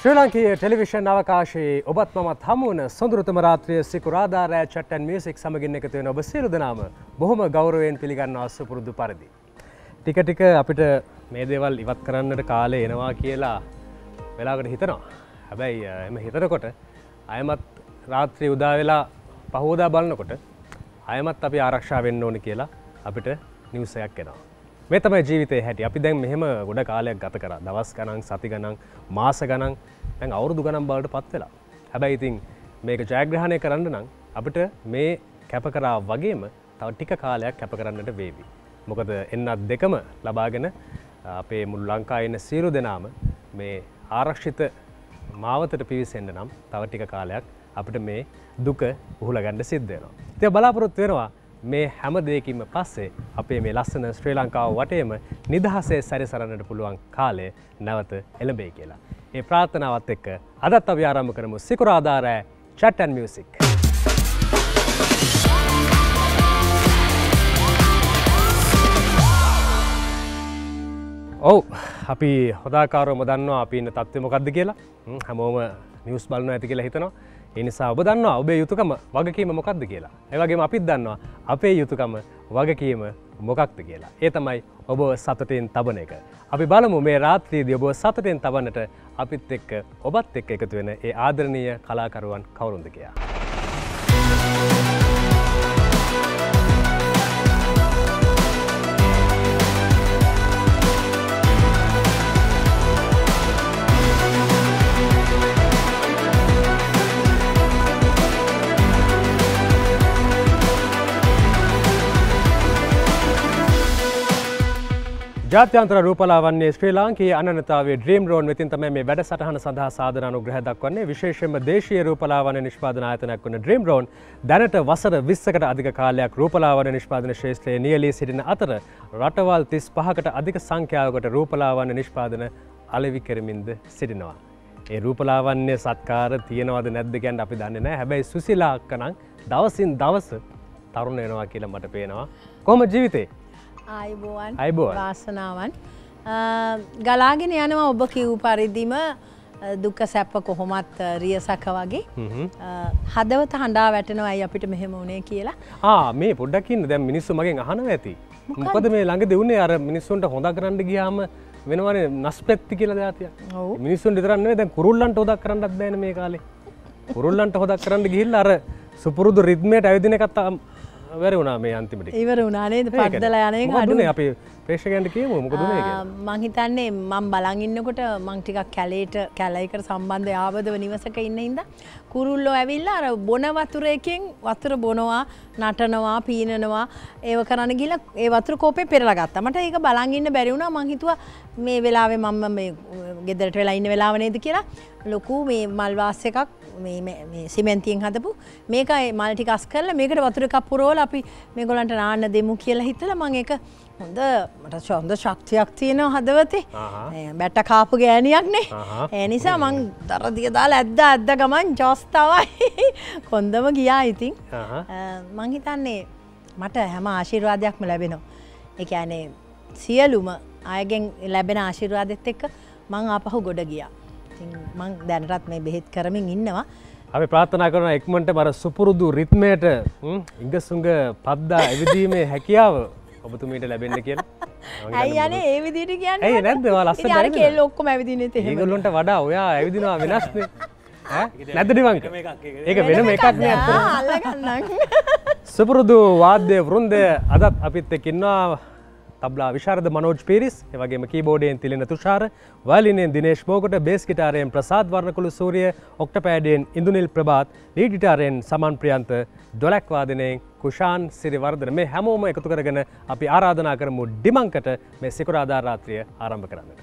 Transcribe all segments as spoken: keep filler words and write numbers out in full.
ශ්‍රී ලංකීය television අවකාශයේ ඔබත් මමත් හමු වන සොඳුරුතම රාත්‍රිය සිකුරාදා රෑ චැට් ඇන්ඩ් මියුසික් සමගින් එකතු වෙන ඔබ සියලු දෙනාම බොහොම ගෞරවයෙන් පිළිගන්නවා සුපුරුදු පරිදි. ටික ටික අපිට මේ දේවල් ඉවත් කරන්නට කාලේ එනවා කියලා වෙලාවකට හිතනවා. හැබැයි එම හිතනකොට අයමත් රාත්‍රිය උදා වෙලා පහවදා බලනකොට අයමත් අපි ආරක්ෂා වෙන්න ඕනේ කියලා අපිට නිවුස් එකක් එනවා. මේ තමයි ජීවිතේ හැටි. අපි දැන් මෙහෙම ගොඩ කාලයක් ගත කරා. දවස් ගණන්, සති ගණන්, මාස ගණන්, දැන් අවුරුදු ගණන් බවට පත් වෙලා. හැබැයි ඉතින් මේක ජයග්‍රහණය කරන්න නම් අපිට මේ කැප කරා වගේම තව ටික කාලයක් කැප කරන්නට වේවි. මොකද එන්නත් දෙකම ලබාගෙන අපේ මුළු ලංකාවේ ඉන්න සියලු දෙනාම මේ ආරක්ෂිත මාවතට පිවිසෙන්න නම් තව ටික කාලයක් අපිට මේ දුක උහුලා ගන්න සිද්ධ වෙනවා. ඉතින් බලාපොරොත්තු වෙනවා මේ හැම දෙයකින්ම පස්සේ අපේ මේ ලස්සන ශ්‍රී ලංකාව වටේම නිදහසේ සැරිසරන්නට පුළුවන් කාලය නැවත එළඹෙයි කියලා. ඒ ප්‍රාර්ථනාවත් එක්ක අදත් අපි ආරම්භ කරමු සිකුරාදා රෑ chat and music. ඔව් අපි හොදාකාරවම දන්නවා අපි ඉන්න තත්ත්වය මොකක්ද කියලා. හැමෝම නිවුස් බලනවා ඇති කියලා හිතනවා. ඒ නිසා ඔබ දන්නවා ඔබේ යුතුයකම වගකීම මොකක්ද කියලා. ඒ වගේම අපිත් දන්නවා අපේ යුතුයකම වගකීම මොකක්ද කියලා. ඒ තමයි ඔබ සතුටින් තබන එක. අපි බලමු මේ රාත්‍රියේදී ඔබ සතුටින් තබන්නට අපිත් එක්ක ඔබත් එක්ක එකතු වෙන ඒ ආදරණීය කලාකරුවන් කවුරුන්ද කියලා. ජාත්‍යන්තර රූපලාවන්‍ය ශ්‍රී ලාංකීය අනන්‍යතාවයේ ඩ්‍රීම් රෝන් වෙතින් තමයි මේ වැඩසටහන සඳහා සාදර අනුග්‍රහ දක්වන්නේ. විශේෂයෙන්ම දේශීය රූපලාවන්‍ය නිෂ්පාදන ආයතනයක් වන ඩ්‍රීම් රෝන් දැනට වසර විස්සකට අධික කාලයක් රූපලාවන්‍ය නිෂ්පාදන ක්ෂේත්‍රයේ නියැලී සිටින අතර රටවල් තිස් පහකට අධික සංඛ්‍යාවකට රූපලාවන්‍ය නිෂ්පාදන අලෙවි කරමින්ද සිටිනවා. ඒ රූපලාවන්‍ය සත්කාර තියෙනවද නැද්ද කියන්නේ අපි දන්නේ නැහැ. හැබැයි සුසිලා අක්කනම් දවසින් දවස තරුණ වෙනවා කියලා මට පේනවා. කොහොම ජීවිතේ? ආයිබෝවන් ආයිබෝවන් වාසනාවන් ගලාගෙන යනවා ඔබ කිව් පරිදිම දුක සැප කොහොමත් රියසක වගේ හදවත හඬා වැටෙනවා අයි අපිට මෙහෙම වුණේ කියලා. ආ මේ පොඩ්ඩක් ඉන්න දැන් මිනිස්සු මගෙන් අහනවා ඇති. මොකද මේ ළඟදී වුණේ අර මිනිස්සුන්ට හොඳ කරන්න ගියාම වෙනවනේ නස්පෙත්ති කියලා දාතියක්. ඔව්. මිනිස්සුන්ට විතරක් නෙවෙයි දැන් කුරුල්ලන්ට හොදක් කරන්නත් බෑනේ මේ කාලේ. කුරුල්ලන්ට හොදක් කරන්න ගිහිල්ලා අර සුපුරුදු රිද්මයට ඇවිදින එකත් වැර වුණා මේ අන්තිමට. ඉවර වුණා නේද? පද්දලා යන එක අඩුනේ. අපි ප්‍රේක්ෂකයන්ට කියමු මොකද උනේ කියලා. මං හිතන්නේ මම බලන් ඉන්නකොට මං ටිකක් කැලේට කැලයකට සම්බන්ධ ආවදව නිවසක ඉන්න හින්දා කුරුල්ලෝ ඇවිල්ලා අර බොන වතුරකින් වතුර බොනවා, නටනවා, පීනනවා ඒව කරන්න ගිහලා ඒ වතුර කෝපේ පෙරලා ගත්තා. මට ඒක බලන් ඉන්න බැරි වුණා. මං හිතුවා මේ වෙලාවේ මම මේ ගෙදරට වෙලා ඉන්න වෙලාව නේද කියලා ලොකු මේ මල් වාස් එකක් මේ මේ සිමෙන්තියෙන් හදපු මේක මල් ටික අස් කරලා මේකට වතුර එකක් පුරවලා අපි මේගොල්ලන්ට නාන්න දෙමු කියලා හිතලා මම ඒක හොඳ මට හොඳ ශක්තියක් තියෙනවා හදවතේ. බැට කාපු ගෑණියක් නේ. ඒ නිසා මං දරදිය දාලා ඇද්දා ඇද්ද ගමන් ජොස් තමයි කොන්දම ගියා ඉතින්. මං හිතන්නේ මට හැම ආශිර්වාදයක්ම ලැබෙනවා. ඒ කියන්නේ සියලුම අයගෙන් ලැබෙන ආශිර්වාදෙත් එක්ක මං ආපහු ගොඩ ගියා. මං දැනටත් මේ බෙහෙත් කරමින් ඉන්නවා. අපි ප්‍රාර්ථනා කරනවා ඉක්මනට බර සුපුරුදු රිද්මයට ඉංගසුංග පද්දා එවිදීමේ හැකියාව ඔබතුමීට ලැබෙන්න කියලා. ඇයි යන්නේ ඒ විදිහට කියන්නේ? ඇයි නැද්ද? ඔයා ලස්සනට ඉතින් අර කෙල්ල ඔක්කොම ඇවිදින්නේත් එහෙම. ඒගොල්ලන්ට වඩා ඔයා ඇවිදිනවා වෙනස්නේ. ඈ නැද්ද නිවංක? ඒක වෙනම එකක් නේ අතට. ආ අල්ලගන්නම්. සුපුරුදු වාද්‍ය වෘන්දය අදත් අපිත් එක්ක ඉන්නවා. තබ්ලා විශාරද මනෝජ් පීරිස්, එවැගේම කීබෝඩයෙන් තිලින තුෂාර, වයලිනෙන් දිනේෂ් බෝගොට, බේස් ගිටාරයෙන් ප්‍රසාද් වර්ණකුළු සූරිය, ඔක්ටපෑඩයෙන් ඉන්දුනිල් ප්‍රභාත්, ලීඩ් ගිටාරයෙන් සමන් ප්‍රියන්ත, ඩොලක් වාදනයෙන් කුෂාන් සිරිවර්ධන මේ හැමෝම එකතු කරගෙන අපි ආරාධනා කරමු ඩිමංකට මේ සිකුරාදා රාත්‍රිය ආරම්භ කරන්නට.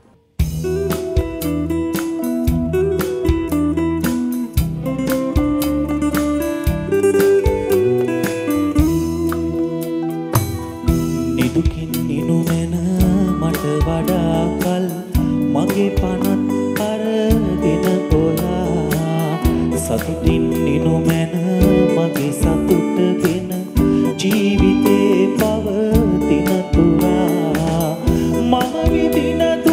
වඩා කල් මගේ පනත් අරගෙන ගොලා සතුටින් නිනු මැන මගේ සතුටගෙන ජීවිතේ පවතින තුරා මම විදින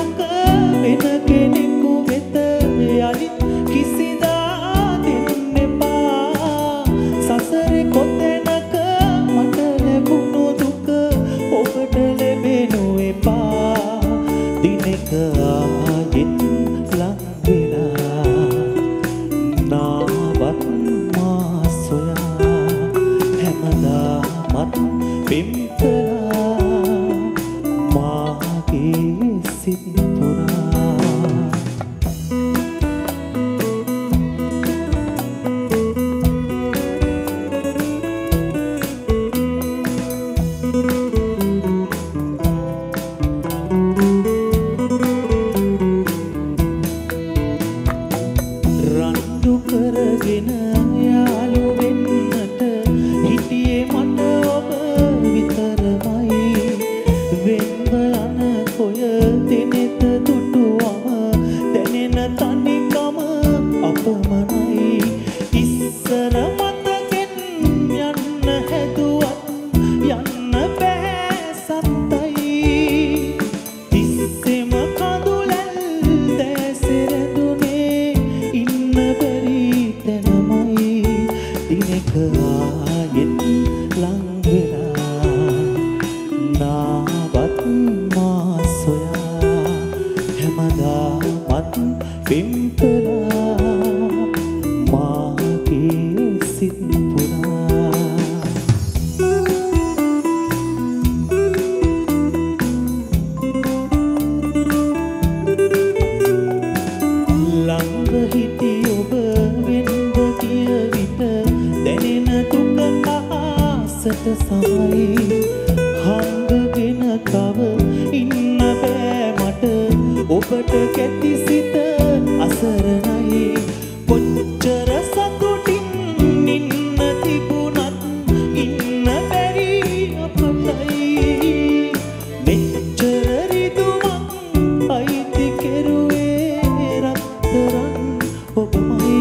මනසට සමයි හංගගෙන තව ඉන්න බෑ මට ඔබට කැති සිත අසරණයි කොච්චර සතුටින් ඉන්න තිබුණත් ඉන්න බැරි අපටයි මෙච්චර රිදුවක් අයිති කෙරුවේ රත්තරන් ඔබමයි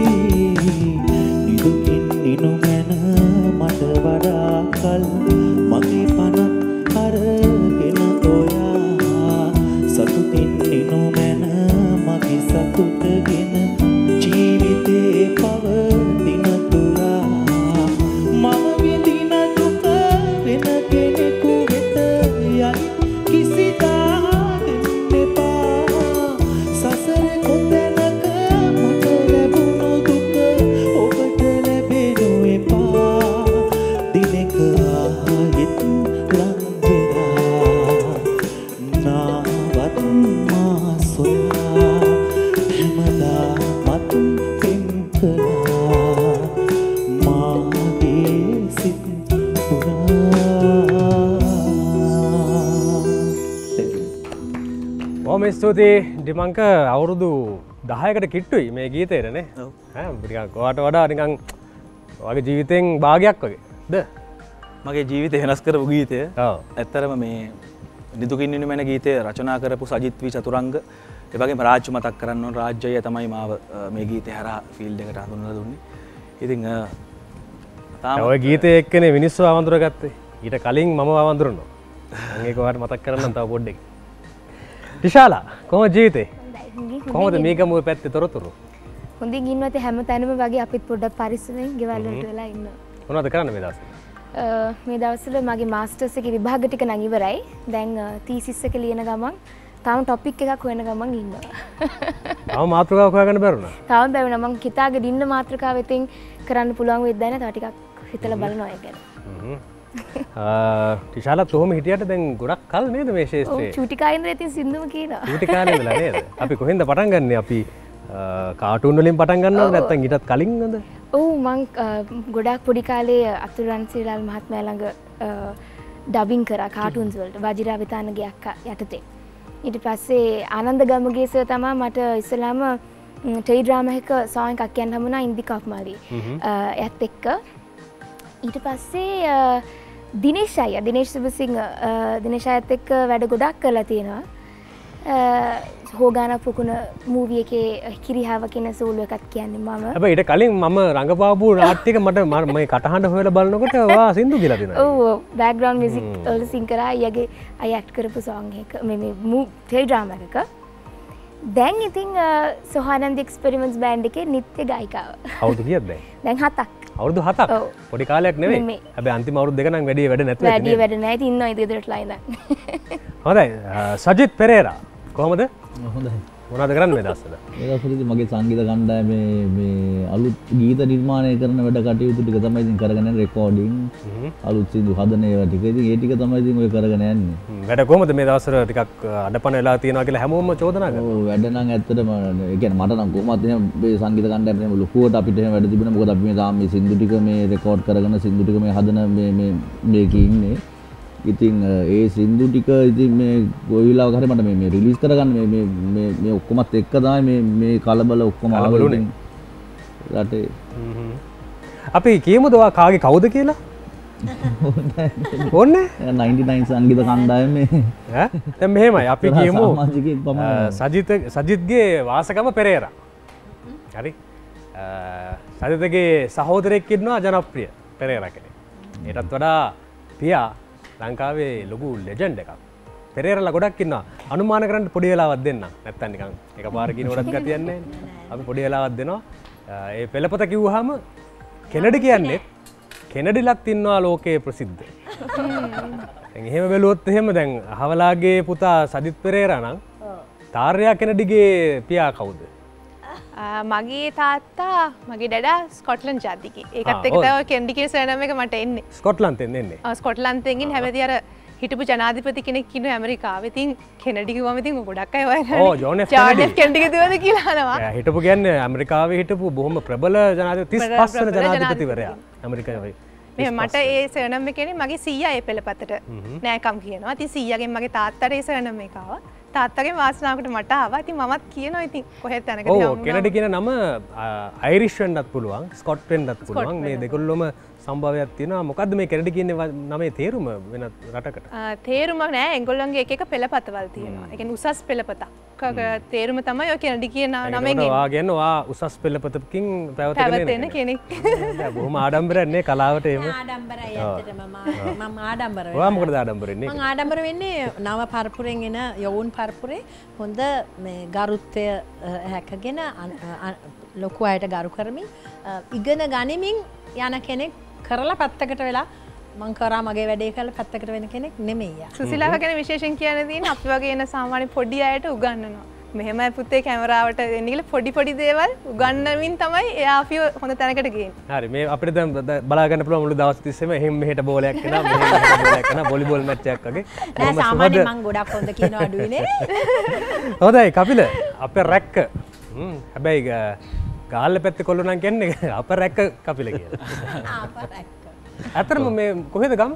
නිදුකින් නිනු මැන මට වඩා කල් මගේ පනත් අරගෙන ඔයා සතුටින් නිනු මැන මගේ සතුටගෙන ජීවිතේ පවතින තුරා මම විඳින දුක වෙන කෙනෙකු වෙත යයි කිසිදා දෙන්න එපා සසර කොතැනක මට ලැබුණු දුක ඔබට ලැබෙනු එපා දිනක ආයෙත් ලං වෙලා නාවත් මා සොයා හැමදාමත් පෙම් කළා මාගේ සිත් පුරා බොහොම ස්තුතියි ඩිමංක අවුරුදු දහයකට කිට්ටුයි මේ ගීතේටනේ. ඔව්. ඈ නිකන් ඔයාට වඩා නිකන් ඔයාගේ ජීවිතෙන් භාගයක් වගේ. ද? මගේ ජීවිතය වෙනස් කරපු ගීතය. ඔව්. ඇත්තරම මේ නිදුකින් නිනු මැන ගීතය රචනා කරපු සජිත් වී චතුරංග ඒ වගේම රාජ්‍ය මතක් කරන්න ඕන රාජ්‍යය තමයි මාව මේ ගීතය හරහා ෆීල්ඩ් එකට හඳුන්වලා දුන්නේ. ඉතින් තාම ඔය ගීතේ එක්කනේ මිනිස්සු ආවඳුරගත්තේ. ඊට කලින් මම ආවඳුරනවා. මම ඒක ඔයාලට මතක් කරන්නම් තව පොඩ්ඩක්. ටිෂාලා කොහොමද ජීවිතේ? කොහොමද මේ ගමුවේ පැත්තේ තොරතුරු? හොඳින් ඉන්නවත හැම තැනම වගේ අපිත් පොඩ්ඩක් පරිස්සමෙන් ගෙවල් වලට වෙලා ඉන්නවා. මොනවද කරන්නේ මේ දවස්වල? මේ දවස්වල මගේ මාස්ටර්ස් එකේ විභාග ටික නම් ඉවරයි. දැන් තීසිස් එක ලියන ගමන් තාම ටොපික් එකක් හොයන ගමන් ඉන්නවා. තාම මාතෘකාවක් හොයාගන්න බැරුණා. තාම බැරුණා මම හිතාගෙන ඉන්න මාතෘකාව වෙතින් කරන්න පුළුවන් වෙයිද නැත්නම් තව ටිකක් හිතලා බලනවා ඒක ගැන. ටිෂාලා කොහොම හිටියට දැන් ගොඩක් කල් නේද මේ ඔව් ශාස්ත්‍රයේ? චූටි කායින්දර ඉතින් සින්දුම කියනවා. චූටි කාලේ ඉඳලා නේද? අපි කොහෙන්ද පටන් ගන්නෙ? අපි කාටුන් වලින් පටන් ගන්නවද නැත්නම් ඊටත් කලින්ද? ඔව් මං ගොඩාක් පොඩි කාලේ අතුරුරන් සිරිලාල් මහත්මයා ළඟ ඩබින් කරා කාටුන්ස් වලට වජිරා විතානගේ අක්කා යටතේ. ඊට පස්සේ ආනන්ද ගමගේ සර් තමයි මට ඉස්සලාම ටෙලි ඩ්‍රාමා එක සෝං එකක් කියන්න හමුණා ඉන්දිකා කුමාරි. එයත් එක්ක ඊට පස්සේ දිනේෂ් අයියා දිනේෂ් සුබසිංහ දිනේෂ් අයත් එක්ක වැඩ ගොඩක් කරලා තියෙනවා. හෝගාන පුකුණ මූවී එකේ කිරිහාව කියන සෝලෝ එකක් කියන්නේ මම. හැබැයි ඊට කලින් මම රංගපාපු නාට්‍ය එක මට මේ කටහඬ හොයලා බලනකොට වා සින්දු කියලා දෙනවා. ඔව් බෑග්ග්‍රවුන්ඩ් මියුසික් වල සිං කරා අයියාගේ අය ඇක්ට් කරපු සෝං එක මේ මේ ටෙලි ඩ්‍රාමා එක. දැන් ඉතින් සොහානන්ද එක්ස්පෙරිමන්ට්ස් බෑන්ඩ් එකේ නිත්‍ය ගායිකාව. අවුරුදු කීයද දැන්? දැන් හතක්. අවුරුදු හතක්. ඔව්. පොඩි කාලයක් නෙවෙයි. නෙමෙයි. හැබැයි අන්තිම අවුරුදු දෙක නම් වැඩි වැඩ නැතුව වැඩි වැඩ නැහැ ඉතින් ඉන්නවා ඉතින් ගෙදරටලා ඉඳන්. හොඳයි. සජිත් පෙරේරා කොහොමද? හොඳයි. මොනවද කරන්නේ මේ දවස්වල? මේ දවස්වලදී මගේ සංගීත කණ්ඩායමේ මේ අලුත් ගීත නිර්මාණය කරන වැඩ කටයුතු ටික තමයි ඉතින් කරගෙන යන්නේ රෙකෝඩින් අලුත් සින්දු හදන ඒවා ටික. ඉතින් ඒ ටික තමයි ඉතින් ඔය කරගෙන යන්නේ. වැඩ කොහොමද මේ දවස්වල ටිකක් අඩපණ වෙලා තියෙනවා කියලා හැමෝම චෝදනා කරනවා. ඔව් වැඩ නම් ඇත්තටම ඒ කියන්නේ මට නම් කොහොමද එහෙම මේ සංගීත කණ්ඩායමේ ලොකුවට අපිට එහෙම වැඩ තිබුණා. මොකද අපි මේ තාම මේ සින්දු ටික මේ රෙකෝඩ් කරගෙන සින්දු ටික මේ හදන මේ මේ මේකේ ඉන්නේ. ඉතින් ඒ සින්දු ටික ඉතින් මේ කොයි වෙලාවක හරි මට මේ මේ රිලීස් කරගන්න මේ මේ මේ මේ ඔක්කොමත් එක්ක තමයි මේ මේ කලබල ඔක්කොම ආවලුනේ රටේ. අපි කියමුද ඔයා කාගේ කවුද කියලා? ඕනේ නයින්ටි නයින් සංගීත කණ්ඩායමේ ඈ දැන් මෙහෙමයි අපි කියමු සමාජිකයෙක් පමණයි. සජිත් සජිත්ගේ වාසගම පෙරේරා. හරි. සජිත්ගේ සහෝදරයෙක් ඉන්නවා ජනප්‍රිය පෙරේරා කෙනෙක්. ඊටත් වඩා පියා ලංකාවේ ලොකු ලෙජන්ඩ් එකක්. පෙරේරාලා ගොඩක් ඉන්නවා. අනුමාන කරන්න පොඩි වෙලාවක් දෙන්න. නැත්තම් නිකන් එකපාර කියන ගොඩක් ගතියක් නැහැ. අපි පොඩි වෙලාවක් දෙනවා. ඒ පෙළපත කිව්වහම කෙනඩි කියන්නේ කෙනඩිලත් ඉන්නවා ලෝකයේ ප්‍රසිද්ධ. දැන් එහෙම බැලුවොත් එහෙම දැන් අහවලාගේ පුතා සජිත් පෙරේරා නම් තාර්යා කෙනඩිගේ පියා කවුද? මගේ තාත්තා මගේ ඩැඩා ස්කොට්ලන්ඩ් ජාතිකයෙක්. ඒකත් එක්ක තමයි කෙන්ඩි කියන සර්නම එක මට එන්නේ. ස්කොට්ලන්තෙන් එන්නේ. ආ ස්කොට්ලන්තෙන් ඉන්නේ හැමදී අර හිටපු ජනාධිපති කෙනෙක් ඉන්නවා ඇමරිකාවේ. ඉතින් කෙනඩි කිව්වම ඉතින් ගොඩක් අය වයරන්නේ. Oh John F John F කෙනඩිගේ දුවද කියලා අහනවා. එයා හිටපු කියන්නේ ඇමරිකාවේ හිටපු බොහොම ප්‍රබල ජනාධිපති තිස් පහ වෙනි ජනාධිපතිවරයා ඇමරිකාවේ. මේ මට ඒ සර්නම් එකනේ මගේ සීයා ඒ පෙළපතට නෑකම් කියනවා. ඉතින් සීයාගෙන් මගේ තාත්තට ඒ සර්නම් එක ආවා. තාත්තගේ වාසනාවකට මට ආවා. ඉතින් මමත් කියනවා ඉතින් කොහෙද තැනකදී ඔව් හම්බුනා. කෙනඩි කියන නම අයිරිෂ් වෙන්නත් පුළුවන් ස්කොට් වෙන්නත් පුළුවන් මේ දෙකොල්ලොම සම්භාවයක් තියෙනවා. මොකද්ද මේ කෙනඩි කියන්නේ නමේ තේරුම වෙනත් රටකට? තේරුමක් නෑ. ඒගොල්ලන්ගේ එක එක පෙළපතවල් තියෙනවා. ඒ කියන්නේ උසස් පෙළපතක්. තේරුම තමයි ඔය කෙනඩි කියන නමෙන් ඔයා කියන්නේ ඔයා උසස් පෙළපතකින් පැවතගෙන පැවතෙන කෙනෙක්. බොහොම ආඩම්බරයක් නේ කලාවට එහෙම. ආඩම්බරයි ඇත්තටම මම මම ආඩම්බර වෙනවා. ඔයා මොකටද ආඩම්බර වෙන්නේ? මම ආඩම්බර වෙන්නේ නව පරපුරෙන් එන යවුන් පරපුරේ හොඳ මේ ගරුත්වය හැකගෙන ලොකු අයට ගරු කරමින් ඉගෙන ගනිමින් යන කෙනෙක් කරලා පැත්තකට වෙලා මං කරා මගේ වැඩේ කරලා පැත්තකට වෙන කෙනෙක් නෙමෙයි. සුසිලාව ගැන විශේෂයෙන් කියන්න තියෙන්නේ අපි වගේ එන සාමාන්‍ය පොඩි අයට උගන්වනවා. මෙහෙමයි පුතේ කැමරාවට එන්නේ කියලා පොඩි පොඩි දේවල් උගන්වමින් තමයි එයා අපිව හොඳ තැනකට ගේන්නේ. හරි මේ අපිට දැන් බලා ගන්න පුළුවන් මුළු දවස් තිස්සේම එහෙම මෙහෙට බෝලයක් එනවා මෙහෙම මෙහෙට බෝලයක් එනවා වොලිබෝල් මැච් එකක් වගේ. නෑ සාමාන්‍යයෙන් මං ගොඩක් හොඳ කියන අඩුයිනේ. හොඳයි කපිල අපේ රැක්ක. හ්ම් හැබැයි ගාල්ල පැත්තේ කොල්ලෝ නම් කියන්නේ අපේ රැක්ක කපිල කියලා. අපේ රැක්ක. ඇත්තටම මේ කොහෙද ගම?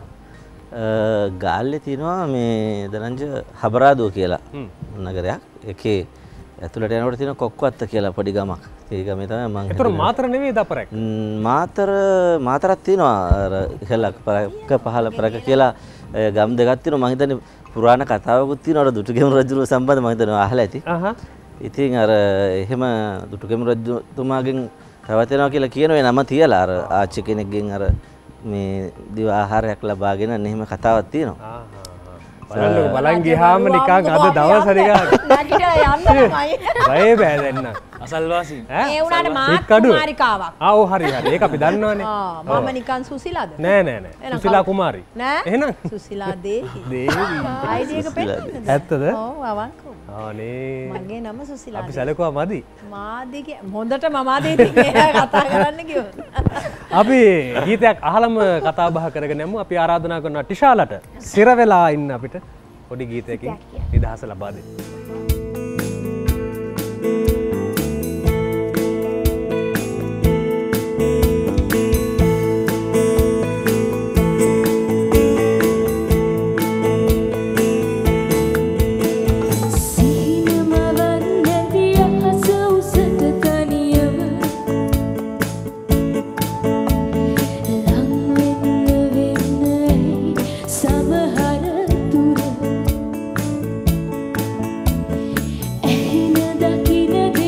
ගාල්ලේ තියෙනවා මේ දනංජ හබරාදුව කියලා නගරයක්. ඒකේ ඇතුළට යනකොට තියෙන කොක්වත්ත කියලා පොඩි ගමක්. ඒ ගමේ තමයි මම. ඒතර මාතර නෙවෙයි දපරක්. මාතර මාතරක් තියෙනවා අර ඉහළක් පරක පහළ පරක කියලා ගම් දෙකක් තියෙනවා. මම හිතන්නේ පුරාණ කතාවකුත් තියෙනවා අර දුටුගැමුණු රජුගේ සම්බන්ධ මම හිතනවා අහලා ඇති. අහහ. ඉතින් අර එහෙම දුටුගැමුණු රජතුමාගෙන් පැවතෙනවා කියලා කියන ඒ නම තියලා අර ආච්චි කෙනෙක්ගෙන් අර මේ දිව ආහාරයක් ලබාගෙන එහෙම කතාවක් තියෙනවා. බලන්නකො බලන් ගියාම නිකන් අද දවස් හරියට නැගිටලා යන්න තමයි. බය බෑ දැන්න. අසල්වාසී. ඒ උනාට මාත් කුමාරිකාවක්. ආ ඔව් හරි හරි. ඒක අපි දන්නවනේ. ආ මම නිකන් සුසිලාද? නෑ නෑ නෑ. සුසිලා කුමාරි. නෑ. එහෙනම් සුසිලා දේහි. දේවි. ආයිඩි එක පෙන්නන්නද? ඇත්තද? ඔව් අවංකව. ආනේ. මගේ නම සුසිලා. අපි සැලකුවා මදි. මාදිගේ හොඳට මමාදී ඉතින් කතා කරන්න කිව්වොත්. අපි ගීතයක් අහලම කතා බහ කරගෙන යමු. අපි ආරාධනා කරනවා ටිෂාලට සිර වෙලා ඉන්න අපිට පොඩි ගීතයකින් නිදහස ලබා දෙන්න. Ainda daqui na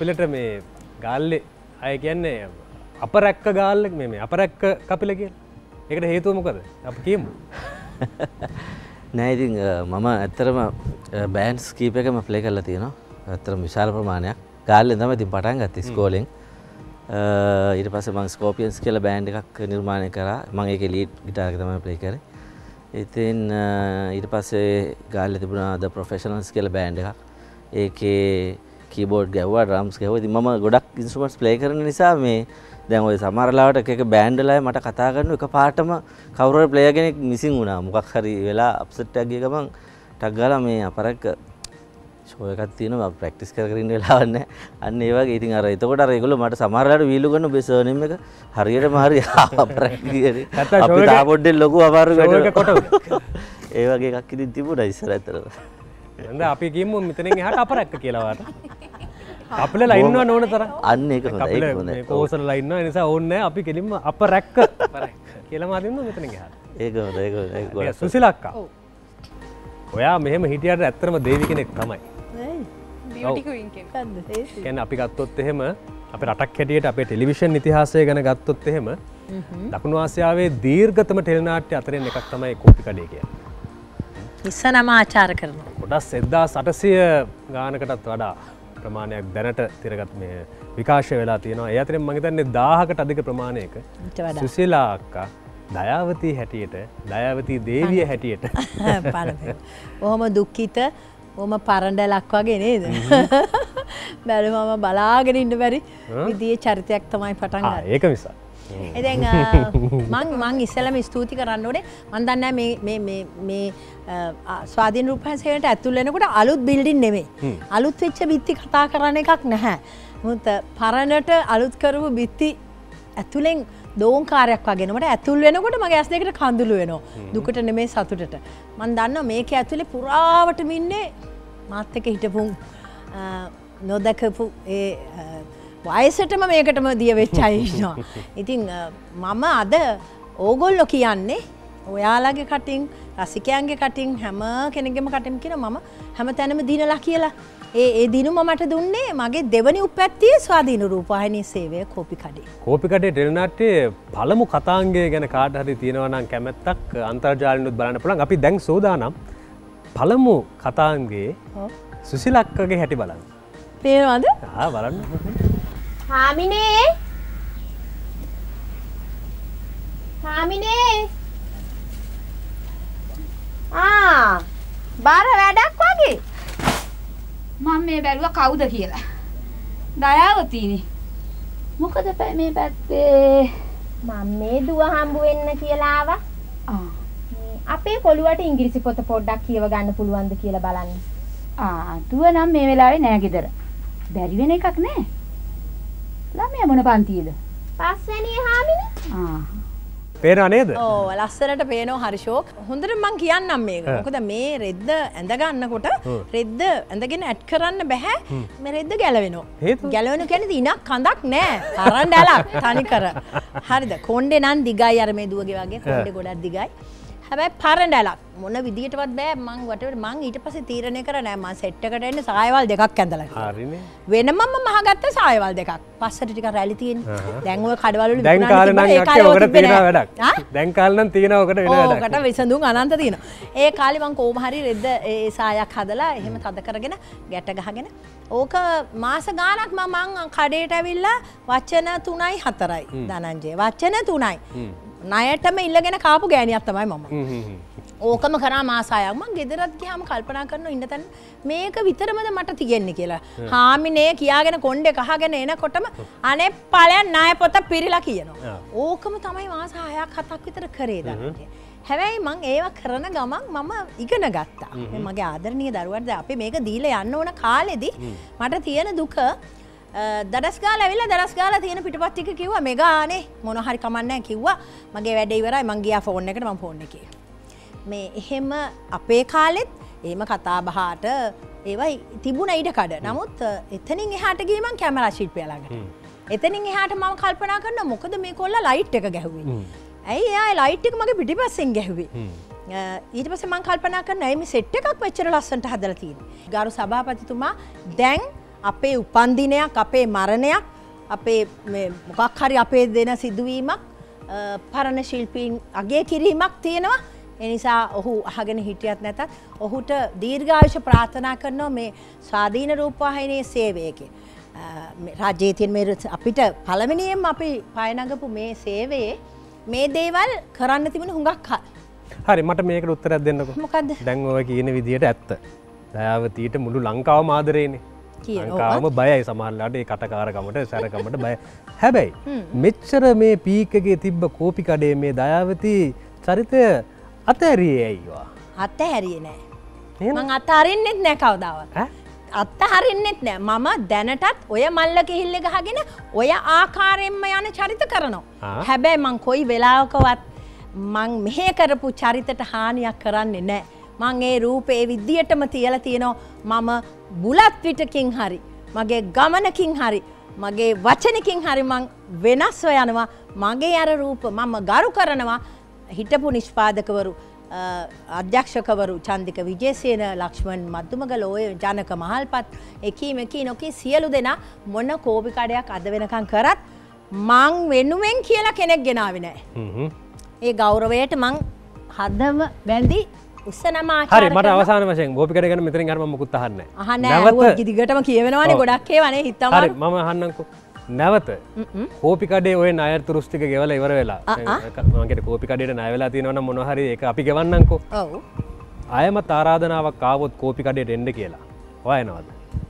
කපිලට මේ ගාල්ලේ අය කියන්නේ අපරැක්ක ගාල්ලෙක් මේ මේ අපරැක්ක කපිල කියලා. ඒකට හේතුව මොකද? අපි කියමු. නෑ ඉතින් මම ඇත්තටම බෑන්ඩ්ස් කීප එකම ප්ලේ කරලා තියෙනවා. ඇත්තටම විශාල ප්‍රමාණයක්. ගාල්ලෙන් තමයි ඉතින් පටන් ගත්තේ ඉස්කෝලෙන්. ඊට පස්සේ මම ස්කෝපියන්ස් කියලා බෑන්ඩ් එකක් නිර්මාණය කරා. මම ඒකේ ලීඩ් ගිටාර් එක තමයි ප්ලේ කරේ. ඉතින් ඊට පස්සේ ගාල්ලේ තිබුණා ද ප්‍රොෆෙෂනල්ස් කියලා බෑන්ඩ් එකක්. ඒකේ කීබෝඩ් ගැව්වා, ඩ්‍රම්ස් ගැව්වා. ඉතින් මම ගොඩක් ඉන්ස්ට්‍රුමන්ට්ස් ප්ලේ කරන නිසා මේ දැන් ඔය සමහර ලාවට එක එක බෑන්ඩ් වල මට කතා කරන එක පාටම කවුරු හරි ප්ලේයර් කෙනෙක් මිසින් වුණා. මොකක් හරි වෙලා අප්සෙට් එකක් ගිය ගමන් ටක් ගාලා මේ අපරක ෂෝ එකක් තියෙනවා මම ප්‍රැක්ටිස් කර කර ඉන්න වෙලාවක් නැහැ. අන්න ඒ වගේ ඉතින් අර එතකොට අර ඒගොල්ලෝ මට සමහර ලාවට වීලු කරන ඔබේ සර්නෙම් එක හරියටම හරි අපරක කියන්නේ. අපි තා පොඩ්ඩේ ලොකු අමාරු වැඩ. ඒ වගේ එකක් ඉතින් තිබුණා ඉස්සර ඇත්තටම. එහෙනම් අපි කියමු මෙතනින් එහාට අපරැක්ක කියලා වාට. කපිලලා ඉන්නව නෝන තරම්. අන්න ඒක හොඳයි. ඒක හොඳයි. මේ කෝසලලා ඉන්නවා. ඒ නිසා ඕනේ නැහැ. අපි කෙලින්ම අපරැක්ක කියලා මාදින්න මෙතනින් එහාට. ඒක හොඳයි. ඒක හොඳයි. ඒක ගොඩක්. සුසිල අක්කා. ඔයා මෙහෙම හිටියට ඇත්තටම දේවි කෙනෙක් තමයි. බියුටි ක්වීන් කෙනෙක්. කියන්නේ අපි ගත්තොත් එහෙම අපේ රටක් හැටියට අපේ ටෙලිවිෂන් ඉතිහාසය ගැන ගත්තොත් එහෙම දකුණු ආසියාවේ දීර්ඝතම ටෙලිනාට්‍ය අතරින් එකක් තමයි කෝපි කඩේ කියන්නේ. ඉස්සනම ආචාර කරනවා. කොටස් එක්දාස් අටසිය ගානකටත් වඩා ප්‍රමාණයක් දැනට තිරගත් මේ විකාශය වෙලා තියෙනවා. ඒ අතරින් මම හිතන්නේ දාහකට අධික ප්‍රමාණයක සුසිලා අක්කා දයාවතී හැටියට, දයාවතී දේවිය හැටියට පාරේ. ඔහොම දුක්ඛිත, ඔහොම පරණ්ඩලක් වගේ නේද? බැලුවම බලාගෙන ඉන්න බැරි විදියේ චරිතයක් තමයි පටන් ගන්නේ. ඒක නිසා. එදැන් මං මං ඉස්සලම ස්තුති කරන්න ඕනේ. මන් දන්නේ මේ මේ මේ මේ ස්වාධීන රූපහාසයට ඇතුල් වෙනකොට අලුත් බිල්ඩින් නෙමෙයි. අලුත් වෙච්ච බිත්ති කතා කරන්න එකක් නැහැ. මොකද පරණට අලුත් කරපු බිත්ති ඇතුලෙන් දෝංකාරයක් වගේ නමට ඇතුල් වෙනකොට මගේ ඇස් දෙකට කඳුළු වෙනවා. දුකට නෙමෙයි සතුටට. මන් දන්නවා මේකේ ඇතුලේ පුරාවටම ඉන්නේ මාත් එක්ක හිටපු නොදකපු ඒ වයසටම මේකටම දිය වෙච්ච අය ඉන්නවා. ඉතින් මම අද ඕගොල්ලෝ කියන්නේ ඔයාලගේ කටින් රසිකයන්ගේ කටින් හැම කෙනෙක්ගේම කටින් කියන මම හැම තැනම දිනලා කියලා. ඒ ඒ දිනුම මට දුන්නේ මගේ දෙවනි උපැත්තියේ ස්වාධීන රූපවාහිනී සේවය කෝපි කඩේ. කෝපි කඩේ ටෙලිනාට්‍යයේ පළමු කතාංගය ගැන කාට හරි තියෙනවා නම් කැමැත්තක් අන්තර්ජාලෙනුත් බලන්න පුළුවන්. අපි දැන් සෝදානම් පළමු කතාංගයේ සුසිලක්කගේ හැටි බලන්න. පේනවද? ආ බලන්න. හාමිනේ හාමිනේ ආ බාර වැඩක් වගේ මම මේ බැලුවා කවුද කියලා. දයාවතීනි. මොකද මේ පැත්තේ මම මේ දුව හම්බ වෙන්න කියලා ආවා. ආ අපේ කොළුවට ඉංග්‍රීසි පොත පොඩ්ඩක් කියව ගන්න පුළුවන්ද කියලා බලන්න. ආ දුව නම් මේ වෙලාවේ නෑ ගෙදර. බැරි වෙන එකක් නෑ. ළමයා මොන පන්තියේද? පස්වෙනි හාමිනේ. ආ. පේනව නේද? ඔව් ලස්සනට පේනවා හරිෂෝක්. හොඳට මං කියන්නම් මේක. මොකද මේ රෙද්ද ඇඳ ගන්නකොට රෙද්ද ඇඳගෙන ඇඩ් කරන්න බෑ. මේ රෙද්ද ගැලවෙනවා. ගැලවෙනවා කියන්නේ ඉනක් කඳක් නෑ. කරන්ඩලක් තනි කර. හරිද? කොණ්ඩේ නම් දිගයි අර මේ දුවගේ වගේ කොණ්ඩේ ගොඩක් දිගයි. හැබැයි පරණඩලක් මොන විදියටවත් බෑ මං වටේට මං ඊට පස්සේ තීරණය කරා නෑ මං සෙට් එකට එන්නේ සායවල් දෙකක් ඇඳලා කියලා. හරිනේ. වෙනමම මහගත්ත සායවල් දෙකක්. පස්සට ටිකක් රැලි තියෙන්නේ. දැන් ඔය කඩවල වල දැන් කාලේ නම් අක්කේ ඔකට තියෙන වැඩක්. දැන් කාලේ නම් තියෙන ඔකට වෙන වැඩක්. ඔකට විසඳුම් අනන්ත තියෙනවා. ඒ කාලේ මං කොහොම හරි රෙද්ද ඒ සායක් හදලා එහෙම තද කරගෙන ගැට ගහගෙන ඕක මාස ගාණක් මම මං කඩේට ඇවිල්ලා වචන තුනයි හතරයි ධනංජය. වචන තුනයි. ණයටම ඉල්ලගෙන කාපු ගෑණියක් තමයි මම. ඕකම කරා මාසායක් මං ගෙදරත් ගියාම කල්පනා කරනවා ඉන්න තැන මේක විතරමද මට තියෙන්නේ කියලා. හාමිනේ කියාගෙන කොණ්ඩේ කහගෙන එනකොටම අනේ ඵලයන් ණය පොත පිරීලා කියනවා. ඕකම තමයි මාස හයක් හතක් විතර කරේ දන්නේ. හැබැයි මං ඒව කරන ගමන් මම ඉගෙන ගත්තා. මගේ ආදරණීය දරුවාට අපි මේක දීලා යන්න ඕන කාලෙදි මට තියෙන දුක දඩස් ගාලා ඇවිල්ලා දඩස් ගාලා තියෙන පිටපත් ටික කිව්වා මෙගානේ මොන හරි කමක් නැහැ කිව්වා මගේ වැඩේ ඉවරයි මං ගියා ෆෝන් එකට මං ෆෝන් එකේ මේ එහෙම අපේ කාලෙත් එහෙම කතා බහට ඒවයි තිබුණා ඊට කඩ නමුත් එතනින් එහාට ගියේ මං කැමරා ශිල්පියා ළඟට එතනින් එහාට මම කල්පනා කරනවා මොකද මේ කොල්ලා ලයිට් එක ගැහුවේ ඇයි එයා ලයිට් එක මගේ පිටිපස්සෙන් ගැහුවේ ඊට පස්සේ මං කල්පනා කරනවා මේ සෙට් එකක් මෙච්චර ලස්සනට හදලා තියෙන්නේ ගාරු සභාපතිතුමා දැන් අපේ උපන්දිනයක් අපේ මරණයක් අපේ මොකක් හරි අපේ දෙන සිදුවීමක් පරණ ශිල්පීන් අගය කිරීමක් තියෙනවා. ඒ නිසා ඔහු අහගෙන හිටියත් නැතත් ඔහුට දීර්ඝායුෂ ප්‍රාර්ථනා කරනවා මේ ස්වාධීන රූපවාහිනියේ සේවයේදී. රාජ්‍යයේ තියෙන මේ අපිට පළවෙනියෙන්ම අපි පයනගපු මේ සේවයේ මේ දේවල් කරන්න තිබුණ හුඟක් හරි මට මේකට උත්තරයක් දෙන්නකෝ. මොකද්ද? දැන් ඔය කියන විදියට ඇත්ත. දයාවතීට මුළු ලංකාවම ආදරේනේ. ලංකාවම බයයි සමහරලාට ඒ කටකාරකමට සැරකමට බය. හැබැයි මෙච්චර මේ පීක් එකේ තිබ්බ කෝපි කඩේ මේ දයාවතී චරිතය අතහැරියේ ඇයිවා? අතහැරියේ නෑ. මං අතහරින්නෙත් නෑ කවදාවත්. අත්හරින්නෙත් නෑ. මම දැනටත් ඔය මල්ල කිහිල්ල ගහගෙන ඔය ආකාරයෙන්ම යන චරිත කරනවා. හැබැයි මං කොයි වෙලාවකවත් මං මෙහෙ කරපු චරිතට හානියක් කරන්නේ නෑ. මං ඒ රූපේ විදියටම තියලා තියෙනවා. මම බුලත් විටකින් හරි මගේ ගමනකින් හරි මගේ වචනකින් හරි මං වෙනස්ව යනවා. මගේ අර රූප මම ගරු කරනවා. හිටපු නිෂ්පාදකවරු අධ්‍යක්ෂකවරු චන්දික විජේසේන ලක්ෂ්මන් මද්දුමගල ඔය ජනක මහල්පත් එකී මෙකී නොකී සියලු දෙනා මොන කෝපි කඩයක් අද වෙනකන් කරත් මං වෙනුවෙන් කියලා කෙනෙක් ගෙනාවේ නැහැ. ඒ ගෞරවයට මං හදම බැඳි උස්සනමාචාර හරි මට අවසාන වශයෙන් කෝපි කඩ ගැන මෙතනින් අර මම මුකුත් අහන්නේ නැහැ. අහන්නේ නැහැ. ඔය දිගටම කියවෙනවානේ ගොඩක් ඒවානේ හිතම. හරි මම අහන්නම්කෝ. නැවත කෝපි කඩේ ඔය ණය තුරුස්තික ගෙවලා ඉවර වෙලා මම කියන්නේ කෝපි කඩේට ණය වෙලා තියෙනවා නම් මොනවා හරි ඒක අපි ගෙවන්නම්කෝ. ඔව්. ආයමත් ආරාධනාවක් ආවොත් කෝපි කඩේට එන්න කියලා. ඔයා එනවද?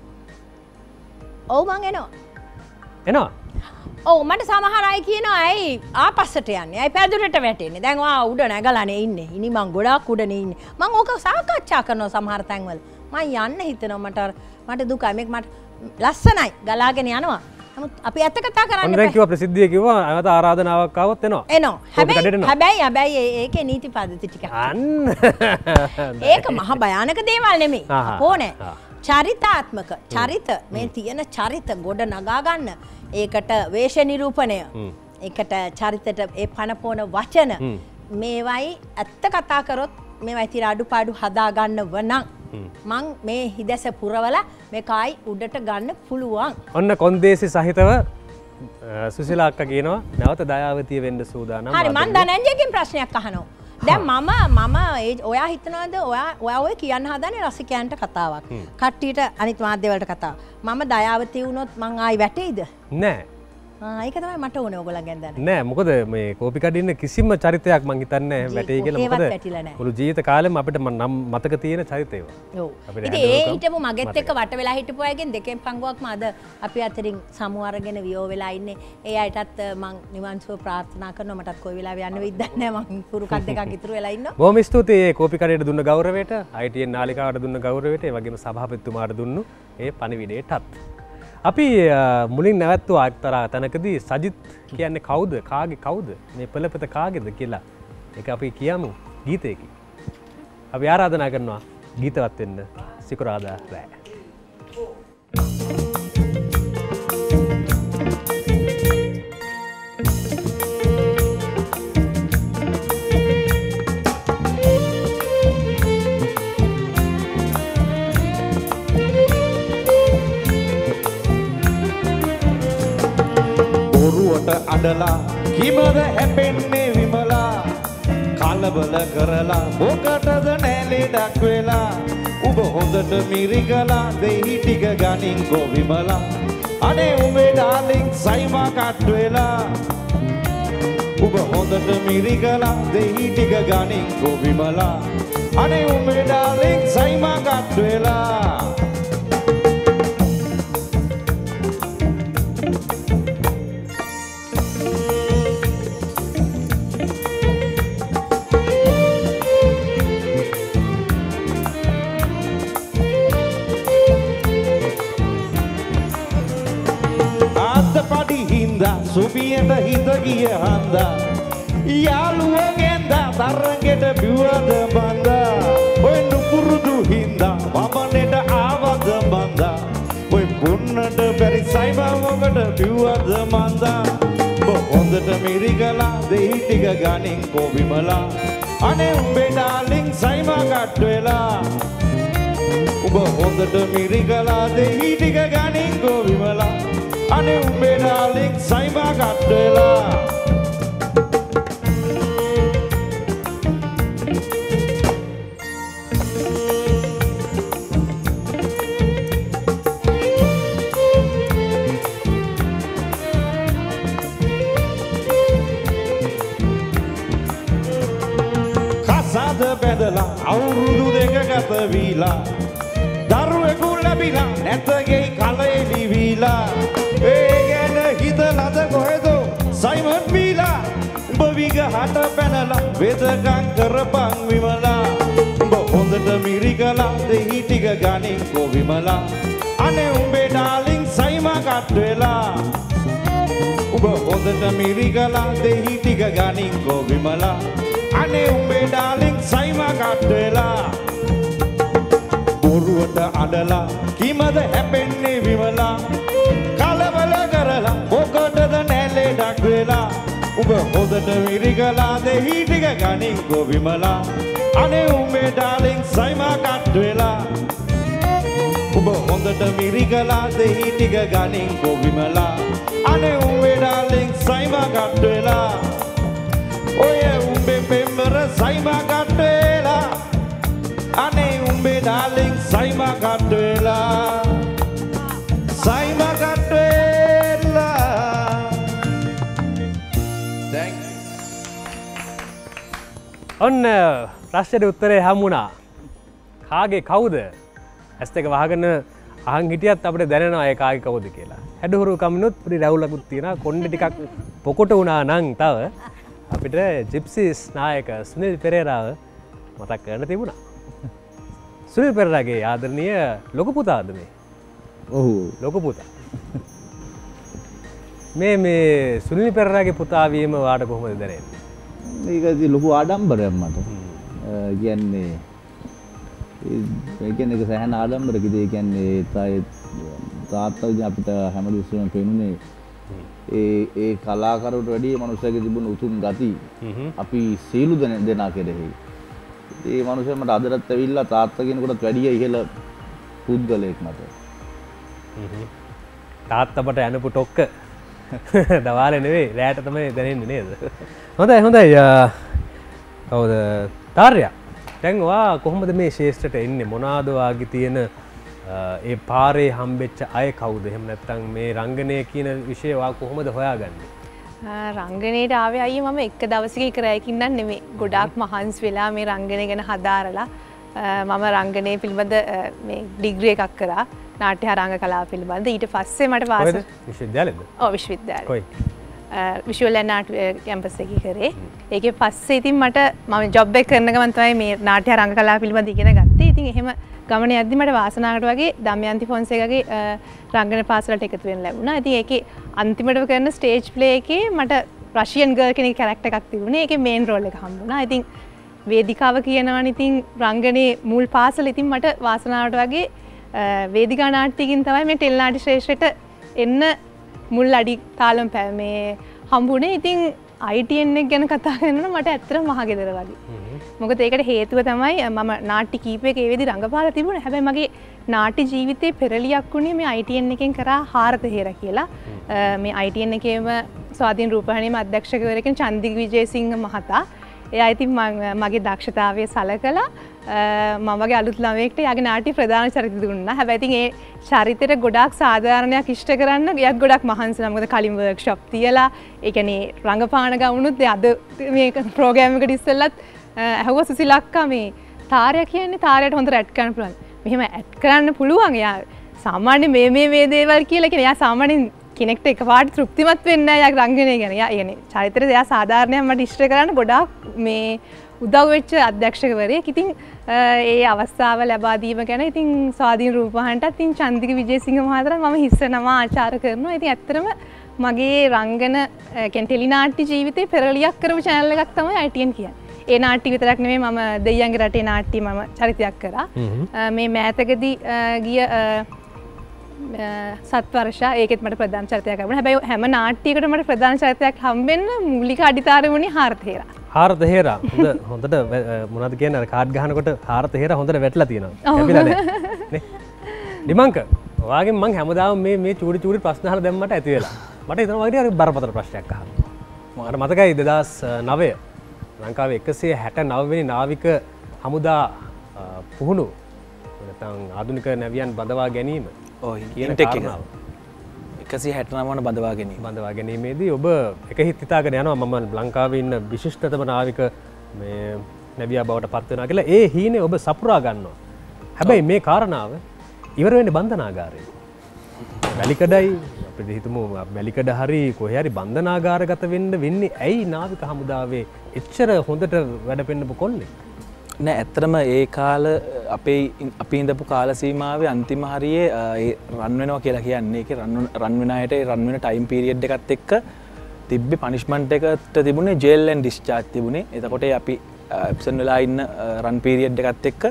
ඔව් මං එනවා. එනවා? ඔව් මට සමහර අය කියනවා ඇයි ආපස්සට යන්නේ? ඇයි පැදුරට වැටෙන්නේ? දැන් ඔයා උඩ නැගලානේ ඉන්නේ. ඉනි මං ගොඩාක් උඩනේ ඉන්නේ. මං ඕක සාකච්ඡා කරනවා සමහර තැන්වල. මං යන්න හිතනවා මට මට දුකයි මේක මට ලස්සනයි ගලාගෙන යනවා. නමුත් අපි ඇත්ත කතා කරන්න බෑ. දැන් කිව්වා ප්‍රසිද්ධිය කිව්වා අයමත ආරාධනාවක් ආවොත් එනවා. එනවා. හැබැයි හැබැයි හැබැයි ඒකේ නීති පද්ධති ටික. අන්න. ඒක මහ භයානක දේවල් නෙමෙයි. අපෝනේ. චරිතාත්මක චරිත මේ තියෙන චරිත ගොඩ නගා ගන්න. ඒකට වේශ නිරූපණය. ඒකට චරිතට ඒ පනපෝන වචන මේවයි ඇත්ත කතා කරොත් මේවයි තිර අඩුපාඩු හදා ගන්නව නම් මං මේ හිදැස පුරවල මේ කායි උඩට ගන්න පුළුවන්. ඔන්න කොන්දේසි සහිතව සුසිලා අක්කා කියනවා නැවත දයාවතිය වෙන්න සූදානම්. හරි මං දනංජයකින් ප්‍රශ්නයක් අහනවා. දැන් මම මම ඔයා හිතනවාද ඔයා ඔයා ඔය කියන්න හදන්නේ රසිකයන්ට කතාවක්. කට්ටියට අනිත් මාධ්‍ය වලට කතාවක්. මම දයාවතිය වුණොත් මං ආයි වැටෙයිද? නෑ. ආ ඒක තමයි මට ඕනේ ඕගොල්ලන් ගැන දැනගන්න. නෑ මොකද මේ කෝපි කඩින්න කිසිම චරිතයක් මං හිතන්නේ වැටෙයි කියලා. මොකද මුළු ජීවිත කාලෙම අපිට නම් මතක තියෙන චරිත ඒවා. ඔව්. ඉතින් ඒ හිටපු මගෙත් එක්ක වට වෙලා හිටපු අයගෙන් දෙකෙන් පංගුවක්ම අද අපි අතරින් සමු අරගෙන වියෝ වෙලා ඉන්නේ. ඒ අයටත් මං නිවන් සුව ප්‍රාර්ථනා කරනවා. මටත් කොයි වෙලාවෙ යන්න වෙයිද නැහැ. මං පුරුකක් දෙකක් ඉතුරු වෙලා ඉන්නවා. බොහොම ස්තුතියි මේ කෝපි කඩේට දුන්න ගෞරවයට, I T N නාලිකාවට දුන්න ගෞරවයට, ඒ වගේම සභාපතිතුමාට දුන්නු ඒ පණිවිඩයටත්. අපි මුලින් නැවැත්තු ආක්තරා තැනකදී සජිත් කියන්නේ කවුද කාගේ කවුද මේ පෙළපත කාගේද කියලා ඒක අපි කියමු ගීතයකින්. අපි ආරාධනා කරනවා ගීතවත් වෙන්න සිකුරාදා රෑ. අඩලා කිමද හැපෙන්නේ විමලා කලබල කරලා මොකටද නැලෙඩක් වෙලා උඹ හොඳට මිරිගලා දෙහි ටික ගනින්කෝ විමලා අනේ උඹේ ඩාලින් සයිමා කට් වෙලා උඹ හොඳට මිරිගලා දෙහි ටික ගනින්කෝ විමලා අනේ උඹේ ඩාලින් සයිමා කට් වෙලා සුපියට හිත ගිය හන්දා යාළුවගෙන්ද තරගෙට බිව්වද බන්දා ඔය නුපුරුදු හින්දා වමනෙට ආවද බන්දා ඔය පුන්නට බැරි සයිබවකට බිව්වද මන්දා ඔබ හොඳට මිරිගලා දෙහි ටික ගනින්කෝ විමලා අනේ උඹේ ඩාලින් සයිමා කට් වෙලා උඹ හොඳට මිරිකලා දෙහි ටික ගනින්කෝ විමලා අනේ උඹේ ඩාලින් සයිමා කට් වෙලා බැඳලා අවුරුදු දෙක ගත වීලා දරුවෙකු ලැබිලා නැතගේ කලෙලි වීලා ඒ ගැන හිතලද කොහෙද සයිමන් වීලා උඹ විගහට පැනලා වෙදකම් කරපන් විමලා උඹ හොඳට මිරිකලා දෙහි ටික ගනින්කෝ විමලා අනේ උඹේ ඩාලින් සයිමා කට් වෙලා උඹ හොඳට මිරිකලා දෙහි ටික ගනින්කෝ විමලා අනේ උඹේ ඩාලින් සයිමා කට් වෙලා බොරුවට අඬලා කිමද හැපෙන්නේ විමලා කලබල කරලා මොකටද නැලෙඩක් වෙලා උඹ හොඳට මිරිකලා දෙහි ටික ගනින්කෝ විමලා අනේ උඹේ ඩාලින් සයිමා කට් වෙලා උඹ හොඳට මිරිකලා දෙහි ටික ගනින්කෝ විමලා අනේ උඹේ ඩාලින් සයිමා කට් වෙලා ඔය උඹේ පෙම්බර සයිමා කට් වෙලා අනේ උඹේ ඩාලින් සයිමා කට් වෙලා සයිමා කට් වෙලා thank you ඔන්න ප්‍රශ්නෙට උත්තරේ හම්බුණා කාගේ කවුද ඇස් දෙක වහගෙන අහන් හිටියත් අපිට දැනෙනවා ඒ කාගේ කවුද කියලා හැඩහුරු කමිනුත් පොඩි රැවුලකුත් තියෙනවා කොණ්ඩේ ටිකක් පොකොට වුණා නම් තව අපිට ජිප්සිස් නායක සුනිල් පෙරේරාව මතක් කරන්න තිබුණා. සුනිල් පෙරේරාගේ ආදරණීය ලොකු පුතාද මේ? ඔව් ලොකු පුතා. මේ මේ සුනිල් පෙරේරාගේ පුතා වීම වාට කොහොමද දැනෙන්නේ? මේක ඉතින් ලොකු ආඩම්බරයක් මට. කියන්නේ ඒ කියන්නේ ඒක සෑහෙන ආඩම්බරයක්. ඒ කියන්නේ තාත්තා ඉතින් අපිට හැමදෙස්සම පෙනුනේ ඒ ඒ කලාකරුවට වැඩිය මනුස්සයෙක් තිබුණ උතුම් ගති අපි සීලු දෙනා කෙරෙහි. ඒ මනුස්සයා මට අදටත් ඇවිල්ලා තාත්තා කෙනෙකුටත් වැඩිය ඉහළ පුද්ගලයෙක් මට. තාත්තට ඇනපු ටොක්ක දවාලේ නෙවෙයි රැයට තමයි දැනෙන්නේ නේද? හොඳයි හොඳයි. කවුද? තාර්යා. දැන් ඔයා කොහොමද මේ ශේෂ්ත්‍රයට එන්නේ? මොනවාද ඔයාගේ තියෙන ඒ පාරේ හම්බෙච්ච අය කවුද? එහෙම නැත්නම් මේ රංගනය කියන විෂය ඔයා කොහොමද හොයාගන්නේ? රංගනයට ආවේ අයියේ මම එක දවසක එක රැයකින් නම් නෙමෙයි. ගොඩාක් මහන්සි වෙලා මේ රංගනය ගැන හදාරලා මම රංගනය පිළිබඳ මේ ඩිග්‍රී එකක් කරා. නාට්‍ය රංග කලාව පිළිබඳ. ඊට පස්සේ මට වාස විශ්වවිද්‍යාලෙද? ඔව් විශ්වවිද්‍යාලේ. කොයි? විෂුවල් ඇන්ඩ් ආර්ට් කැම්පස් එකේ කරේ. ඒකේ පස්සේ ඉතින් මට මම ජොබ් එක කරන ගමන් තමයි මේ නාට්‍ය රංග කලාව පිළිබඳ ඉගෙන ගත්තේ. ඉතින් එහෙම ගමන යද්දි මට වාසනාවකට වගේ දමයන්ති ෆොන්සේකාගේ රංගන පාසලට එකතු වෙන්න ලැබුණා. ඉතින් ඒකේ අන්තිමට කරන ස්ටේජ් ප්ලේ එකේ මට රෂියන් ගර්ල් කෙනෙක් කැරක්ටර් එකක් තිබුණේ. ඒකේ මේන් රෝල් එක හම්බුණා. ඉතින් වේදිකාව කියනවනේ ඉතින් රංගනේ මුල් පාසල ඉතින් මට වාසනාවට වගේ වේදිකා නාට්‍යකින් තමයි මේ ටෙලි නාට්‍ය ශ්‍රේෂ්ඨයට එන්න මුල් අඩි තාලම් මේ හම්බුනේ. ඉතින් I T N එක ගැන කතා කරනකොට මට ඇත්තටම මහගෙදර වගේ. මොකද ඒකට හේතුව තමයි මම නාට්‍ය කීපයක ඒ වෙදි රංගපාලා තිබුණා. හැබැයි මගේ නාට්‍ය ජීවිතේ පෙරලියක් වුණේ මේ I T N එකෙන් කරා හාරත හේර කියලා. මේ I T N එකේම ස්වාධීන රූපවාහිනියේම අධ්‍යක්ෂකවරයෙක් චන්දික විජේසිංහ මහතා. එයා ඉතින් මගේ දක්ෂතාවය සලකලා මම වගේ අලුත් ළමයෙක්ට යාගේ නාට්‍ය ප්‍රධාන චරිත දුන්නා. හැබැයි ඉතින් ඒ චරිතෙට ගොඩාක් සාධාරණයක් ඉෂ්ට කරන්න එයාත් ගොඩක් මහන්සි වෙනවා. මොකද කලින් වර්ක්ෂොප් තියලා ඒ කියන්නේ රංගපාන ගවුනුත් අද මේ ප්‍රෝග්‍රෑම් එකට ඉස්සෙල්ලත් ඇහුවා සුසිලක්කා මේ තාරයා කියන්නේ තාරයට හොඳට ඇඩ් කරන්න පුළුවන්. මෙහෙම ඇඩ් කරන්න පුළුවන්. එයා සාමාන්‍ය මේ මේ මේ දේවල් කියලා කියන එයා සාමාන්‍යයෙන් කෙනෙක්ට එකපාරට තෘප්තිමත් වෙන්නේ නැහැ යාගේ රංගනය ගැන. එයා කියන්නේ චරිතෙට එයා සාධාරණයක් මට ඉෂ්ට කරන්න ගොඩාක් මේ උදව් වෙච්ච අධ්‍යක්ෂකවරයෙක්. ඉතින් ඒ අවස්ථාව ලබා දීම ගැන ඉතින් ස්වාධීන රූපවාහිනියටත් ඉතින් චන්දික විජේසිංහ මහතාට මම හිස්සනවා ආචාර කරනවා. ඉතින් ඇත්තටම මගේ රංගන කියන්නේ ටෙලි නාට්‍ය ජීවිතේ පෙරලියක් කරපු channel එකක් තමයි I T N කියන්නේ. ඒ නාට්‍ය විතරක් නෙමෙයි මම දෙයියන්ගේ රටේ නාට්‍ය මම චරිතයක් කරා. මේ මෑතකදී ගිය සත් වර්ෂා ඒකෙත් මට ප්‍රධාන චරිතයක් ලැබුණා. හැබැයි හැම නාට්‍යයකටම මට ප්‍රධාන චරිතයක් හම්බෙන්න මූලික අඩිතාරම වුණේ හාරත හේරා. හාරත හේරා හොඳ හොඳට මොනවද කියන්නේ අර කාඩ් ගහනකොට හාරත හේරා හොඳට වැටලා තියෙනවා. කැපිලා නැහැ. නේ. ඩිමංක ඔයාගෙන් මං හැමදාම මේ මේ චූටි චූටි ප්‍රශ්න අහලා දැම්මට ඇති වෙලා. මට හිතෙනවා වගේ හරි බරපතල ප්‍රශ්නයක් අහන්න. මට මතකයි දෙදාස් නවය ලංකාවේ එකසිය හැට නව වෙනි නාවික හමුදා පුහුණු නැත්නම් ආධුනික නැවියන් බඳවා ගැනීම ඔව් කියන කාරණාව. එකසිය හැට නව වන බඳවා ගැනීම. බඳවා ගැනීමේදී ඔබ එක හිත් හිතාගෙන යනවා මම ලංකාවේ ඉන්න විශිෂ්ටතම නාවික මේ නැවියා බවට පත් වෙනවා කියලා. ඒ හීනේ ඔබ සපුරා ගන්නවා. හැබැයි මේ කාරණාව ඉවර වෙන්නේ බන්ධනාගාරයේ. වැලිකඩයි අපිට හිතමු වැලිකඩ හරි කොහේ හරි බන්ධනාගාරගත වෙන්න වෙන්නේ ඇයි නාවික හමුදාවේ එච්චර හොඳට වැඩ පෙන්නපු කොල්ලෙක්? නෑ ඇත්තටම ඒ කාල අපේ අපි ඉඳපු කාල සීමාවේ අන්තිම හරියේ ඒ රන් වෙනවා කියලා කියන්නේ ඒකේ රන් රන් වෙන අයට ඒ රන් වෙන ටයිම් පීරියඩ් එකත් එක්ක තිබ්බේ පනිෂ්මන්ට් එකට තිබුණේ ජේල් ඇන්ඩ් ඩිස්චාර්ජ් තිබුණේ. එතකොට අපි ඇබ්සන්ට් වෙලා ඉන්න රන් පීරියඩ් එකත් එක්ක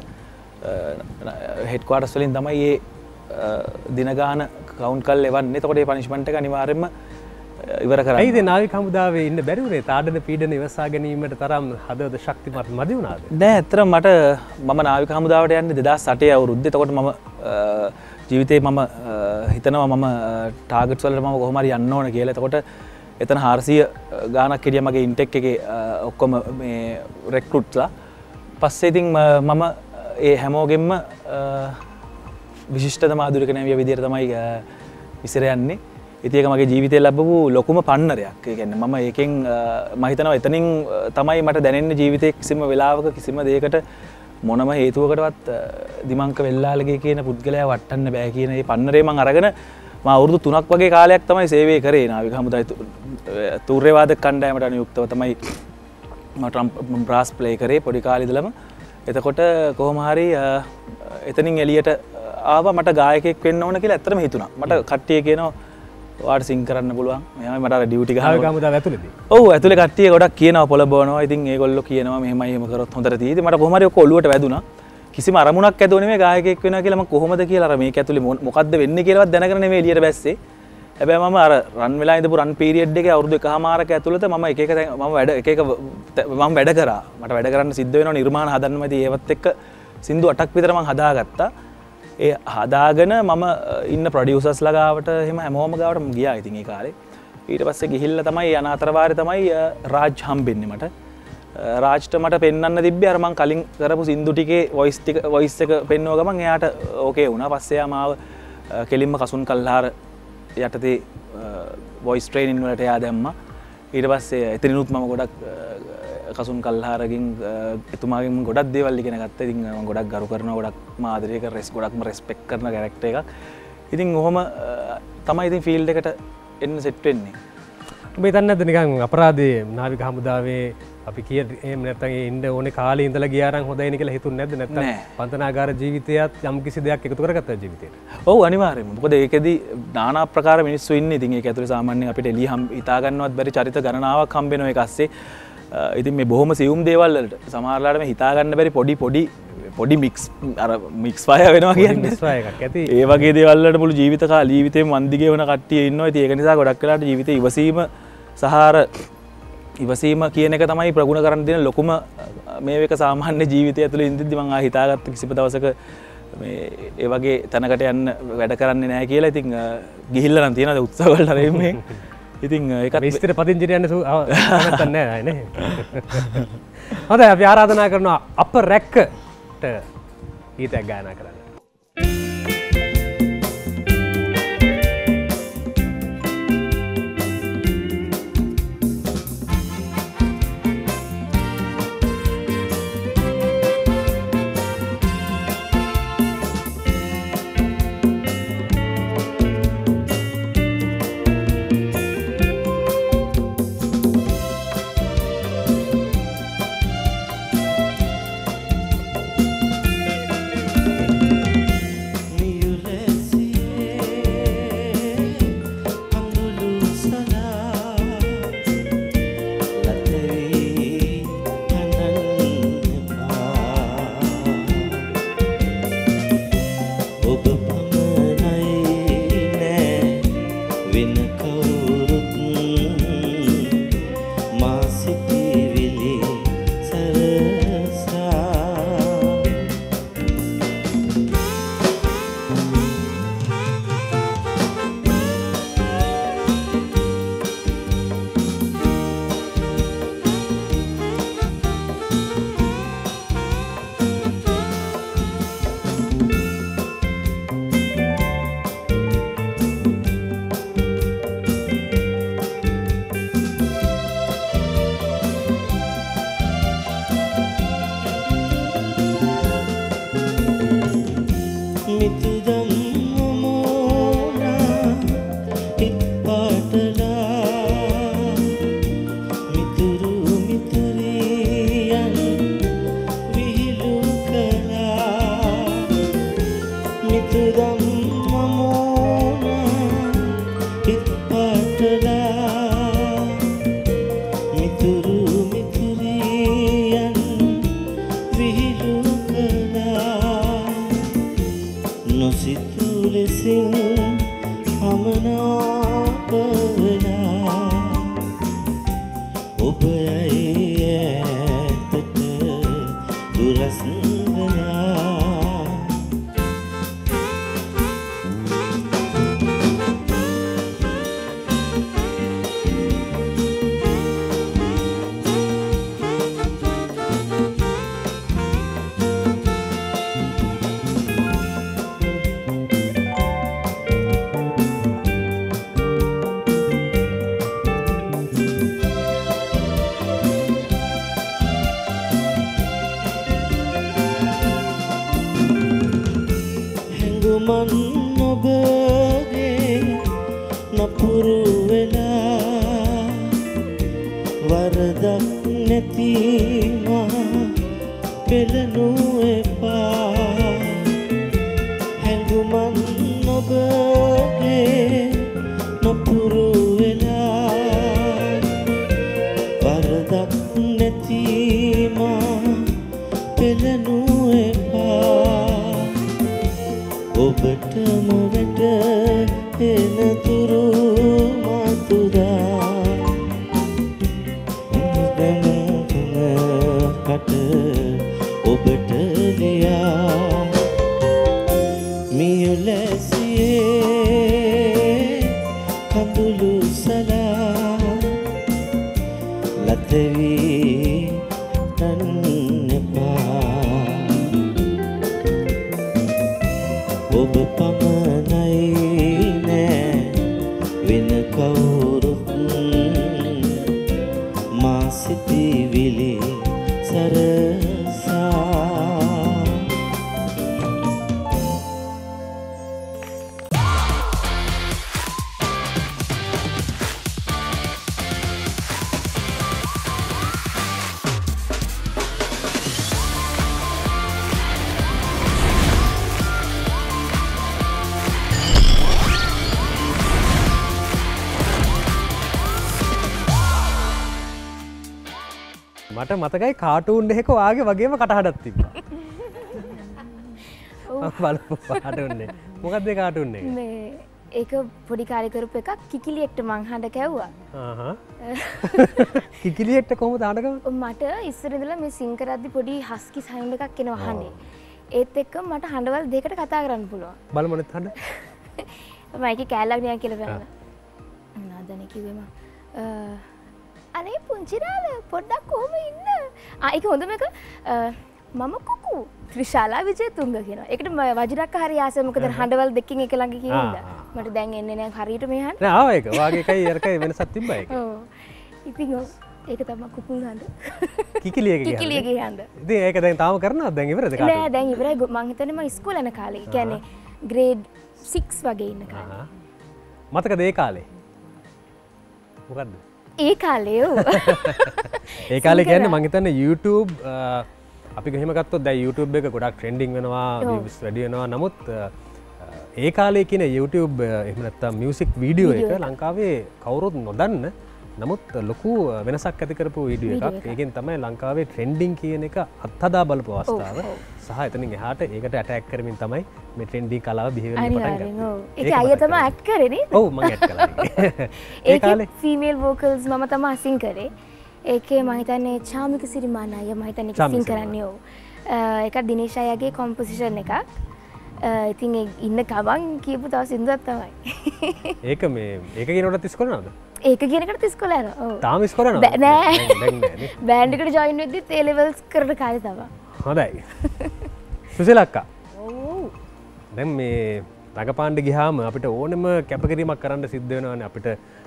හෙඩ් ක්වාටර්ස් වලින් තමයි මේ දින ගාන කවුන්ට් කරලා එවන්නේ. එතකොට මේ පනිෂ්මන්ට් එක අනිවාර්යයෙන්ම ඉවර කරන්න. ඇයිද නාවික හමුදාවේ ඉන්න බැරි වුණේ? තාඩන පීඩන ඉවසා ගැනීමට තරම් හදවත ශක්තිමත් මදි වුණාද? නෑ ඇත්තටම මට මම නාවික හමුදාවට යන්නේ දෙදාස් අටේ අවුරුද්දේ. එතකොට මම ජීවිතේ මම හිතනවා මම ටාගට්ස් වලට මම කොහොම හරි යන්න ඕන කියලා. එතකොට එතන හාරසිය ගානක් හිටියා මගේ ඉන්ටෙක් එකේ ඔක්කොම මේ රෙක්රුට්ස්ලා. පස්සේ ඉතින් මම ඒ හැමෝගෙම විශිෂ්ටතම ආධුනික නැවිය විදියට තමයි ඉස්සර යන්නේ. ඉතින් ඒක මගේ ජීවිතේ ලැබපු ලොකුම පන්නරයක්. ඒ කියන්නේ මම ඒකෙන් මම හිතනවා එතනින් තමයි මට දැනෙන්නේ ජීවිතේ කිසිම වෙලාවක කිසිම දෙයකට මොනම හේතුවකටවත් දිමංක වෙල්ලාලගේ කියන පුද්ගලයා වටන්න බෑ කියන මේ පන්නරේ මම අරගෙන මම අවුරුදු තුනක් වගේ කාලයක් තමයි සේවය කරේ නාවික හමුදාවේ තූර්යවාදක කණ්ඩායමට අනුයුක්තව තමයි මම බ්‍රාස් ප්ලේ කරේ පොඩි කාලේ ඉඳලම. එතකොට කොහොම හරි එතනින් එළියට ආවා මට ගායකයෙක් වෙන්න ඕන කියලා ඇත්තටම හිතුණා. මට කට්ටිය කියනවා ඔයාට සිං කරන්න පුළුවන්. මෙයා මට අර ඩියුටි ගහනවා. නාවික හමුදාව ඇතුළේදී. ඔව් ඇතුලේ කට්ටිය ගොඩක් කියනවා පොළඹවනවා. ඉතින් ඒගොල්ලෝ කියනවා මෙහෙමයි එහෙම කරොත් හොඳට තියෙයි. ඉතින් මට කොහොම හරි ඔක ඔළුවට වැදුනා. කිසිම අරමුණක් ඇතුව නෙමෙයි ගායකයෙක් වෙනවා කියලා මම කොහොමද කියලා අර මේක ඇතුලේ මොකද්ද වෙන්නේ කියලාවත් දැනගෙන නෙමෙයි එළියට බැස්සේ. හැබැයි මම අර රන් වෙලා ඉඳපු රන් පීරියඩ් එකේ අවුරුදු එකමාරක ඇතුළත මම එක එක මම වැඩ එක එක මම වැඩ කරා. මට වැඩ කරන්න සිද්ධ වෙනවා නිර්මාණ හදන්නම. ඉතින් ඒවත් එක්ක සින්දු අටක් විතර මම හදාගත්තා. ඒ හදාගෙන මම ඉන්න ප්‍රොඩියුසර්ස්ලා ගාවට එහෙම හැමෝම ගාවට ගියා ඉතින් ඒ කාලේ. ඊට පස්සේ ගිහිල්ලා තමයි යන අතර වාරේ තමයි රාජ් හම්බෙන්නේ මට. රාජ්ට මට පෙන්වන්න තිබ්බේ අර මං කලින් කරපු සින්දු ටිකේ වොයිස් ටික වොයිස් එක පෙන්වුව ගමන් එයාට ඕකේ වුණා. පස්සේ එයා මාව කෙලින්ම කසුන් කල්හාර යටතේ වොයිස් ට්‍රේනින් වලට එයා දැම්මා. ඊට පස්සේ එතනිනුත් මම ගොඩක් කසුන් කල්හාරකින් එතුමාගෙන් ගොඩක් දේවල් ඉගෙන ගත්තා. ඉතින් මම ගොඩක් ගරු කරනවා, ගොඩක් ආදරය කරන, රෙස් ගොඩක්ම රෙස්පෙක්ට් කරන කැරක්ටර් එකක්. ඉතින් ඔහොම තමයි ඉතින් ෆීල්ඩ් එකට එන්න සෙට් වෙන්නේ. ඔබ හිතන්නේ නැද්ද නිකන් අපරාධේ නාවික හමුදාවේ අපි කිය එහෙම නැත්නම් ඒ ඉන්න ඕනේ කාලේ ඉඳලා ගියා නම් හොඳයිනේ කියලා හිතුන්නේ නැද්ද? නැත්නම් පන්තනාගාර ජීවිතයත් යම් කිසි දෙයක් එකතු කරගත්තා ජීවිතේට. ඔව් අනිවාර්යයෙන්ම. මොකද ඒකෙදි নানা ප්‍රකාර මිනිස්සු ඉන්නේ. ඉතින් ඒක ඇතුලේ සාමාන්‍යයෙන් අපිට එළිය හිතා ගන්නවත් බැරි චරිත ගණනාවක් හම්බ වෙනවා ඒක ඇස්සේ. ඉතින් මේ බොහොම සියුම් දේවල් වලට සමහරලාට මේ හිතා ගන්න බැරි පොඩි පොඩි පොඩි මික්ස් අර මික්ස් ෆයර් වෙනවා කියන්නේ. මික්ස් ෆයර් එකක් ඇති. ඒ වගේ දේවල් වලට මුළු ජීවිත කාල ජීවිතේම වන්දිගේ වෙන කට්ටිය ඉන්නවා. ඉතින් ඒක නිසා ගොඩක් වෙලාට ජීවිතේ ඉවසීම සහ අර ඉවසීම කියන එක තමයි ප්‍රගුණ කරන්න දෙන ලොකුම මේ එක සාමාන්‍ය ජීවිතය ඇතුළේ ඉඳිද්දි මම ආ හිතාගත්ත කිසිම දවසක මේ ඒ වගේ තැනකට යන්න වැඩ කරන්නේ නැහැ කියලා. ඉතින් ගිහිල්ලා නම් තියෙනවා උත්සාහ වලට අර එන්නේ. ඉතින් ඒකත් විස්තර පදිංචිට යන්න නැත්තන් නෑ නේ. හොඳයි අපි ආරාධනා කරනවා අප රැක්කට ගීතයක් ගායනා කරන්න. හැඟුමන් ඔබගේ නපුරු වෙලා වරදක් නැති මා පෙළනු එපා හැඟුමන් ඔබගේ නපුරු වෙලා වරදක් නැති මා පෙළනු එපා ඔබටම වැට එන තුරු මතුරා කට ඔබට ලියා මියුලැසියේ කඳුළු සලා ලතවී නන්නපා ඔබ පමණයි නෑ වෙන කවුරුත් මා සිතිවිලි සරසා මට මතකයි කාටූන් එකක වාගේ වගේම කටහඬක් තිබ්බා. ඔව් බලපු කාටූන් එක. මොකක්ද ඒ කාටූන් එක? මේ ඒක පොඩි කාලේ කරපු එකක් කිකිලියෙක්ට මං හඬ කැව්වා. ආහා. කිකිලියෙක්ට කොහොමද හඬ කවන්නේ? මට ඉස්සර ඉඳලා මේ සිං කරද්දි පොඩි හස්කි සයින් එකක් එනවා හඬේ. ඒත් එක්ක මට හඬවල් දෙකකට කතා කරන්න පුළුවන්. බලමු නෙත් හඬ. මම ඒකේ කෑල්ලක් නිකන් කියලා බලන්න. මොනවද කිව්වේ මම? අනේ පුංචිරාල පොඩ්ඩක් කොහොම ඉන්න? ආ ඒක හොඳම එක මම කුකු ත්‍රිශාලා විජේතුංග කියනවා. ඒකට වජිරක්ක හරි ආසයි මොකද හඬවල් දෙකකින් එක ළඟ කියනද? මට දැන් එන්නේ නැහැ හරියට මේ හඬ. නෑ ආව ඒක. වාගේ එකයි අරකයි වෙනසක් තිබ්බා ඒක. ඔව්. ඉතින් ඒක තමයි කුකුල් හඬ. කිකිලියගේ හඬ. කිකිලියගේ හඬ. ඉතින් ඒක දැන් තාම කරනවද? දැන් ඉවරද කාටද? නෑ දැන් ඉවරයි. මං හිතන්නේ මම ඉස්කෝලේ යන කාලේ. ඒ කියන්නේ ග්‍රේඩ් සික්ස් වගේ ඉන්න කාලේ. මතකද ඒ කාලේ? මොකද්ද? ඒ කාලේ ඒ කාලේ කියන්නේ මං හිතන්නේ YouTube අපි ගහම ගත්තොත් දැන් YouTube එක ගොඩක් ට්‍රෙන්ඩින් වෙනවා views වැඩි වෙනවා නමුත් ඒ කාලේ කියන YouTube එහෙම නැත්නම් මියුසික් වීඩියෝ එක ලංකාවේ කවුරුත් නොදන්න නමුත් ලොකු වෙනසක් ඇති කරපු වීඩියෝ එකක්. ඒකෙන් තමයි ලංකාවේ ට්‍රෙන්ඩින් කියන එක අත්හදා බලපු අවස්ථාව. සහ එතනින් එහාට ඒකට ඇටැක් කරමින් තමයි මේ ට්‍රෙන්ඩින් කලාව බිහි වෙන්න පටන් ගත්තේ. ඒක අයියා තමයි ඇඩ් කරේ නේද? ඔව් මම ඇඩ් කළා. ඒ කාලේ ෆීමේල් වෝකල්ස් මම තමයි අසින් කරේ. ඒකේ මම හිතන්නේ චාමික සිරිමාන අයියා මම හිතන්නේ සින් කරන්නේ ඔව්. ඒක දිනේෂ් අයියාගේ කොම්පොසිෂන් එකක්. ඉතින් ඉන්න ගමන් කියපු තව සින්දුවක් තමයි. ඒක මේ ඒක කියනකොටත් ඉස්කෝලේ නේද? ඒක කියනකොට ඉස්කෝලේ යනවා. ඔව්. තාම ඉස්කෝලේ නේද? නෑ. දැන් නෑ නේ. බෑන්ඩ් එකට ජොයින් වෙද්දිත් ඒ ලෙවල්ස් කරන කාලේ තමයි. හොඳයි. සුසිලක්කා. ඔව්. දැන් මේ රඟපාන්න ගියාම අපිට ඕනෙම කැපකිරීමක් කරන්න සිද්ධ වෙනවානේ අපිට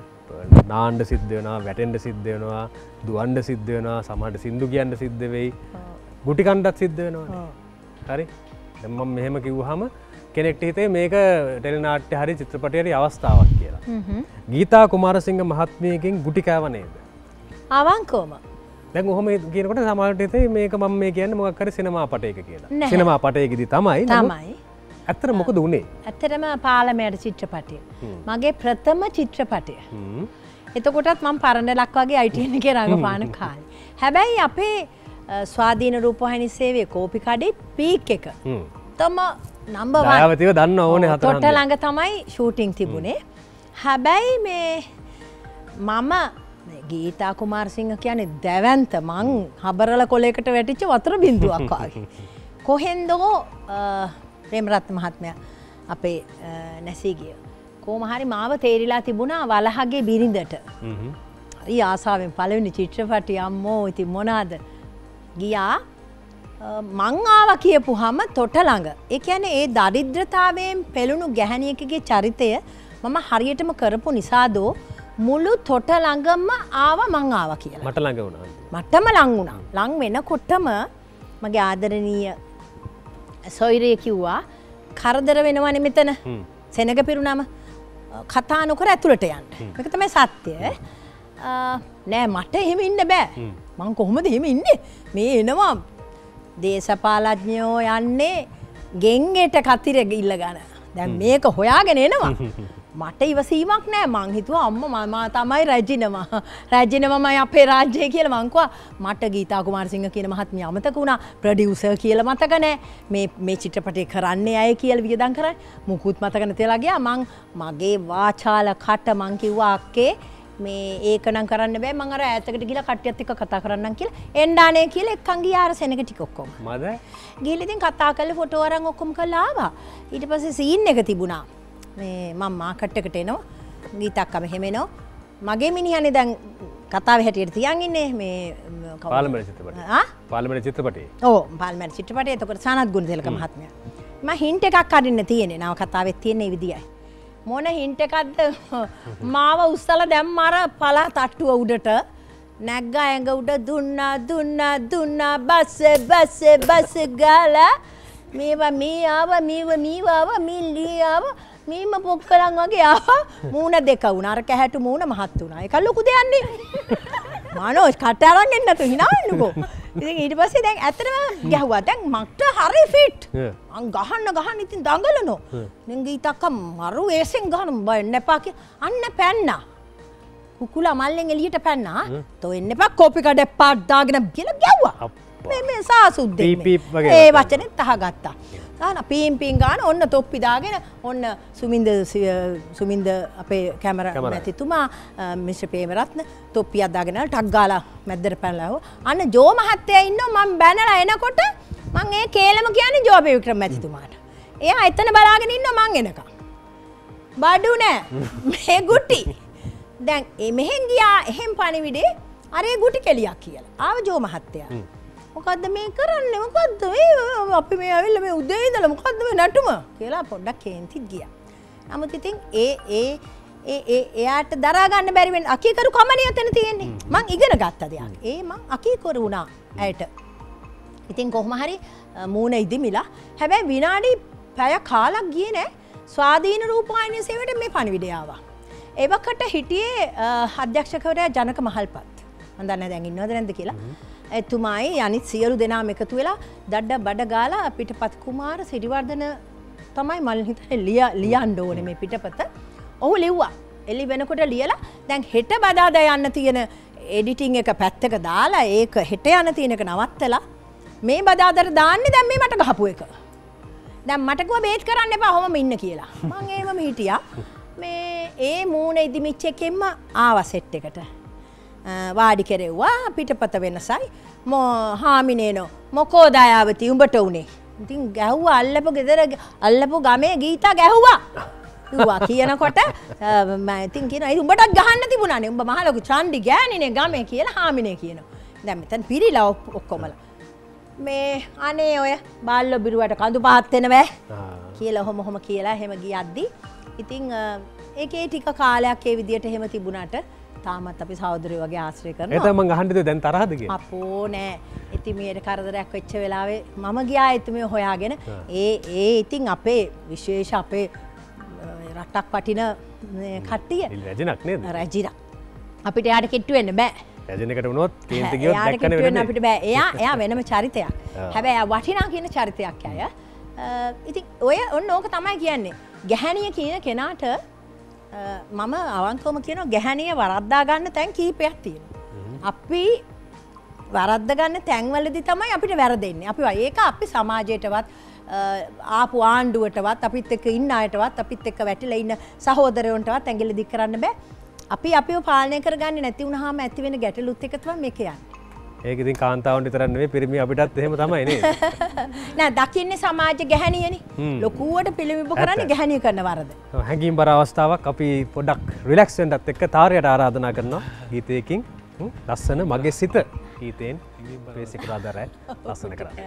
නාන්න සිද්ධ වෙනවා, වැටෙන්න සිද්ධ වෙනවා, දුවන්න සිද්ධ වෙනවා, සමහරට සින්දු කියන්න සිද්ධ වෙයි. ගුටි කණ්ඩත් සිද්ධ වෙනවානේ. හරි. දැන් මම මෙහෙම කිව්වහම කෙනෙක්ට හිතේ මේක ටෙලිනාට්‍ය හරි චිත්‍රපටය හරි අවස්ථාවක් කියලා. ගීතා කුමාරසිංහ මහත්මියකින් ගුටි කෑව නේද? අවංකවම. දැන් ඔහොම කියනකොට සමහරට හිතේ මේක මම මේ කියන්නේ මොකක් හරි සිනමා පටයක කියලා. සිනමා පටයකදී තමයි. තමයි. ඇත්තට මොකද උනේ? ඇත්තටම පාලමයට චිත්‍රපටය. මගේ ප්‍රථම චිත්‍රපටය. එතකොටත් මම පරණ ලක් වගේ I T N එකේ රඟපාන කාලේ. හැබැයි අපේ ස්වාධීන රූපවාහිනී සේවයේ කෝපි කඩේ පීක් එක. තම නම්බර් වන්. දයාවතිව දන්න ඕනේ හතර. තොට ළඟ තමයි ෂූටින් තිබුණේ. හැබැයි මේ මම ගීතා කුමාරසිංහ කියන්නේ දැවැන්ත මං හබරල කොලයකට වැටිච්ච වතුර බින්දුවක් වගේ. කොහෙන්දෝ ප්‍රේමරත්න මහත්මයා අපේ නැසී ගිය. කොහොම හරි මාව තේරිලා තිබුණා වලහගේ බිරිඳට. හරි ආසාවෙන් පළවෙනි චිත්‍රපටය අම්මෝ ඉතින් මොනවාද ගියා මං ආවා කියපුවාම තොට ළඟ. ඒ කියන්නේ ඒ දරිද්‍රතාවයෙන් පෙළුණු ගැහණියකගේ චරිතය මම හරියටම කරපු නිසාදෝ මුළු තොට ළඟම ආවා මං ආවා කියලා. මට ළඟ වුණා. මටම ලං වුණා. ලං වෙනකොටම මගේ ආදරණීය සොයිරේ කිව්වා කරදර වෙනවනේ මෙතන. සෙනග පිරුණාම කතා නොකර ඇතුළට යන්න. මේක තමයි සත්‍යය. නෑ මට එහෙම ඉන්න බෑ. මං කොහොමද එහෙම ඉන්නේ? මේ එනවා දේශපාලඥයෝ යන්නේ ගෙන්ගෙට කතිර ඉල්ල ගන්න. දැන් මේක හොයාගෙන එනවා. මට ඉවසීමක් නෑ. මං හිතුවා අම්මා මම තමයි රැජිනවා. රැජිනමමයි අපේ රාජ්‍යය කියලා මං කිව්වා. මට ගීතා කුමාරසිංහ කියන මහත්මිය අමතක වුණා. ප්‍රොඩියුසර් කියලා මතක නෑ. මේ මේ චිත්‍රපටය කරන්නේ අය කියලා වියදම් කරන්නේ. මුකුත් මතක නැතිලා ගියා. මං මගේ වාචාල කට මං කිව්වා අක්කේ මේ ඒක නම් කරන්න බෑ. මං අර ඈතකට ගිහලා කට්ටියත් එක්ක කතා කරන්නම් කියලා. එන්ඩානේ කියලා එක්කන් ගියා අර සෙනග ටික ඔක්කොම. මද? ගිහලා ඉතින් කතා කරලා ෆොටෝ අරන් ඔක්කොම කරලා ආවා. ඊට පස්සේ සීන් එක තිබුණා. මේ මම මාකට් එකට එනවා. ගීතක්ක මෙහෙම එනවා. මගේ මිනිහනේ දැන් කතාවේ හැටියට තියන් ඉන්නේ මේ පාර්ලිමේන්තු චිත්‍රපටය. ආ? පාර්ලිමේන්තු චිත්‍රපටය. ඔව් පාර්ලිමේන්තු චිත්‍රපටය. එතකොට සනත් ගුණතිලක මහත්මයා. මම හින්ට් එකක් අරින්න තියෙන්නේ. නව කතාවෙත් තියෙන මේ විදියයි. මොන හින්ට් එකක්ද? මාව උස්සලා දැම්ම අර පළ තට්ටුව උඩට නැග්ගා ඇඟ උඩ දුන්නා දුන්නා දුන්නා බස් බස් බස් ගාලා මේවා මේ ආවා මේව මේව ආවා මිල්ලී ආවා මීම පොක්කලන් වගේ ආවා මූණ දෙක වුණා අර කැහැටු මූණ මහත් වුණා ඒක ලොකු දෙයක් නේ මානෝස් කට අරන් එන්න තු hina වෙන්නකෝ ඉතින් ඊට පස්සේ දැන් ඇත්තටම ගැහුවා දැන් මට හරි ෆිට් අන් ගහන්න ගහන්න ඉතින් දඟලනෝ දැන් ගීතක්ක මරු ඒසෙන් ගහන්න බයන්න එපා කිය අන්න පැන්නා කුකුලා මල්ලෙන් එළියට පැන්නා තෝ එන්න එපා කෝපි කඩ පාට දාගෙන කියලා ගැව්වා මේ මේ සාසුද්දේ ඒ වචනෙත් අහගත්තා ගාන පීම් පීම් ගාන ඔන්න තොප්පි දාගෙන ඔන්න සුමින්ද සුමින්ද අපේ කැමරා මැතිතුමා මිස්ටර් ප්‍රේමරත්න තොප්පියක් දාගෙන ටක් ගාලා මැද්දට පැනලා අන්න ජෝ මහත්තයා ඉන්නවා මම බැනලා එනකොට මං ඒ කේලම කියන්නේ ජෝබේ වික්‍රම මැතිතුමාට එයා එතන බලාගෙන ඉන්නවා මං එනකම් බඩු නෑ මේ ගුටි දැන් මෙහෙන් ගියා එහෙන් පණිවිඩේ අරේ ගුටි කෙලියක් කියලා ආව ජෝ මහත්තයා මොකද්ද මේ කරන්නේ මොකද්ද මේ අපි මේ ඇවිල්ලා මේ උදේ ඉඳලා මොකද්ද මේ නටුම කියලා පොඩ්ඩක් කේන්තිත් ගියා. නමුත් ඉතින් ඒ ඒ ඒ ඒ එයාට දරා ගන්න බැරි වෙන අකීකරු කමනේ එතන තියෙන්නේ. මං ඉගෙන ගත්ත දෙයක්. ඒ මං අකීකරු වුණා ඇයට. ඉතින් කොහොම හරි මූණ ඉදිමිලා හැබැයි විනාඩි පැය කාලක් ගියේ නෑ ස්වාධීන රූපවාහිනිය සේවයට මේ පණිවිඩය ආවා. ඒවකට හිටියේ අධ්‍යක්ෂකවරයා ජනක මහල්පත්. මන් දන්නේ දැන් ඉන්නවද නැද්ද කියලා. එතුමායි අනිත් සියලු දෙනාම එකතු වෙලා දඩ බඩ ගාලා පිටපත් කුමාර සිරිවර්ධන තමයි මම හිතන්නේ ලියන්න ඕනේ මේ පිටපත. ඔහු ලිව්වා. එළි වෙනකොට ලියලා දැන් හෙට බදාදා යන්න තියෙන එඩිටින් එක පැත්තක දාලා ඒක හෙට යන තියෙන එක නවත්තලා මේ බදාදට දාන්නේ දැන් මේ මට ගහපු එක. දැන් මට කිව්වා බේත් කරන්න එපා ඔහොමම ඉන්න කියලා. මං ඒවම හිටියා. මේ ඒ මූණ ඉදිමිච්ච එකෙන්ම ආවා සෙට් එකට. වාඩි කෙරෙව්වා පිටපත වෙනසයි මෝ හාමිනේනෝ මොකෝ දයාවති උඹට උනේ ඉතින් ගැහුවා අල්ලපු ගෙදර අල්ලපු ගමේ ගීතා ගැහුවා කිව්වා කියනකොට මම ඉතින් කියනවා ඒ උඹටත් ගහන්න තිබුණානේ උඹ මහ ලොකු චණ්ඩි ගෑණිනේ ගමේ කියලා හාමිනේ කියනවා දැන් මෙතන පිරිලා ඔක්කොමලා මේ අනේ ඔය බාල්ලෝ බිරුවට කඳු පහත් වෙන බෑ කියලා ඔහොම ඔහොම කියලා එහෙම ගියද්දි ඉතින් ඒකේ ටික කාලයක් ඒ විදියට එහෙම තිබුණාට තාමත් අපි සහෝදරයෝ වගේ ආශ්‍රය කරනවා. එතන මං අහන්නද දැන් තරහද කියලා? අපෝ නෑ. ඉතින් මේකට කරදරයක් වෙච්ච වෙලාවේ මම ගියා එතුමිය හොයාගෙන ඒ ඒ ඉතින් අපේ විශේෂ අපේ රටක් වටින කට්ටිය. රැජිනක් නේද? රැජිනක්. අපිට යාට කිට්ටු වෙන්න බෑ. රැජිනකට වුණොත් කේන්ති ගියොත් දැක්කනේ වෙන්නේ. අපිට බෑ. එයා එයා වෙනම චරිතයක්. හැබැයි එයා වටිනා කියන චරිතයක් අය. ඉතින් ඔය ඔන්න ඕක තමයි කියන්නේ. ගැහණිය කියන කෙනාට මම අවංකවම කියනවා ගැහණිය වරද්දා ගන්න තැන් කීපයක් තියෙනවා. අපි වරද්ද ගන්න තැන්වලදී තමයි අපිට වැරදෙන්නේ. අපි ඒක අපි සමාජයටවත් ආපු ආණ්ඩුවටවත් අපිත් එක්ක ඉන්න අයටවත් අපිත් එක්ක වැටිලා ඉන්න සහෝදරයන්ටවත් ඇඟිලි දික් කරන්න බෑ. අපි අපිව පාලනය කරගන්නේ නැති වුනහම ඇති වෙන ගැටලුත් එක තමයි මේක යන්නේ. ඒක ඉතින් කාන්තාවන්ට විතරක් නෙවෙයි පිරිමි අපිටත් එහෙම තමයි නේද? නෑ දකින්නේ සමාජ ගැහණියනේ. ලොකුවට පිළිඹු කරන්නේ ගැහණිය කරන වරද. හැඟීම් බර අවස්ථාවක් අපි පොඩ්ඩක් රිලැක්ස් වෙන්නත් එක්ක තාරයට ආරාධනා කරනවා ගීතයකින් ලස්සන මගේ සිත ගීතයෙන් මේ සිකුරාදා ලස්සන කරා.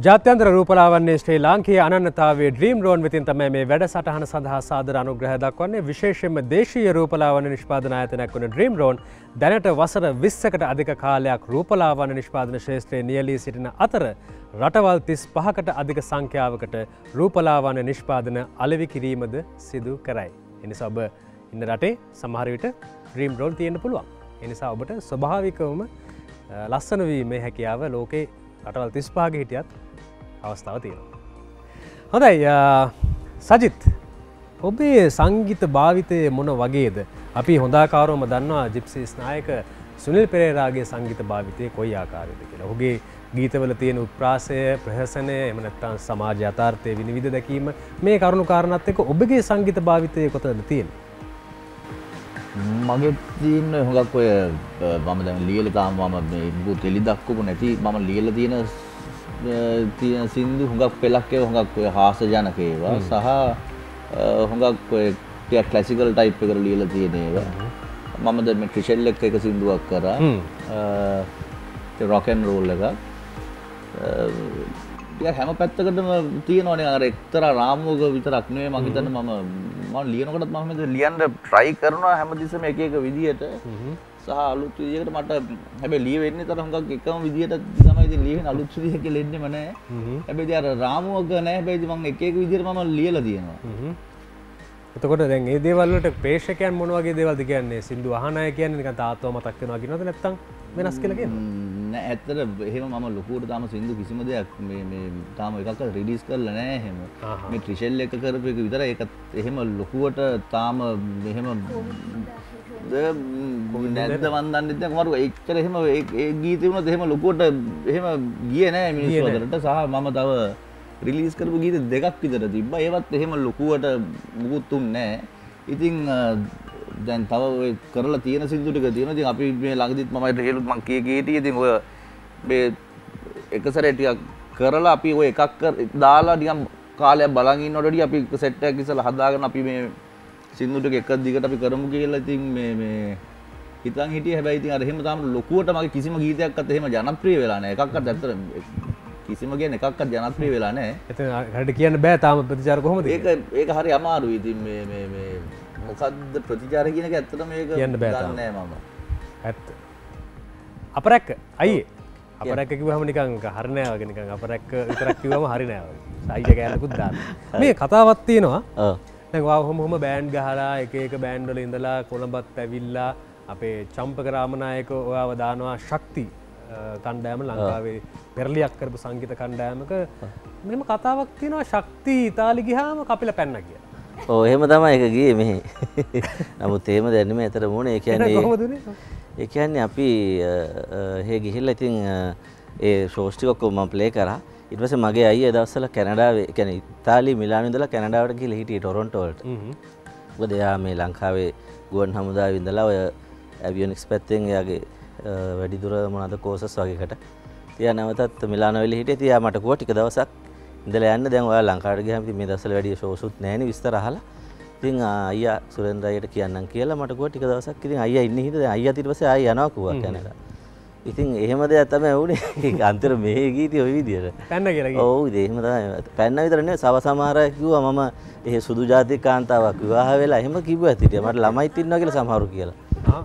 ජාත්‍යන්තර රූපලාවන්‍ය ශ්‍රී ලාංකීය අනන්‍යතාවයේ ඩ්‍රීම් රෝන් වෙතින් තමයි මේ වැඩසටහන සඳහා සාදර අනුග්‍රහය දක්වන්නේ. විශේෂයෙන්ම දේශීය රූපලාවන්‍ය නිෂ්පාදන ආයතනයක් වන ඩ්‍රීම් රෝන් දැනට වසර විස්සකට අධික කාලයක් රූපලාවන්‍ය නිෂ්පාදන ක්ෂේත්‍රයේ නියැලී සිටින අතර රටවල් තිස් පහකට අධික සංඛ්‍යාවකට රූපලාවන්‍ය නිෂ්පාදන අලෙවි කිරීමද සිදු කරයි. එනිසා ඔබ ඉන්න රටේ සමහර විට ඩ්‍රීම් රෝන් තියෙන්න පුළුවන්. එනිසා ඔබට ස්වභාවිකවම ලස්සන වීමේ හැකියාව ලෝකේ රටවල් තිස් පහක හිටියත් අවස්ථාව තියෙනවා. හොඳයි සජිත්, ඔබේ සංගීත භාවිතය මොන වගේද? අපි හොඳාකාරවම දන්නවා ජිප්සීස් නායක සුනිල් පෙරේරාගේ සංගීත භාවිතය කොයි ආකාරයද කියලා. ඔහුගේ ගීතවල තියෙන උත්ප්‍රාසය, ප්‍රහසනය, එහෙම නැත්නම් සමාජ යථාර්ථයේ විනිවිද දැකීම, මේ කරුණු කාරණාත් එක්ක ඔබගේ සංගීත භාවිතය කොතනද තියෙන්නේ? මගේ තියෙන හුඟක් ඔය මම දැන් ලියලා තාම මම මේ බුත් එලි දක්වපු නැති මම ලියලා තියෙන තියෙන සින්දු හුඟක් පෙළක් ඒවා හුඟක් ඔය හාස ජනක ඒවා සහ හුඟක් ඔය ටික ක්ලාසිකල් ටයිප් එකකට ලියලා තියෙන ඒවා. මම දැන් මේ ක්‍රිෂෙල් එක්ක එක සින්දුවක් කරා. ඒ රොක් ඇන්ඩ් රෝල් එකක්. ටික හැම පැත්තකටම තියෙනවනේ අර එක්තරා රාමුවක විතරක් නෙවෙයි මම හිතන්නේ මම මම ලියනකොටත් මම හිතන්නේ ලියන්න try කරනවා හැමතිස්සෙම එක එක විදියට සහ අලුත් විදියකට මට හැබැයි ලිය වෙන්නේ තර හුඟක් එකම විදියට තමයි ඉතින් ලියවෙන අලුත් විදිය කියලා එන්නෙම නැහැ. හැබැයි අර රාමුවක නැහැ. හැබැයි මම එක එක විදියට මම ලියලා තියෙනවා. එතකොට දැන් මේ දේවල් වලට ප්‍රේක්ෂකයන් මොන වගේ දේවල්ද කියන්නේ? සින්දු අහන අය කියන්නේ නිකන් තාත්තව මතක් වෙනවා කියනවද නැත්නම් වෙනස් කියලා කියනවා? නෑ ඇත්තට එහෙම මම ලොකුවට තාම සින්දු කිසිම දෙයක් මේ මේ තාම එකක්වත් රිලීස් කරලා නෑ එහෙම. මේ ට්‍රිෂෙල් එක කරපු එක විතරයි. ඒකත් එහෙම ලොකුවට තාම එහෙම නැද්ද මන් දන්නේ නැහැ කොහොමද එච්චර එහෙම ඒ ගීතේ වුණත් එහෙම ලොකුවට එහෙම ගියේ නෑ මිනිස්සු අතරට. සහ මම තව රිලීස් කරපු ගීත දෙකක් විතර තිබ්බා. ඒවත් එහෙම ලොකුවට මුකුත් උන්නේ නැහැ. ඉතින් දැන් තව ඔය කරලා තියෙන සින්දු ටික තියෙනවා. ඉතින් අපි මේ ළඟදිත් මම රේලුත් මං කී කී හිටියේ. ඉතින් ඔය මේ එක සැරේ ටිකක් කරලා අපි ඔය එකක් දාලා නිකන් කාලයක් බලන් ඉන්නකොට වඩා අපි සෙට් එකක් ඉස්සලා හදාගෙන අපි මේ සින්දු ටික එක දිගට අපි කරමු කියලා ඉතින් මේ මේ හිතන් හිටියේ. හැබැයි ඉතින් අර එහෙම තාම ලොකුවට මගේ කිසිම ගීතයක්වත් එහෙම ජනප්‍රිය වෙලා නැහැ. එකක්වත් ඇත්තට කිසිම කියන එකක්වත් ජනප්‍රිය වෙලා නැහැ. එතන හරියට කියන්න බෑ තාම ප්‍රතිචාර කොහොමද? ඒක ඒක හරි අමාරුයි. ඉතින් මේ මේ මේ මොකද්ද ප්‍රතිචාර කියන එක ඇත්තටම මේක කියන්න බෑ තාම. දන්නේ නැහැ මම. ඇත්ත. අපරැක්ක අයියේ. අපරැක්ක කිව්වම නිකන් හරි නෑ වගේ නිකන් අපරැක්ක විතරක් කිව්වම හරි නෑ වගේ. අයියා ගෑනකුත් දාන්න. මේ කතාවක් තියෙනවා. ඔව්. දැන් ඔයා කොහොම කොහොම බෑන්ඩ් ගහලා එක එක බෑන්ඩ් වල ඉඳලා කොළඹත් ඇවිල්ලා අපේ චම්පක රාමනායක ඔයාව දානවා ශක්ති කණ්ඩෑම ලංකාවේ පෙරලියක් කරපු සංගීත කණ්ඩෑමක මෙහෙම කතාවක් තියෙනවා ශක්ති ඉතාලි ගියාම කපිලා පැන්න කියලා. ඔව් එහෙම තමයි ඒක ගියේ මෙහි. නමුත් එහෙම දැනෙම ඇතර මොනේ. ඒ කියන්නේ කොහොමද උනේ? ඒ කියන්නේ අපි එහෙ ගිහිල්ලා ඉතින් ඒ ෂෝස් ටික ඔක්කොම මම ප්ලේ කරා. ඊට පස්සේ මගේ අයියා ඒ දවස්වල කැනඩාවේ ඒ කියන්නේ ඉතාලි මිලානෝ ඉඳලා කැනඩාවට ගිහලා හිටියේ ටොරොන්ටෝ වලට. මොකද එයා මේ ලංකාවේ ගුවන් හමුදාවේ ඉඳලා ඔය ඇවියොනික්ස් පැත්තෙන් එයාගේ වැඩිදුර මොනවාද කෝසස් වගේකට. තියා නැවතත් මිලානෝ වෙලේ හිටියේ. තියා මට කිව්වා ටික දවසක් ඉඳලා යන්න. දැන් ඔයා ලංකාවට ගියාම ඉතින් මේ දවස්වල වැඩි ෂෝස් උත් නැහැනේ විස්තර අහලා. ඉතින් අයියා සුරේන්ද්‍ර අයියට කියන්නම් කියලා මට කිව්වා ටික දවසක්. ඉතින් අයියා ඉන්නේ හිටියේ. දැන් අයියා ඊට පස්සේ ආයි යනවා කිව්වා කැනඩා. ඉතින් එහෙම දෙයක් තමයි වුනේ. ඒක අන්තර මේ ගීතය ওই විදියට. පැන්න කියලා කිව්වා. ඔව් ඉතින් එහෙම තමයි. පැන්න විතර නෙවෙයි සව සමහර අය කිව්වා මම එහෙ සුදු ජාතික කාන්තාවක් විවාහ වෙලා එහෙම කිව්වා ඇතිටිය. මට ළමයිත් ඉන්නවා කියලා සමහරු කියලා.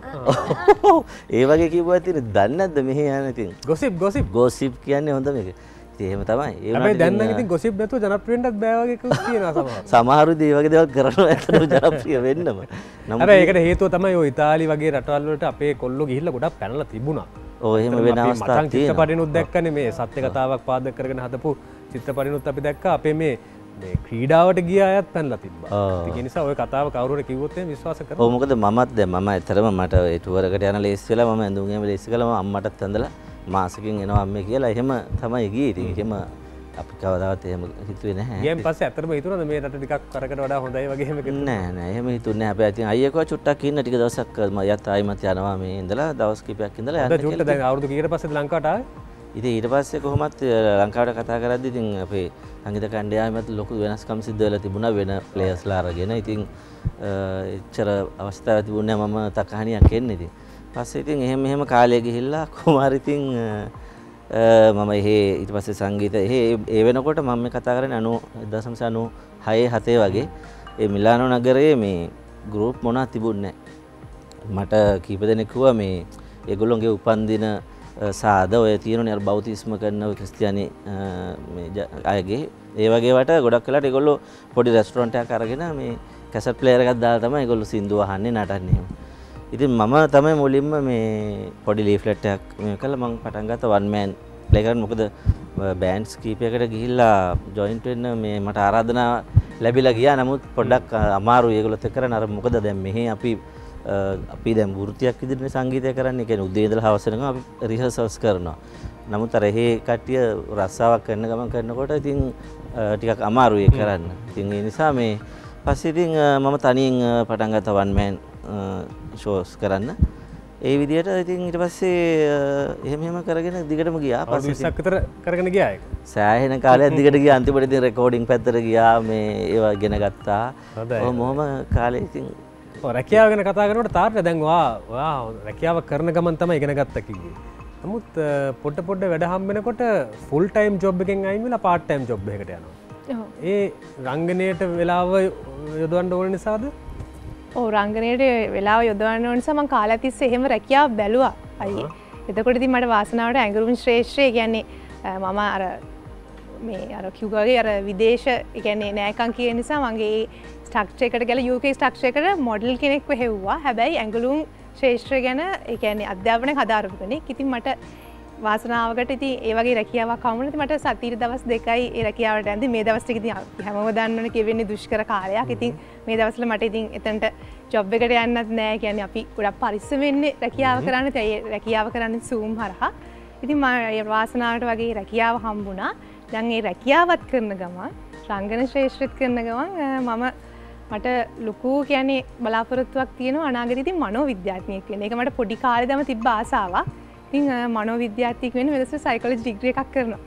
ඒ වගේ කිව්වා ඇතිනේ. දන්නේ නැද්ද මෙහෙ යන ඉතින්. ගොසිප් ගොසිප් ගොසිප් කියන්නේ හොඳ මේක. ඉතින් එහෙම තමයි. ඒ වුණාට දැන් නම් ඉතින් ගොසිප් නැතුව ජනප්‍රිය වෙන්නත් බෑ වගේ කියනවා සමහර. සමහරු ඉතින් මේ වගේ දේවල් කරනවා ඇත්තටම ජනප්‍රිය වෙන්නම. නමුත් හැබැයි ඒකට හේතුව තමයි ඔය ඉතාලි වගේ රටවල් වලට අපේ කොල්ලෝ ගිහිල්ලා ගොඩක් පැනලා තිබුණා. ඔව් එහෙම වෙන අවස්ථා තියෙනවා. චිත්‍රපටිනුත් දැක්කනේ මේ සත්‍ය කතාවක් පාදක කරගෙන හදපු චිත්‍රපටිනුත් අපි දැක්කා. අපේ මේ මේ ක්‍රීඩාවට ගිය අයත් පැනලා තිබ්බා. ඒ නිසා ඔය කතාව කවුරු හරි කිව්වොත් එහෙනම් විශ්වාස කරනවා. ඔව් මොකද මමත් දැන් මම ඇත්තටම මට ඒ ටුවර් එකට යන ලේස් වෙලා මම ඇඳුම් එහෙම ලේස් කළා. මම අම්මටත් ඇඳලා මාසෙකින් එනවා අම්මේ කියලා එහෙම තමයි ගියේ. ඉතින් එහෙම අපි කවදාවත් එහෙම හිතුවේ නැහැ. ගියන් පස්සේ ඇත්තටම හිතුණාද මේ රට ටිකක් කරකට වඩා හොඳයි වගේ එහෙම කිව්වා? නෑ නෑ එහෙම හිතුන්නේ නැහැ. හැබැයි ඉතින් අයියා කව චුට්ටක් ඉන්න ටික දවසක් මම යත් ආයිමත් යනවා මේ ඉඳලා දවස් කිහිපයක් ඉඳලා යන්න කියලා. දැන් අවුරුදු කීයකට පස්සේද ලංකාවට ආවේ? ඉතින් ඊට පස්සේ කොහොමත් ලංකාවට කතා කරද්දි ඉතින් අපේ සංගීත කණ්ඩායමත් ලොකු වෙනස්කම් සිද්ධ වෙලා තිබුණා වෙන ප්ලේයර්ස්ලා අරගෙන. ඉතින් එච්චර අවස්ථාවක් තිබුණේ නැහැ මම තකහණියක් එන්නේ. ඉතින් පස්සේ ඉතින් එහෙම එහෙම කාලය ගිහිල්ලා කොහොම හරි ඉතින් මම එහෙ ඊට පස්සේ සංගීත එහෙ ඒ වෙනකොට මම මේ කතා කරන්නේ අනූ දශම අනූ හය හතේ වගේ ඒ මිලානෝ නගරයේ මේ ගෲප් මොනවත් තිබුණේ නැහැ. මට කීප දෙනෙක් කිව්වා මේ ඒගොල්ලෝගේ උපන්දින සාද ඔය තියෙනනේ අර බෞතිස්ම කරන ඔය ක්‍රිස්තියානි මේ අයගේ ඒ වගේ වට ගොඩක් වෙලාට ඒගොල්ලෝ පොඩි රෙස්ටොරන්ට් එකක් අරගෙන මේ කැසට් ප්ලේයර් එකක් දාලා තමයි ඒගොල්ලෝ සින්දු අහන්නේ නටන්නේ එහෙම. ඉතින් මම තමයි මුලින්ම මේ පොඩි ලීෆ්ලට් එකක් මේ කළා මම පටන් ගත්තා වන් මෑන් ප්ලේ කරන්න. මොකද බෑන්ඩ්ස් කීපයකට ගිහිල්ලා ජොයින්ට් වෙන්න මේ මට ආරාධනා ලැබිලා ගියා. නමුත් පොඩ්ඩක් අමාරුයි ඒගොල්ලොත් එක්ක කරන්න. අර මොකද දැන් මෙහි අපි අපි දැන් වෘත්තියක් විදිහට සංගීතය කරන්නේ. කියන්නේ උදේ ඉඳලා හවස වෙනකම් අපි රිහර්සල්ස් කරනවා. නමුත් අර එහෙ කට්ටිය රස්සාවක් කරන ගමන් කරනකොට ඉතින් ටිකක් අමාරුයි ඒක කරන්න. ඉතින් ඒ නිසා මේ පස්සේ ඉතින් මම තනියෙන් පටන් ගත්තා වන් මෑන් ෂෝස් කරන්න. ඒ විදිහට ඉතින් ඊට පස්සේ එහෙම එහෙම කරගෙන දිගටම ගියා. පස්සේ විස්සක් විතර කරගෙන ගියා ඒක. සෑහෙන කාලයක් දිගට ගියා. අන්තිමට ඉතින් රෙකෝඩින් පැත්තට ගියා. මේ ඒවා ඉගෙන ගත්තා. ඔව් මොහොම කාලේ ඉතින් ඔව් රැකියාව ගැන කතා කරනකොට තාත්තා දැන් ඔයා ඔයා රැකියාව කරන ගමන් තමයි ඉගෙන ගත්තා කිව්වේ. නමුත් පොඩ පොඩ වැඩ හම් වෙනකොට ෆුල් ටයිම් ජොබ් එකෙන් අයින් වෙලා පාර්ට් ටයිම් ජොබ් එකකට යනවා. ඒ රංගනයට වෙලාව යොදවන්න ඕන නිසාද? ඔව් රංගනයට වෙලාව යොදවන්න ඕන නිසා මම කාලයක් තිස්සේ එහෙම රැකියාව බැලුවා අයියේ. එතකොට ඉතින් මට වාසනාවට ඇඟරුම් ශ්‍රේෂ්ඨය කියන්නේ මම අර මේ අර කිව්වාගේ අර විදේශ ඒ කියන්නේ නෑකම් කියන නිසා මගේ ස්ට්‍රක්චර් එකට ගිහලා යූ කේ ස්ට්‍රක්චර් එකට මොඩල් කෙනෙක්ව හෙව්වා. හැබැයි ඇඟලුම් ශ්‍රේෂ්ඨය ගැන ඒ කියන්නේ අධ්‍යාපනය හදාරපු කෙනෙක්. ඉතින් මට වාසනාවකට ඉතින් ඒ වගේ රැකියාවක් හම්බුණා. ඉතින් මට සතියේ දවස් දෙකයි ඒ රැකියාවට යන්නේ. මේ දවස් ටික ඉතින් හැමෝම දන්නවනේ කියෙන්නේ දුෂ්කර කාලයක්. ඉතින් මේ දවස්වල මට ඉතින් එතනට ජොබ් එකට යන්නත් නෑ. කියන්නේ අපි ගොඩක් පරිස්සම් වෙන්නේ රැකියාව කරන්න. ඒ රැකියාව කරන්නේ Zoom හරහා. ඉතින් මම වාසනාවට වගේ රැකියාව හම්බුණා. දැන් ඒ රැකියාවත් කරන ගමන් රංගන ශ්‍රේෂ්ඨත් කරන ගමන් මම මට ලොකු කියන්නේ බලාපොරොත්තුවක් තියෙනවා අනාගතේ ඉතින් මනෝවිද්‍යාඥයෙක් වෙන්න. ඒක මට පොඩි කාලේදම තිබ්බ ආසාවක්. ඉතින් මනෝවිද්‍යාඥයෙක් වෙන්න වෙනස සයිකොලොජි ඩිග්‍රී එකක් කරනවා.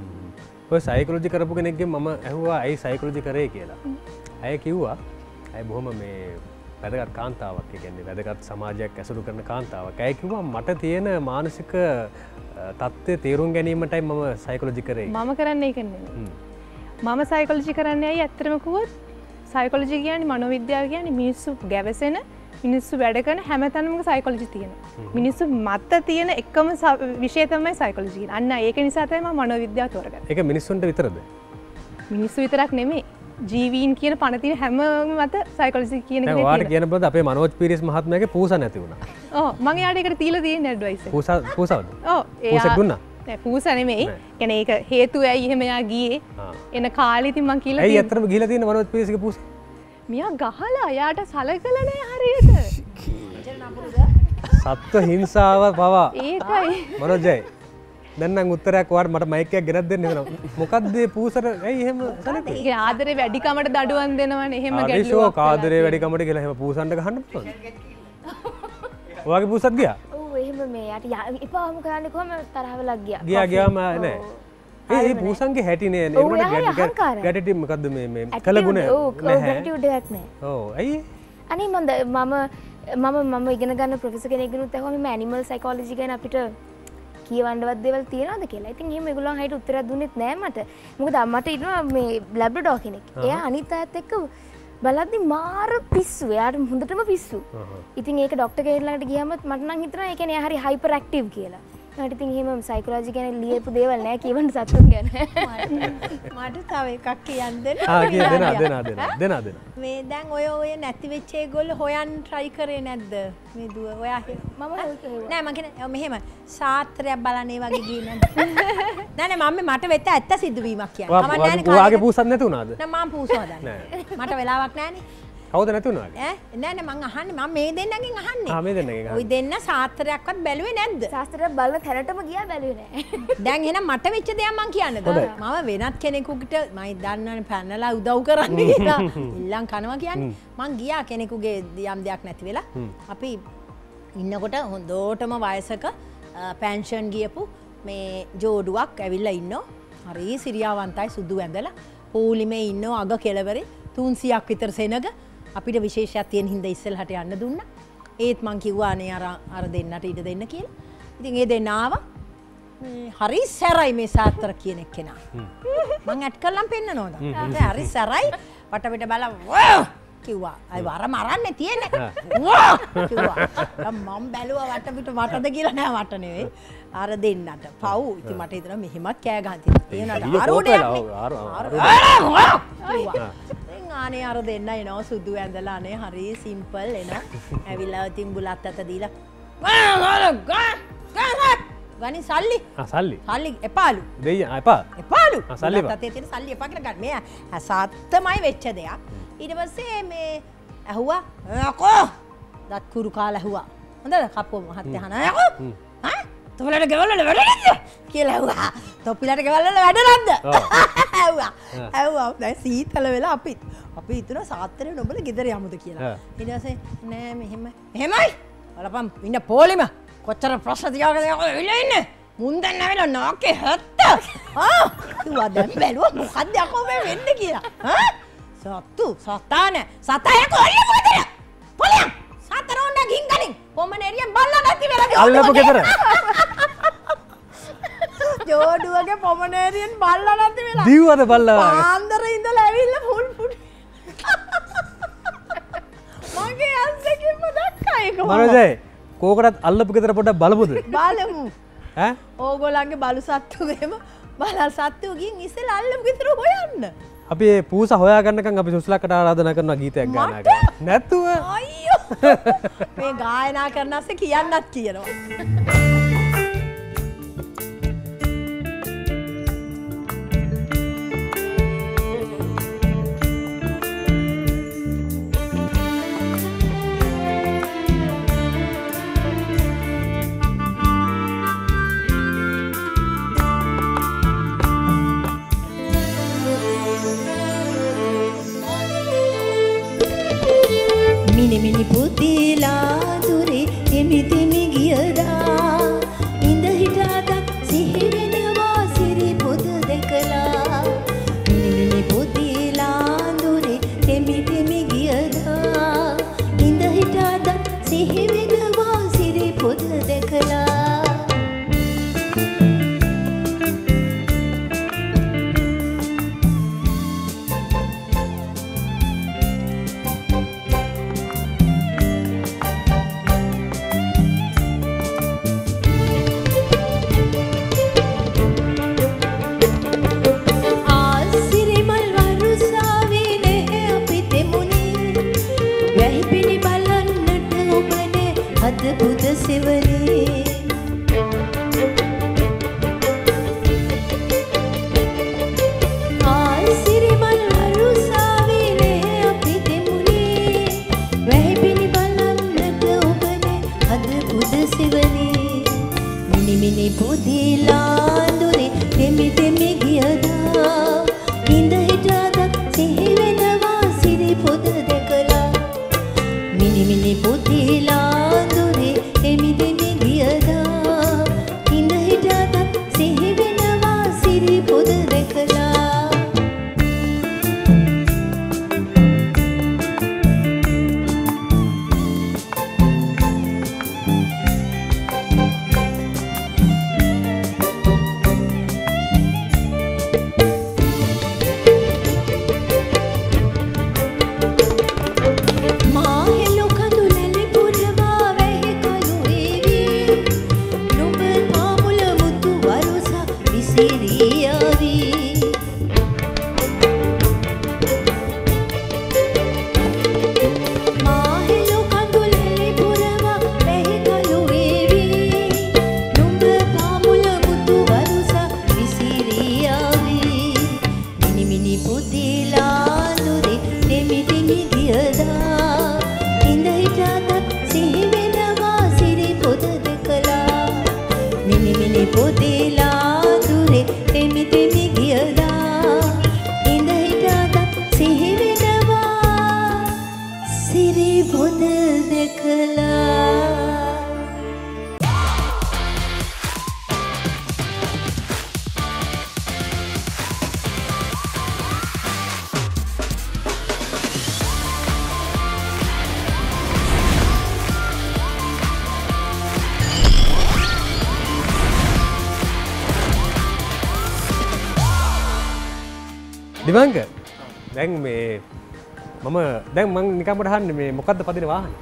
ඔය සයිකොලොජි කරපු කෙනෙක්ගෙන් මම ඇහුවා ඇයි සයිකොලොජි කරේ කියලා. ඇය කිව්වා ඇය බොහොම මේ වැදගත් කාන්තාවක්. ඒ කියන්නේ වැදගත් සමාජයක් ඇසුරු කරන කාන්තාවක්. ඇය කිව්වා මට තියෙන මානසික තත්ත්වය තේරුම් ගැනීමටයි මම සයිකොලොජි කරේ. මම කරන්නේ ඒක නෙමෙයි. මම සයිකොලොජි කරන්නේ ඇයි ඇත්තටම කිව්වොත් සයිකොලොජි කියන්නේ මනෝවිද්‍යාව කියන්නේ මිනිස්සු ගැවසෙන මිනිස්සු වැඩ කරන හැමතැනම සයිකොලොජි තියෙනවා. මිනිස්සු මත තියෙන එකම විෂය තමයි සයිකොලොජි කියන්නේ. අන්න ඒක නිසා තමයි මම මනෝවිද්‍යාව තෝරගත්තේ. ඒක මිනිස්සුන්ට විතරද? මිනිස්සු විතරක් නෙමෙයි. ජීවීන් කියන පණ තියෙන හැම මත සයිකොලොජි කියන එක තියෙනවා. ඔයාට කියන බඳ අපේ මනෝජ් පීරිස් මහත්මයාගේ පූසා නැති වුණා. ඔව් මම එයාට ඒකට දීලා තියෙන ඇඩ්වයිස් එක. පූසා පූසාවද? ඔව් පූසක් දුන්නා? නෑ පූසා නෙමෙයි. කියන්නේ ඒක හේතුව ඇයි එහෙම එයා ගියේ. එන කාලේ ඉතින් මං කියලා ඇයි ඇත්තටම ගිහලා තියෙන මනෝජ් පීරිස්ගේ පූසා? මියා ගහලා යාට සලකලා නෑ හරියට. සත්ව හිංසාව පවා. ඒකයි. මනෝජයි. දැන් නම් උත්තරයක් ඔයාලට මට මයික් එකක් ගෙනත් දෙන්න වෙනවා. මොකද්ද මේ පූසට ඇයි එහෙම සලකන්නේ? ඒක ආදරේ වැඩිකමට දඩුවම් දෙනවනේ. එහෙම ගැටලුවක්. ආදේශෝ ආදරේ වැඩිකමට කියලා එහෙම පූසන්ට ගහන්න පුළුවන්. ඔයාගේ පූසත් ගියා? ඔව් එහෙම මේ යට එපාම කරන්නේ කොහම තරහවලක් ගියා. ගියා ගියාම නෑ. ඒ පූසන්ගේ හැටිනේ නේද? ගැටටි මොකද්ද මේ මේ කලගුණ නැහැ. ඔව් ගැටිටියුඩ් එකක් නැහැ. ඔව් ඇයි? අනේ මම මම මම මම ඉගෙන ගන්න ප්‍රොෆෙසර් කෙනෙක්ගෙනුත් අහුවා මේ ඇනිමල් සයිකොලොජි ගැන අපිට කියවන්නවත් දේවල් තියනවද කියලා. ඉතින් එහෙම ඒගොල්ලන් හයිට උත්තරයක් දුන්නෙත් නෑ මට. මොකද මට ඉන්නවා මේ ලැබ්‍රඩෝ කෙනෙක්. එයා අනිත් අයත් එක්ක බලද්දි මාර පිස්සු. එයාට හොඳටම පිස්සු. ඉතින් ඒක ඩොක්ටර් කෙනෙක් ළඟට ගියාම මට නම් හිතෙනවා ඒ කියන්නේ එයා හරි හයිපර් ඇක්ටිව් කියලා. මට ඉතින් එහෙම සයිකොලොජි ගැන ලියපු දේවල් නෑ කියවන්න සතුන් ගැන. මට තව එකක් කියන්න දෙන්න. ආ කිය දෙන්න දෙන්න දෙන්න දෙන්න දෙන්න. මේ දැන් ඔය ඔය නැති වෙච්ච ඒගොල්ලෝ හොයන් try කරේ නැද්ද? මේ දුව ඔයා මම නෑ මං කියන්නේ මෙහෙම සාත්‍රයක් බලන්නේ වගේ ගියේ නැද්ද? නෑ නෑ මම මට වෙත ඇත්ත සිදුවීමක් කියන්නේ. මම නෑනේ කාගේ ඔයාගේ පූසත් නැති වුණාද? නෑ මම පූසව දන්නේ. මට වෙලාවක් නෑනේ. කවුද නැති වුණාද? ඈ නෑ නෑ මං අහන්නේ මම මේ දෙන්නගෙන් අහන්නේ. ආ මේ දෙන්නගෙන් අහන්නේ. ඔය දෙන්න සාත්‍රයක්වත් බැලුවේ නැද්ද? සාස්ත්‍රයක් බලන තැනටම ගියා බැලුවේ නෑ. දැන් එහෙනම් මට වෙච්ච දෙයක් මං කියන්නද? මම වෙනත් කෙනෙකුට මම දන්නවනේ පැනලා උදව් කරන්න කියලා. ඉල්ලන් කනවා කියන්නේ. මං ගියා කෙනෙකුගේ යම් දෙයක් නැති වෙලා. අපි ඉන්නකොට හොඳටම වයසක පෙන්ෂන් ගියපු මේ ජෝඩුවක් ඇවිල්ලා ඉන්නෝ. හරි සිරියාවන්තයි සුදු ඇඳලා පොලිමේ ඉන්නෝ අග කෙළවරේ තුන්සියක් විතර සෙනග අපිට විශේෂයක් තියෙන හින්දා ඉස්සෙල්හට යන්න දුන්නා. ඒත් මං කිව්වා අනේ අර අර දෙන්නට ඉඩ දෙන්න කියලා. ඉතින් ඒ දෙන්න ආවා. හරි සැරයි මේ සාත්තර කියන එක්කෙනා. මං ඇඩ් කරලම් පෙන්නනවද? හරි සැරයි වටපිට බලලා කිව්වා. අය වර මරන්නේ තියෙන්නේ. වා කිව්වා. මම බැලුවා වටපිට මටද කියලා නෑ මට නෙවෙයි. අර දෙන්නට. පව්. ඉතින් මට හිතෙනවා මෙහෙමත් කෑ ගහන් තියෙනවා. ආරෝඩයක් නේ. ආනේ අර දෙන්න එනවා සුදු ඇඳලා අනේ හරි සිම්පල් එන. ඇවිල්ලා ඉතින් බුලත් අත දීලා ගනි සල්ලි. ආ සල්ලි. සල්ලි එපාලු. දෙයියන් එපා. එපාලු. ආ සල්ලි එපා. තාත්තේ තියෙන සල්ලි එපා කියලා ගන්න. මේ සාත්තමයි වෙච්ච දෙයක්. ඊට පස්සේ මේ ඇහුවා අකෝ දත් කුරු කාලා ඇහුවා. හොඳද කප්පෝ මහත්තයා අහනවා අකෝ ඈ තොපලට ගෙවල් වල වැඩ නැද්ද කියලා ඇහුවා. තොපිලට ගෙවල් වල වැඩ නැද්ද? ඇහුවා. ඇහුවා. දැන් සීතල වෙලා අපි අපි හිතුණා සාත්තරේ නොබල ගෙදර යමුද කියලා. ඊට පස්සේ නෑ මෙහෙම එහෙමයි. බලපන් ඉන්න පොලිම කොච්චර ප්‍රශ්න තියාගෙන ඉන්නේ ඉන්නේ. මුන් දැන් ඇවිල්ලා නාකේ හැත්ත. ආ කිව්වා දැන් බැලුවා මොකද්ද අකෝ මේ වෙන්නේ කියලා. ඈ සත්තු සතාන සතය කොල්ල මොකද? පොලියම් සතරෝන්න ගින්ගනින් පොමනේරියෙන් බල්ලා නැති වෙලා අල්ලපු ගෙදර. ජෝඩුවගේ පොමනේරියෙන් බල්ලා නැති වෙලා. දීවද බල්ලා? පාන්දර ඉඳලා ඇවිල්ලා ෆුල් ෆුල්. මගේ අස්සකින්ම දැක්කා ඒක. මනෝජය කෝකටත් අල්ලපු ගෙදර පොඩ්ඩක් බලමුද? බලමු. ඈ? ඕගොල්ලන්ගේ බලු සත්තු එහෙම බලල් සත්තු ගින් ඉස්සෙල්ලා අල්ලපු ගෙදර හොයන්න. අපි ඒ පූස හොයාගන්නකම් අපි සුස්ලක්කට ආරාධනා කරනවා ගීතයක් ගානකට. නැතුව අයියෝ මේ ගායනා කරන අස්සේ කියන්නත් කියනවා. මිනිමිනි පුතිලා දුරේ එමි තෙමි ගියදා ඉඳ හිටාද සිහි වෙනවා සිරි පොද දැකලා මිනිමිනි පුතිලා දුරේ එමි තෙමි ගියදා ඉඳ හිටාද සිහි වෙනවා සිරි පොද දැකලා පුද සෙවනේ ආසිරිමල් වරුසාවිනේ අපි දෙමුනේ වැහිපිනි බලන්නට ඔබනේ අද පුද සෙවනේ මිනි මිනි පුදිලා දුරේ දෙමි දෙමි ගියදා ඉඳ හිටාද සිහි වෙනවා සිරි පොද දැකලා මිනි මිනි පුදිලා එමි දෙමි ගියදා ඉඳ හිටාද සිහි වෙනවා සිරි පොද දැකලා දිවංග දැන් මේ මම දැන් මං නිකන් මට අහන්නේ මේ මොකද්ද පදින වාහනේ?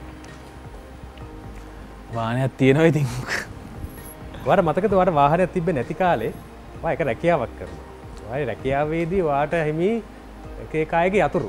වාහනයක් තියෙනවා ඉතින්. ඔයාට මතකද ඔයාට වාහනයක් තිබ්බේ නැති කාලේ ඔයා එක රැකියාවක් කරනවා. ඔයාගේ රැකියාවේදී ඔයාට හිමි එක එක අයගේ යතුරු.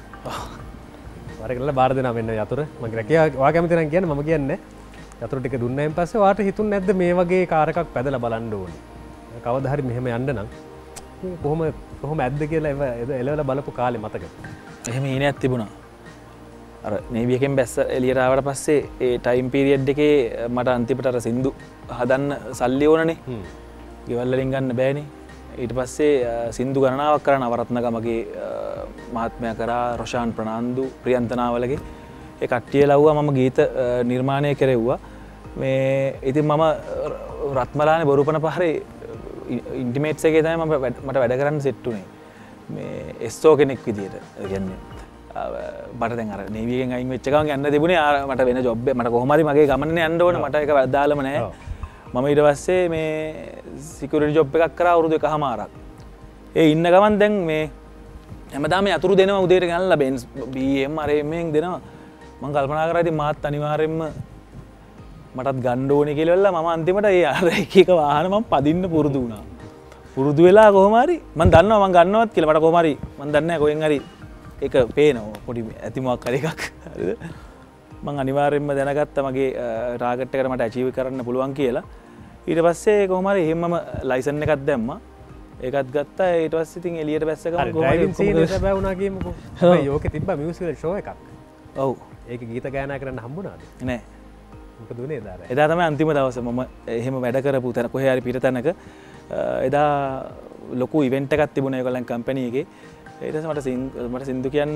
ඔයාට කියලා බාර දෙනවා මෙන්න යතුරු. මගේ රැකියාව ඔයා කැමති නම් කියන්න මම කියන්නේ. යතුරු ටික දුන්නායින් පස්සේ ඔයාට හිතුන්නේ නැද්ද මේ වගේ කාර් එකක් පැදලා බලන්න ඕනේ. කවදා හරි මෙහෙම යන්න නම් කොහොම කොහොම ඇද්ද කියලා එලවලා බලපු කාලේ මතකද? එහෙම ඊනයක් තිබුණා. අර නේවි එකෙන් බැස්ස එළියට ආවට පස්සේ ඒ ටයිම් පීරියඩ් එකේ මට අන්තිමට අර සින්දු හදන්න සල්ලි ඕනනේ. ගෙවල් වලින් ගන්න බෑනේ. ඊට පස්සේ සින්දු ගණනාවක් කරා නවරත්නගමගේ මහත්මයා කරා රොෂාන් ප්‍රනාන්දු ප්‍රියන්තනාවලගේ ඒ කට්ටිය ලව්වා මම ගීත නිර්මාණය කෙරෙව්වා. මේ ඉතින් මම රත්මලානේ බොරුපන පහරේ ඉන්ටිමේට්ස් එකේ තමයි මම මට වැඩ කරන්න සෙට් උනේ. මේ එස්සෝ කෙනෙක් විදියට. ඒ කියන්නේ මට දැන් අර නේවි එකෙන් අයින් වෙච්ච ගමන් යන්න තිබුණේ මට වෙන ජොබ් එක මට කොහොම හරි මගේ ගමනේ යන්න ඕන මට ඒක දාලම නැහැ. මම ඊට පස්සේ මේ සිකියුරිටි ජොබ් එකක් කරා අවුරුදු එකමාරක්. ඒ ඉන්න ගමන් දැන් මේ හැමදාම යතුරු දෙනවා උදේට ගන්නලා බෙන්ස් බී එම් ආර් එම් එකෙන් දෙනවා. මම කල්පනා කරා ඉතින් මාත් අනිවාර්යෙන්ම මටත් ගන්න ඕනේ කියලා වෙලා මම අන්තිමට ඒ අර එක එක වාහන මම පදින්න පුරුදු වුණා. පුරුදු වෙලා කොහොම හරි මම දන්නවා මම ගන්නවත් කියලා මට කොහොම හරි මම දන්නේ නැහැ කොහෙන් හරි ඒක පේනවා පොඩි ඇති මොකක් හරි එකක්. හරිද? මම අනිවාර්යෙන්ම දැනගත්තා මගේ ටාගට් එකට මට ඇචීව් කරන්න පුළුවන් කියලා. ඊට පස්සේ කොහොම හරි එහෙමම ලයිසන් එකක් දැම්මා. ඒකත් ගත්තා. ඊට පස්සේ ඉතින් එළියට බැස්ස ගමන් කොහොමද ඩ්‍රයිවිං සීන් එක බෑ වුණා කියමුකෝ. හැබැයි ඕකේ තිබ්බා මියුසිකල් ෂෝ එකක්. ඔව්. ඒක ගීත ගායනා කරන්න හම්බුණාද? නෑ. මොකද උනේ එදා? එදා තමයි අන්තිම දවස මම එහෙම වැඩ කරපු තැන කොහේ හරි පිට තැනක එදා ලොකු ඉවෙන්ට් එකක් තිබුණා ඒගොල්ලන් කම්පැනි එකේ. ඊට පස්සේ මට මට සින්දු කියන්න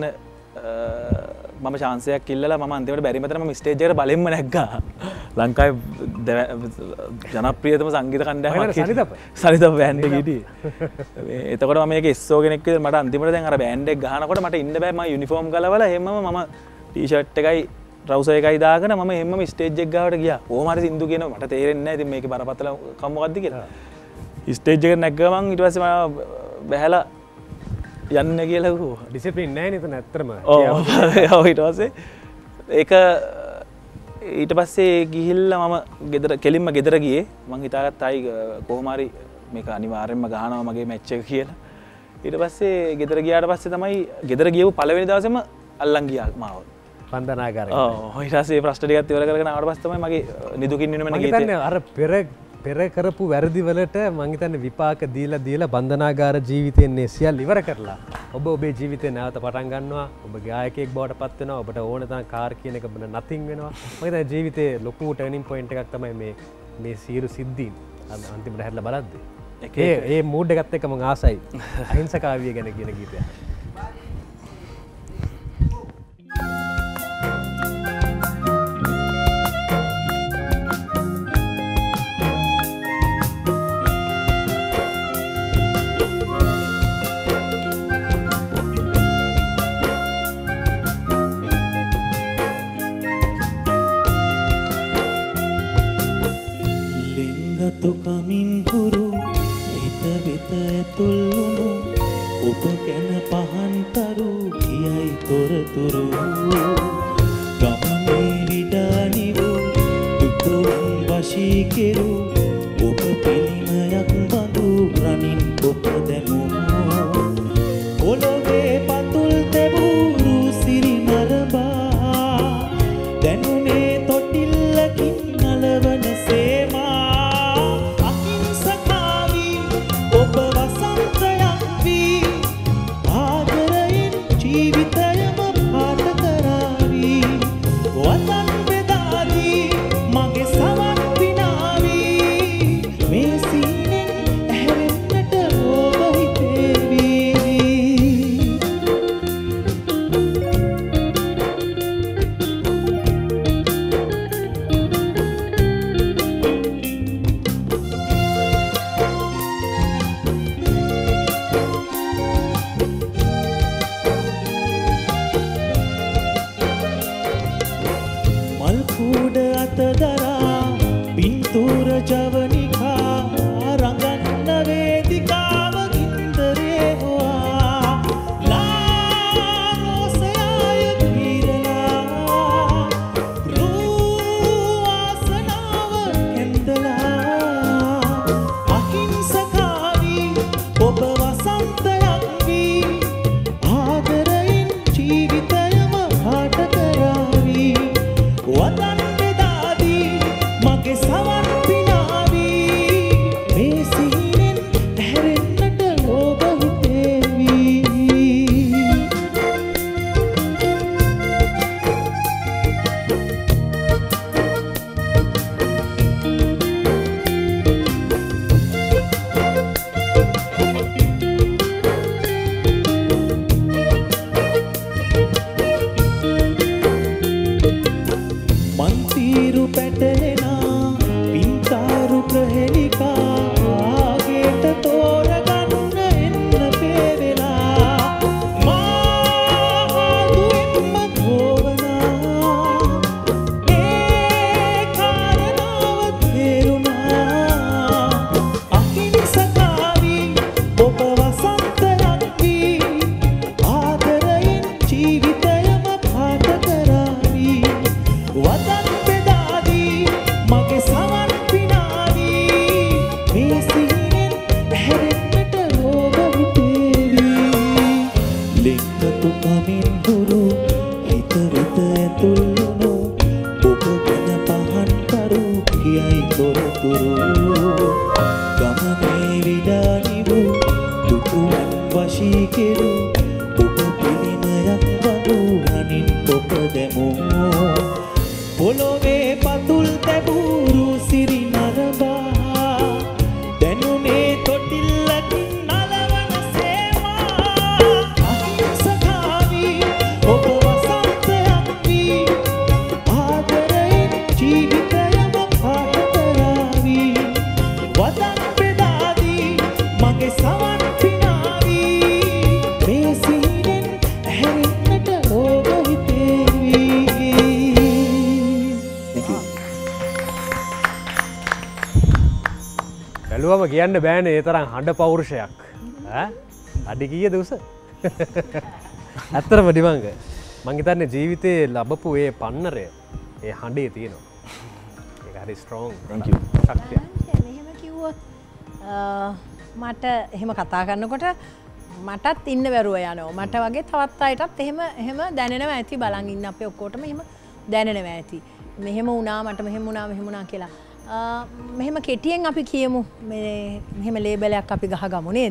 මම chance එකක් ඉල්ලලා මම අන්තිමට බැරි මතන මම ස්ටේජ් එකට බලෙන්ම නැග්ගා. ලංකාවේ ජනප්‍රියතම සංගීත කණ්ඩායමක් සරිදප සරිදප බෑන්ඩ් එකේ හිටියේ. එතකොට මම මේක එස්සෝ කෙනෙක් විදිහට මට අන්තිමට දැන් අර බෑන්ඩ් එක ගහනකොට මට ඉන්න බෑ මම යුනිෆෝම් ගලවලා එහෙමම මම ටී-ෂර්ට් එකයි ට්‍රවුසර් එකයි දාගෙන මම එහෙමම ස්ටේජ් එක ගාවට ගියා. කොහොම හරි සින්දු කියනවා මට තේරෙන්නේ නැහැ ඉතින් මේකේ බරපතල කම මොකද්ද කියලා. ස්ටේජ් එකට නැග්ගා මං ඊට පස්සේ මම බැහැලා යන්න කියලා කිව්වා. ඩිසිප්ලින් නැහැ නේද නැත්තරම. ඔව් ඊට පස්සේ ඒක ඊට පස්සේ ගිහිල්ලා මම ගෙදර කෙලින්ම ගෙදර ගියේ. මං හිතාගත්තා අයි කොහොම හරි මේක අනිවාර්යෙන්ම ගහනවා මගේ මැච් එක කියලා. ඊට පස්සේ ගෙදර ගියාට පස්සේ තමයි ගෙදර ගියපු පළවෙනි දවසේම අල්ලන් ගියා මාව. බන්ධනාගාරේ. ඔව් ඊට පස්සේ ප්‍රශ්න ටිකක් ඉවර කරගෙන ආවට පස්සේ තමයි මගේ නිදුකින් නිනමන ගීතය. මම හිතන්නේ අර පෙර පෙර කරපු වැරදි වලට මං හිතන්නේ විපාක දීලා දීලා බන්ධනාගාර ජීවිතයෙන් සියල්ල ඉවර කරලා ඔබ ඔබේ ජීවිතේ නැවත පටන් ගන්නවා. ඔබ ගායකයෙක් බවට පත් වෙනවා. ඔබට ඕන තරම් කාර් කියන එක බන නතින් වෙනවා. මම හිතන්නේ ජීවිතේ ලොකු ටර්නින් පොයින්ට් එකක් තමයි මේ මේ සියලු සිද්ධීන් අන්තිමට හැදලා බලද්දී. ඒ ඒ මූඩ් එකත් එක්ක මම ආසයි. අහිංසකාවිය ගැන කියන ගීතය. කමින් හුරු හිත වෙත ඇතුල්ලුණු ඔබ ගැන පහන්තරු කියයි තොරතුරු ගමනේ විඩානිවු දුතුන් වශී කෙරු ඔබ පිළිමයක් බඳු රනින් ඔබ දැමු ඔලොවේ පතුල් තැබූරු සිරි නරඹා දැනුනේ තොටිල්ලකින් නලවන සේමා වතන් බෙදාදී මගේ සවන් විනාවී සීරු පැටලෙනා පින්තාරු ප්‍රහෙලිකා ආගේට තෝරගන්න එන්න පේවෙලා මාදුවෙන්ම ගෝවනා ඒ කාරණාව තේරුණා අකිනි සකාවී ඔබ වසන්තයක් වී ආදරයෙන් ජීවිතයම පාට කරාවී වදන් බෙදාදී මගේ සමන් පිනාවී මේ සිහිනෙන් හැරෙන්නට ලෝභ හිතේවී ලිංගතු කමින් දුරු හිත වෙත ඇතුල් වුණු ඔබ ගැන පහන් කරු කියයි තොරතුරු ගමනේ විඩානි වූ දුටුවන් වශී කෙරු ඔබ පිළිමයක් වදු රනින් ඔබ දැමූ පොළොවේ පතුල් තැබූරු සිරි නරඹා දැනුනේ තොටිල්ලකින් නලවන සේවා අහිංසකාවී ඔබ වසන්තයක් වී ආදරයෙන් ජීවිතයම පාට කරාවී වදන් බෙදාදී මගේ සවන් පිනාවී මේ සිහිනෙන් හැරෙන්නට ලෝභ හිතේවී. බැලුවම කියන්න බෑනේ ඒ තරම් හඬ පෞරුෂයක්. ඈ අඩි කීයද උස? ඇත්තටම ඩිමංග මං හිතන්නේ ජීවිතේ ලැබපු ඒ පන්නරය ඒ හඬේ තියෙනවා. ඒක හරි ස්ට්‍රෝං. Thank you. ශක්තිය. මෙහෙම කිව්වොත් මට එහෙම කතා කරනකොට මටත් ඉන්න බැරුව යනවා. මට වගේ තවත් අයටත් එහෙම එහෙම දැනෙනවා ඇති බලන් ඉන්න අපේ ඔක්කොටම එහෙම දැනෙනවා ඇති. මෙහෙම වුණා මට මෙහෙම වුණා මෙහෙම වුණා කියලා. මෙහෙම කෙටියෙන් අපි කියමු මේ මෙහෙම ලේබලයක් අපි ගහගමු නේද?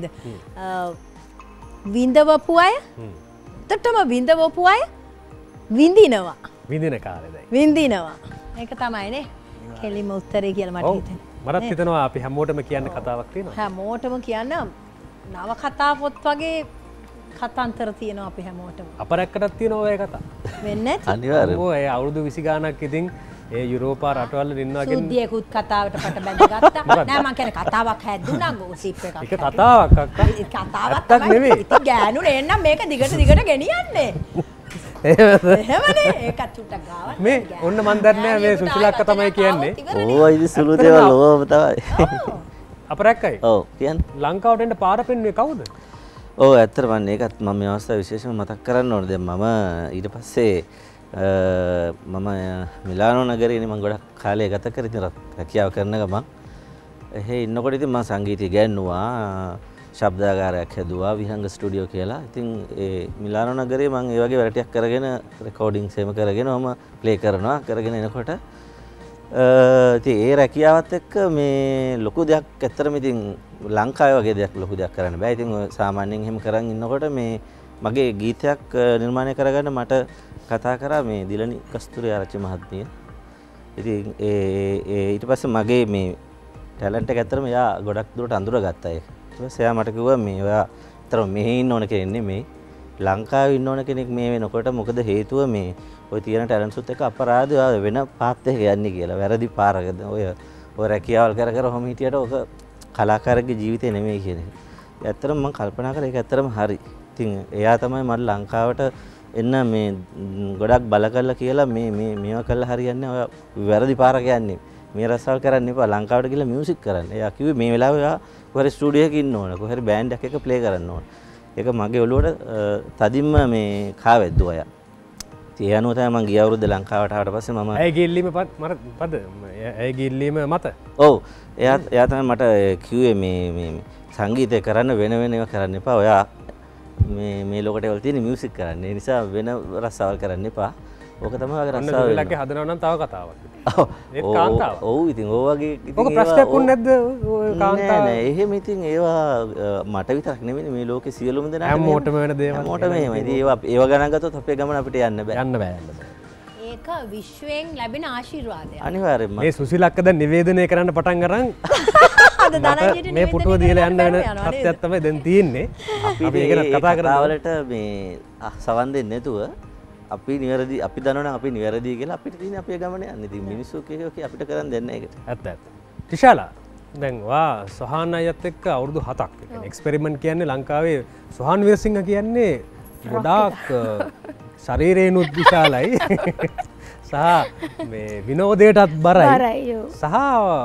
විඳවපු අය තටම විඳවපු අය විඳිනවා. විඳින කාලෙදයි. විඳිනවා. ඒක තමයිනේ. කෙලිම උත්තරේ කියලා මට හිතෙනවා. මටත් හිතෙනවා අපි හැමෝටම කියන්න කතාවක් තියෙනවා. හැමෝටම කියන්න නව කතා පොත් වගේ කතන්තර තියෙනවා අපි හැමෝටම. අපරැක්කටත් තියෙනවා ඔය කතා. වෙන්නේ අනිවාර්යයෙන්. ඔය අවුරුදු විසි ගානක් ඉතින් ඒ යුරෝපා රටවල ඉන්නවාගෙන සුද්ධියකුත් කතාවට පට බැඳගත්තා. නෑ මං කියන්නේ කතාවක් හැදුණා ගෝසිප් එකක්. ඒක කතාවක් අක්කා. කතාවක් තමයි. ඉතින් ගෑනු නේනම් මේක දිගට දිගට ගෙනියන්නේ. එහෙමනේ ඒකත් චුට්ටක් ගාවන්න. මේ ඔන්න මන් දන්නේ මේ සුසිලක්ක තමයි කියන්නේ. ඕවා ඉතින් සුළු දේවල් ඕවම තමයි. අපරැක්කයි. ඔව් කියන්න. ලංකාවට එන්න පාර පෙන්නුවේ කවුද? ඔව් ඇත්තට මම ඒකත් මම මේ අවස්ථාවේ විශේෂයෙන්ම මතක් කරන්න ඕනේ. දැන් මම ඊට පස්සේ මම මිලානෝ නගරයේදී මම ගොඩක් කාලය ගත කර ඉතින් රැකියාව කරන ගමන් එහෙ ඉන්නකොට ඉතින් මම සංගීතය ඉගෙනුවා ශබ්දාගාරයක් හැදුවා විහංග ස්ටුඩියෝ කියලා. ඉතින් ඒ මිලානෝ නගරේ මම ඒ වගේ වැඩ ටිකක් කරගෙන රෙකෝඩින්ග්ස් එහෙම කරගෙන මම ප්ලේ කරනවා කරගෙන එනකොට ඉතින් ඒ රැකියාවත් එක්ක මේ ලොකු දෙයක් ඇත්තටම ඉතින් ලංකාවේ වගේ දෙයක් ලොකු දෙයක් කරන්න බෑ. ඉතින් ඔය සාමාන්‍යයෙන් එහෙම කරන් ඉන්නකොට මේ මගේ ගීතයක් නිර්මාණය කරගන්න මට කතා කරා මේ දිලනි කස්තුරි ආරච්චි මහත්මිය. ඉතින් ඒ ඒ ඊට පස්සේ මගේ මේ ටැලන්ට් එක ඇත්තටම එයා ගොඩක් දුරට අඳුරගත්තා ඒක. ඊට පස්සේ එයා මට කිව්වා මේ ඔයා ඇත්තටම මෙහෙ ඉන්න ඕන කෙනෙක් නෙමෙයි. ලංකාවේ ඉන්න ඕන කෙනෙක් මේ වෙනකොට මොකද හේතුව මේ ඔය තියෙන ටැලන්ට්ස් උත් එක්ක අපරාධ ඔයා වෙන පාත් එක යන්නේ කියලා. වැරදි පාරකද ඔය ඔය රැකියාවල් කර කර ඔහම හිටියට ඔක කලාකාරගේ ජීවිතේ නෙමෙයි කියන එක. ඇත්තටම මම කල්පනා කරා ඒක ඇත්තටම හරි. ඉතින් එයා තමයි මට ලංකාවට එන්න මේ ගොඩක් බල කරලා කියලා මේ මේ මේවා කරලා හරියන්නේ ඔය වැරදි පාරක යන්නේ. මේ රසවල් කරන්න එපා ලංකාවට ගිහලා මියුසික් කරන්න. එයා කිව්වේ මේ වෙලාවේ එයා කොහරි ස්ටුඩියෝ එකක ඉන්න ඕන. කොහරි බෑන්ඩ් එකක ප්ලේ කරන්න ඕන. ඒක මගේ ඔළුවට තදින්ම මේ කාවැද්දුවා එයා. ඉතින් ඒ අනුව තමයි මම ගිය අවුරුද්ද ලංකාවට ආවට පස්සේ මම ඇයි ගිල්ලීම මට පද ඇයි ගිල්ලීම මත? ඔව්. එයා එයා තමයි මට කිව්වේ මේ මේ සංගීතය කරන්න වෙන වෙන ඒවා කරන්න එපා. ඔයා මේ මේ ලෝකෙට ඒවල් තියෙන මියුසික් කරන්න. ඒ නිසා වෙන රසාවල් කරන්න එපා. ඕක තමයි වගේ රසාව. අන්න දෙලක්ගේ හදනවා නම් තව කතාවක්. ඔව්. ඒත් කාන්තාව. ඔව් ඉතින් ඕ වගේ ඉතින් ඕක ප්‍රශ්නයක් වුණ නැද්ද කාන්තාව? නෑ නෑ එහෙම ඉතින් ඒවා මට විතරක් නෙමෙයි මේ ලෝකේ සියලුම දෙනාට හැමෝටම වෙන දේවල්. හැමෝටම එහෙමයි. ඉතින් ඒවා ඒවා ගණන් ගත්තොත් අපේ ගමන අපිට යන්න බෑ. යන්න බෑ යන්න බෑ. ඒක විශ්වයෙන් ලැබෙන ආශිර්වාදයක්. අනිවාර්යෙන්ම. මේ සුසිලක්ක දැන් නිවේදනය කරන්න පටන් අරන් මේ පුටුව දීලා යන්න වෙන තත්ත්වයක් තමයි දැන් තියෙන්නේ. අපි ඒක කතා කරනවලට මේ සවන් දෙන්නේ නැතුව අපි නිවැරදි අපි දන්නවනම් අපි නිවැරදි කියලා අපිට තියෙන අපේ ගමන යන්නේ. ඉතින් මිනිස්සු කිය අපිට කරන් දෙන්නේ ඒකට. ඇත්ත ඇත්ත. ටිෂාලා දැන් වා සොහාන් අයත් එක්ක අවුරුදු හතක්. ඒ කියන්නේ එක්ස්පෙරිමන්ට් කියන්නේ ලංකාවේ සොහාන් වීරසිංහ කියන්නේ ගොඩාක් ශරීරේනුත් විශාලයි. සහ මේ විනෝදයටත් බරයි. සහ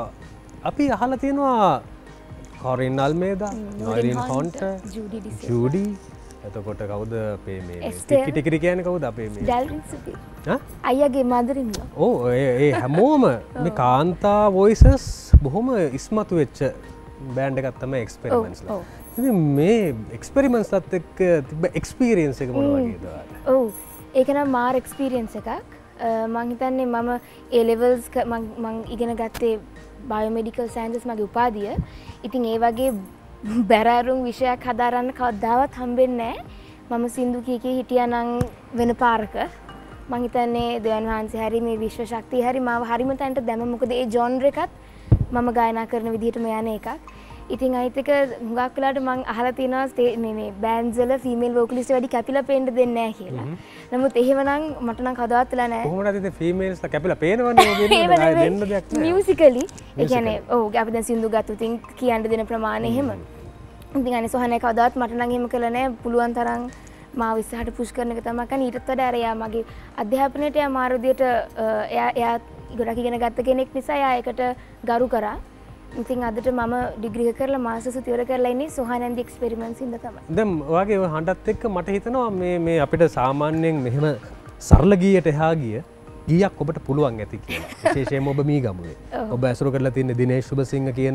අපි අහලා තියෙනවා කොරින් අල්මේදා, නොයිලින් හොන්ට, ජූඩි එතකොට කවුද අපේ මේ ටිකි ටිකි කියන්නේ කවුද අපේ මේ ඩැල්වින් සිටි අයියාගේ මදරින්ලා ඕ ඒ හැමෝම මේ කාන්තා වොයිසස් බොහොම ඉස්මතු වෙච්ච බෑන්ඩ් එකක් තමයි එක්ස්පෙරිමන්ට්ස්ලා. ඉතින් මේ එක්ස්පෙරිමන්ට්ස්ලත් එක්ක තිබ්බ එක්ස්පීරියන්ස් එක මොන වගේද? ඔව් ඒක නම් මාර එක්ස්පීරියන්ස් එකක්. මම හිතන්නේ මම ඒ ලෙවල්ස් මම ඉගෙන ගත්තේ බයෝමෙඩිකල් සයන්සස් මගේ උපාධිය. ඉතින් ඒ වගේ බැරෑරුම් විෂයක් හදාරන්න කවදාවත් හම්බෙන්නේ නැහැ. මම සින්දු කී කී හිටියා නම් වෙන පාරක. මම හිතන්නේ දෙවන් වහන්සේ හරි මේ විශ්ව ශක්තිය හරි මාව හරිම තැනට දැම්ම. මොකද ඒ ජොන්ර් එකත් මම ගායනා කරන විදිහටම යන එකක්. ඉතින් අයිත් එක හුඟක් වෙලාවට මම අහලා තියෙනවා මේ මේ බෑන්ඩ්ස් වල ෆීමේල් වෝකලිස්ට් වැඩි කැපිලා පේන්න දෙන්නේ නැහැ කියලා. නමුත් එහෙමනම් මට නම් කවදාවත් වෙලා නැහැ. කොහොමද ඉතින් ෆීමේල්ස්ලා කැපිලා පේනවනේ ඔබ දෙන්න දෙන්න දෙයක් නැහැ. මියුසිකලි ඒ කියන්නේ ඔව් අපි දැන් සින්දු ගත්තොත් ඉතින් කියන්න දෙන ප්‍රමාණය එහෙම. ඉතින් අනේ සොහනේ කවදාවත් මට නම් එහෙම කළා නැහැ. පුළුවන් තරම් මාව ඉස්සරහට පුෂ් කරන එක තමයි කරන්නේ. ඊටත් වඩා අර යා මගේ අධ්‍යාපනයට යා මාර විදියට එයා එයා ගොඩක් ඉගෙන ගත්ත කෙනෙක් නිසා එයා ඒකට ගරු කරා. ඉතින් අදට මම ඩිග්‍රී එක කරලා මාස්ටර්ස් ඉවර කරලා ඉන්නේ සොහානන්දි එක්ස්පෙරිමන්ට්ස් ඉඳ තමයි. දැන් ඔයගේ ඔය හඬත් එක්ක මට හිතෙනවා මේ මේ අපිට සාමාන්‍යයෙන් මෙහෙම සරල ගීයට එහා ගිය ගීයක් ඔබට පුළුවන් ඇති කියලා. විශේෂයෙන්ම ඔබ මී ගමුවේ. ඔබ ඇසුරු කරලා තියෙන දිනේෂ් සුබසිංහ කියන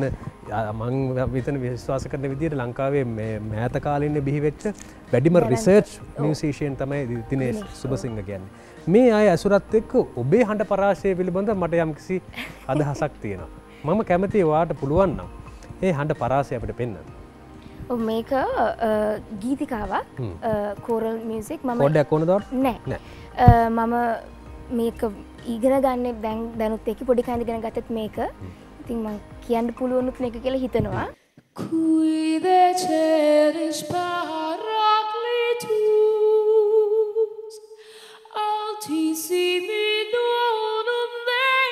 මම විතර විශ්වාස කරන විදිහට ලංකාවේ මේ මෑත කාලේ ඉන්නේ බිහි වෙච්ච වැඩිම රිසර්ච් මියුසිෂියන් තමයි දිනේෂ් සුබසිංහ කියන්නේ. මේ අය ඇසුරත් එක්ක ඔබේ හඬ පරාසය පිළිබඳව මට යම්කිසි අදහසක් තියෙනවා. මම කැමති ඔයාට පුළුවන් නම් ඒ හඬ පරාසය අපිට පෙන්වන්න. ඔව් මේක ගීතිකාවක් කෝරල් මියුසික් මම පොඩ්ඩක් ඕනද නෑ මම මේක ඉගෙන ගන්න දැන් දැනුත් එක්ක පොඩි කාලේ ඉගෙන ගත්තත් මේක ඉතින් මම කියන්න පුළුවන්ුත් මේක කියලා හිතනවා. Cuide ceres paracletus altissimi donum Dei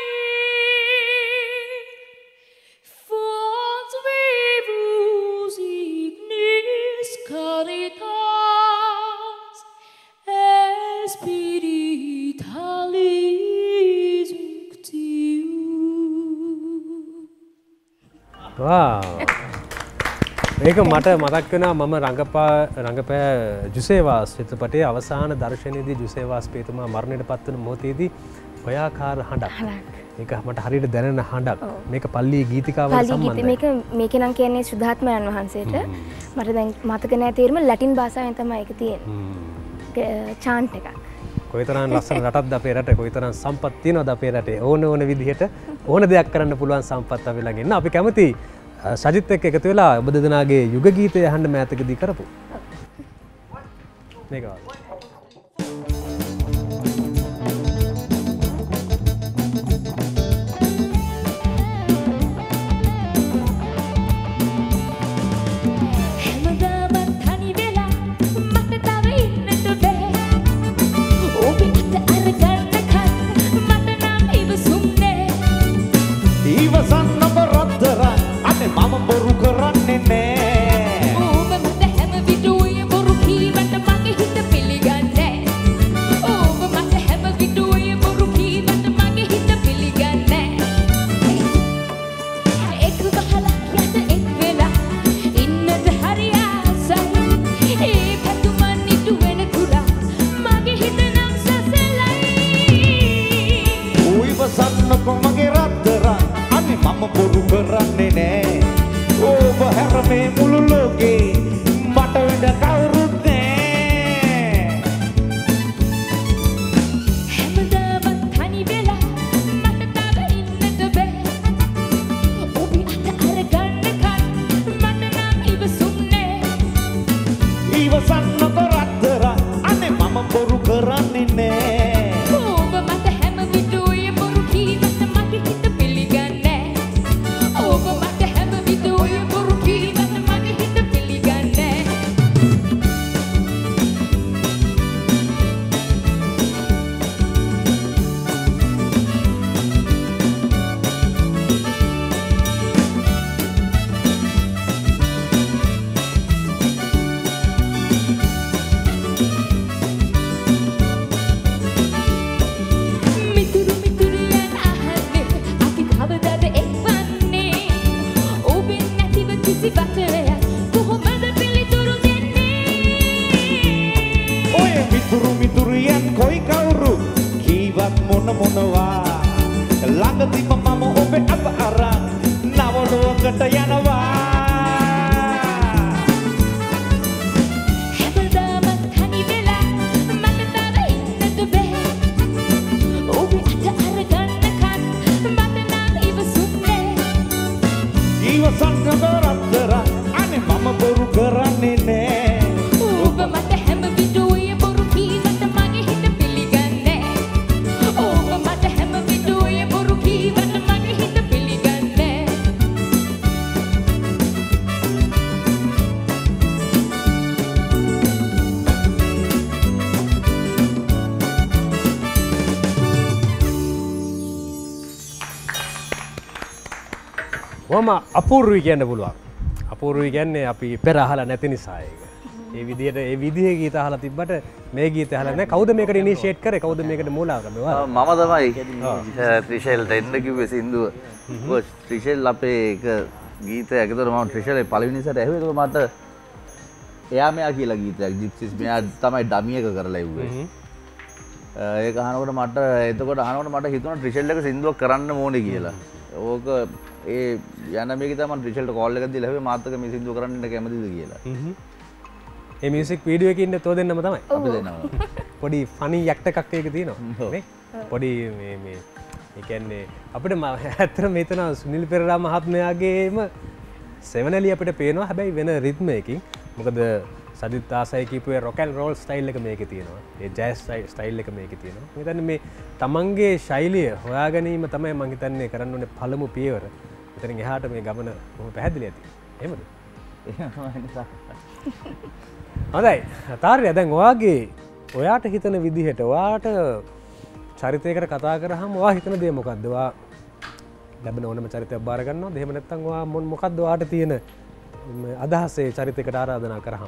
fons vivus ignis caritas espiritualis unctium. Wow. ඒක මට මතක් වෙනවා මම රංගපා රංගපෑ ජුසේවාස් චිත්‍රපටයේ අවසාන දර්ශනයේදී ජුසේවාස් පේතුමා මරණයට පත් වෙන මොහොතේදී ඔයාකාර හඬක්. මේක මට හරියට දැනෙන හඬක්. මේක පල්ලි ගීතිකාවල සම්බන්ධයි. මේක මේකේ නම් කියන්නේ සුද්ධාත්මයන් වහන්සේට. මට දැන් මතක නැහැ තේරුම ලැටින් භාෂාවෙන් තමයි ඒක තියෙන්නේ. චාන්ට් එකක්. කොයිතරම් ලස්සන රටක්ද අපේ රට, කොයිතරම් සම්පත් තියෙනවද අපේ රටේ. ඕන ඕන විදිහට ඕන දෙයක් කරන්න පුළුවන් සම්පත් අපි ළඟ ඉන්න. අපි කැමති සජිත් එක්ක එකතු වෙලා ඔබ දෙදෙනාගේ යුග ගීතය අහන්න මෑතකදී කරපු. මේක මම බොරු කරන්නේ නෑ. ඔබ මට හැම විටුවේ බොරු කීවට මගේ හිත පිළිගන්නේ මොන මොනවා ළඟදීම මම ඔබේ අප අරන් නවනුවකට යනවා ඉවසන්න කරත්තර අනේ මම බොරු කරන්නේ නෑ ඔබ මට හැම විට ඔය බොරු කීවට මගේ හිත පිළිගන්නේ ඔබ මට හැම විට ඔය බොරු කීවට මගේ හිත පිළිගන්නේ මම අපූර්වයි කියන්න පුළුවන්. අපූර්වයි කියන්නේ අපි පෙර අහලා නැති නිසා ඒක. ඒ විදිහට ඒ විදිහේ ගීත අහලා තිබ්බට මේ ගීත අහලා නැහැ. කවුද මේකට ඉනිෂিয়েට් කරේ? කවුද මේකට මූලාශ්‍රය? මම තමයි ත්‍රිශෙල්ට එන්න කිව්වේ සින්දුව. මොකද ත්‍රිශෙල් අපේ එක ගීතයක්. ඒතර මම ත්‍රිශෙල් පළවෙනි සැරේ ඇහුවේ. ඒක මට එයා මෙයා කියලා ගීතයක්. ජිප්සිස් මෙයා තමයි ඩමි එක කරලා ඉව්වේ. ඒක අහනකොට මට එතකොට අහනකොට මට හිතුණා ත්‍රිශෙල් එක සින්දුවක් කරන්න ඕනේ කියලා. ඕක ඒ යන මේක තමයි ත්‍රිශෙල්ට කෝල් එකක් දීලා හැබැයි මාත් එක මේ සින්දුව කරන්න කැමතිද කියලා. ඒ මියුසික් වීඩියෝ එකේ ඉන්න තෝ දෙන්නම තමයි. අපි දෙන්නම. පොඩි ෆනි යක්ට් එකක් ඒක තියෙනවා. නේ? පොඩි මේ මේ ඒ කියන්නේ අපිට ඇත්තට මෙතන සුනිල් පෙරේරා මහත්මයාගේම සෙවනලි අපිට පේනවා හැබැයි වෙන රිද්ම එකකින්. මොකද සජිත් ආසයි කියපුවේ රොක් ඇන්ඩ් රෝල් ස්ටයිල් එක මේකේ තියෙනවා. ඒ ජෑස් ස්ටයිල් එක මේකේ තියෙනවා. මම හිතන්නේ මේ තමන්ගේ ශෛලිය හොයා ගැනීම තමයි මම හිතන්නේ කරන්න ඕනේ පළමු පියවර. එතනින් එහාට මේ ගමන බොහොම පැහැදිලි ඇති. එහෙමද? හොඳයි. තාරිය දැන් ඔයාගේ ඔයාට හිතන විදිහට ඔයාට චරිතයකට කතා කරාම ඔයා හිතන දේ මොකද්ද? ඔයා ලැබෙන ඕනම චරිතයක් බාර ගන්නවද? එහෙම නැත්නම් ඔයා මොකද්ද ඔයාට තියෙන අදහස ඒ චරිතයකට ආරාධනා කරාම?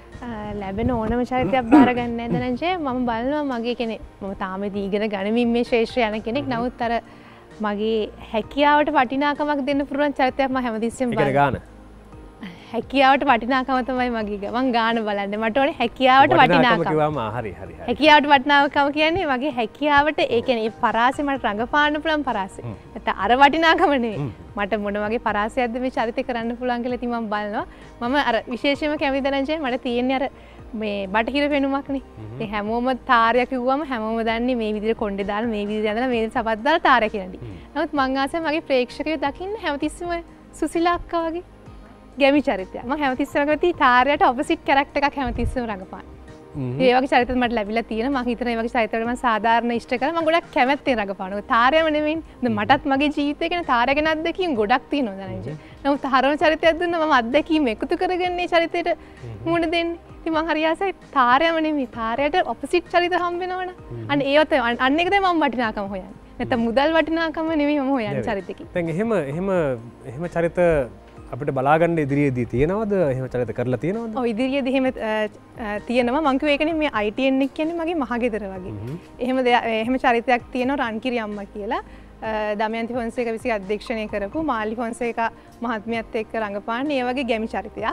ලැබෙන ඕනම චරිතයක් බාර ගන්න දැනංජය මම බලනවා මගේ කෙනෙක් මම තාම ඉගෙන ගනිමින් මේ ශ්‍රේෂ්ඨ යන කෙනෙක්. නමුත් අර මගේ හැකියාවට වටිනාකමක් දෙන්න පුළුවන් චරිතයක් මම හැමතිස්සෙම බලනවා. හැකියාවට වටිනාකම තමයි මගේ ගමන් ගාන බලන්නේ. මට ඕනේ හැකියාවට වටිනාකම. කිව්වම හරි හරි හරි. හැකියාවට වටිනාකම කියන්නේ මගේ හැකියාවට ඒ කියන්නේ පරාසෙ මට රඟපාන්න පුළුවන් පරාසෙ. නැත්නම් අර වටිනාකම නෙවෙයි. මට මොන වගේ පරාසයක්ද මේ චරිතය කරන්න පුළුවන් කියලා ඉතින් මම බලනවා. මම අර විශේෂයෙන්ම කැමති දැනංජය මට තියෙන්නේ අර මේ බටහිර පෙනුමක්නේ. ඒ හැමෝම තාරය කිව්වම හැමෝම දන්නේ මේ විදිහට කොණ්ඩේ දාලා මේ විදිහට ඇඳලා මේ සපත් දාලා තාරය කියනදී. නමුත් මං ආසයි මගේ ප්‍රේක්ෂකයෝ දකින්න හැමතිස්සෙම සුසිලා අක්කා වගේ ගැමි චරිතයක්. මම හැමතිස්සෙම කැමති තාරයට ඔපොසිට් කැරක්ටර් එකක් හැමතිස්සෙම රඟපාන්න. ඒ වගේ චරිත මට ලැබිලා තියෙනවා. මම හිතන ඒ වගේ චරිතවල මම සාධාරණ ඉෂ්ට කරලා මම ගොඩක් කැමැත්තෙන් රඟපානවා. තාරයම නෙමෙයි. මටත් මගේ ජීවිතේ ගැන තාරය ගැන අත්දැකීම් ගොඩක් තියෙනවා දැනංජය. නමුත් හරම චරිතයක් දුන්නා මම අත්දැකීම් එකතු කරගෙන මේ චරිතයට මුණ දෙන්නේ. ඉතින් මම හරි ආසයි තාරයම නෙමෙයි. තාරයට ඔපොසිට් චරිත හම්බ වෙනවනේ. අන්න ඒවත් අන්න එක තමයි මම වටිනාකම හොයන්නේ. නැත්නම් මුදල් වටිනාකම නෙමෙයි මම හොයන්නේ චරිතකේ. දැන් එහෙම එහෙම එහෙම චරිත අපිට බලාගන්න ඉදිරියේදී තියෙනවද? එහෙම චරිත කරලා තියෙනවද? ඔව් ඉදිරියේදී එහෙම තියෙනවා. මං කිව්වේ ඒකනේ මේ I T N එක කියන්නේ මගේ මහගෙදර වගේ. එහෙම එහෙම චරිතයක් තියෙනවා රන්කිරි අම්මා කියලා. දමයන්ති ෆොන්සේක විසින් අධ්‍යක්ෂණය කරපු මාලි ෆොන්සේකා මහත්මියත් එක්ක රඟපාන ඒ වගේ ගැමි චරිතයක්.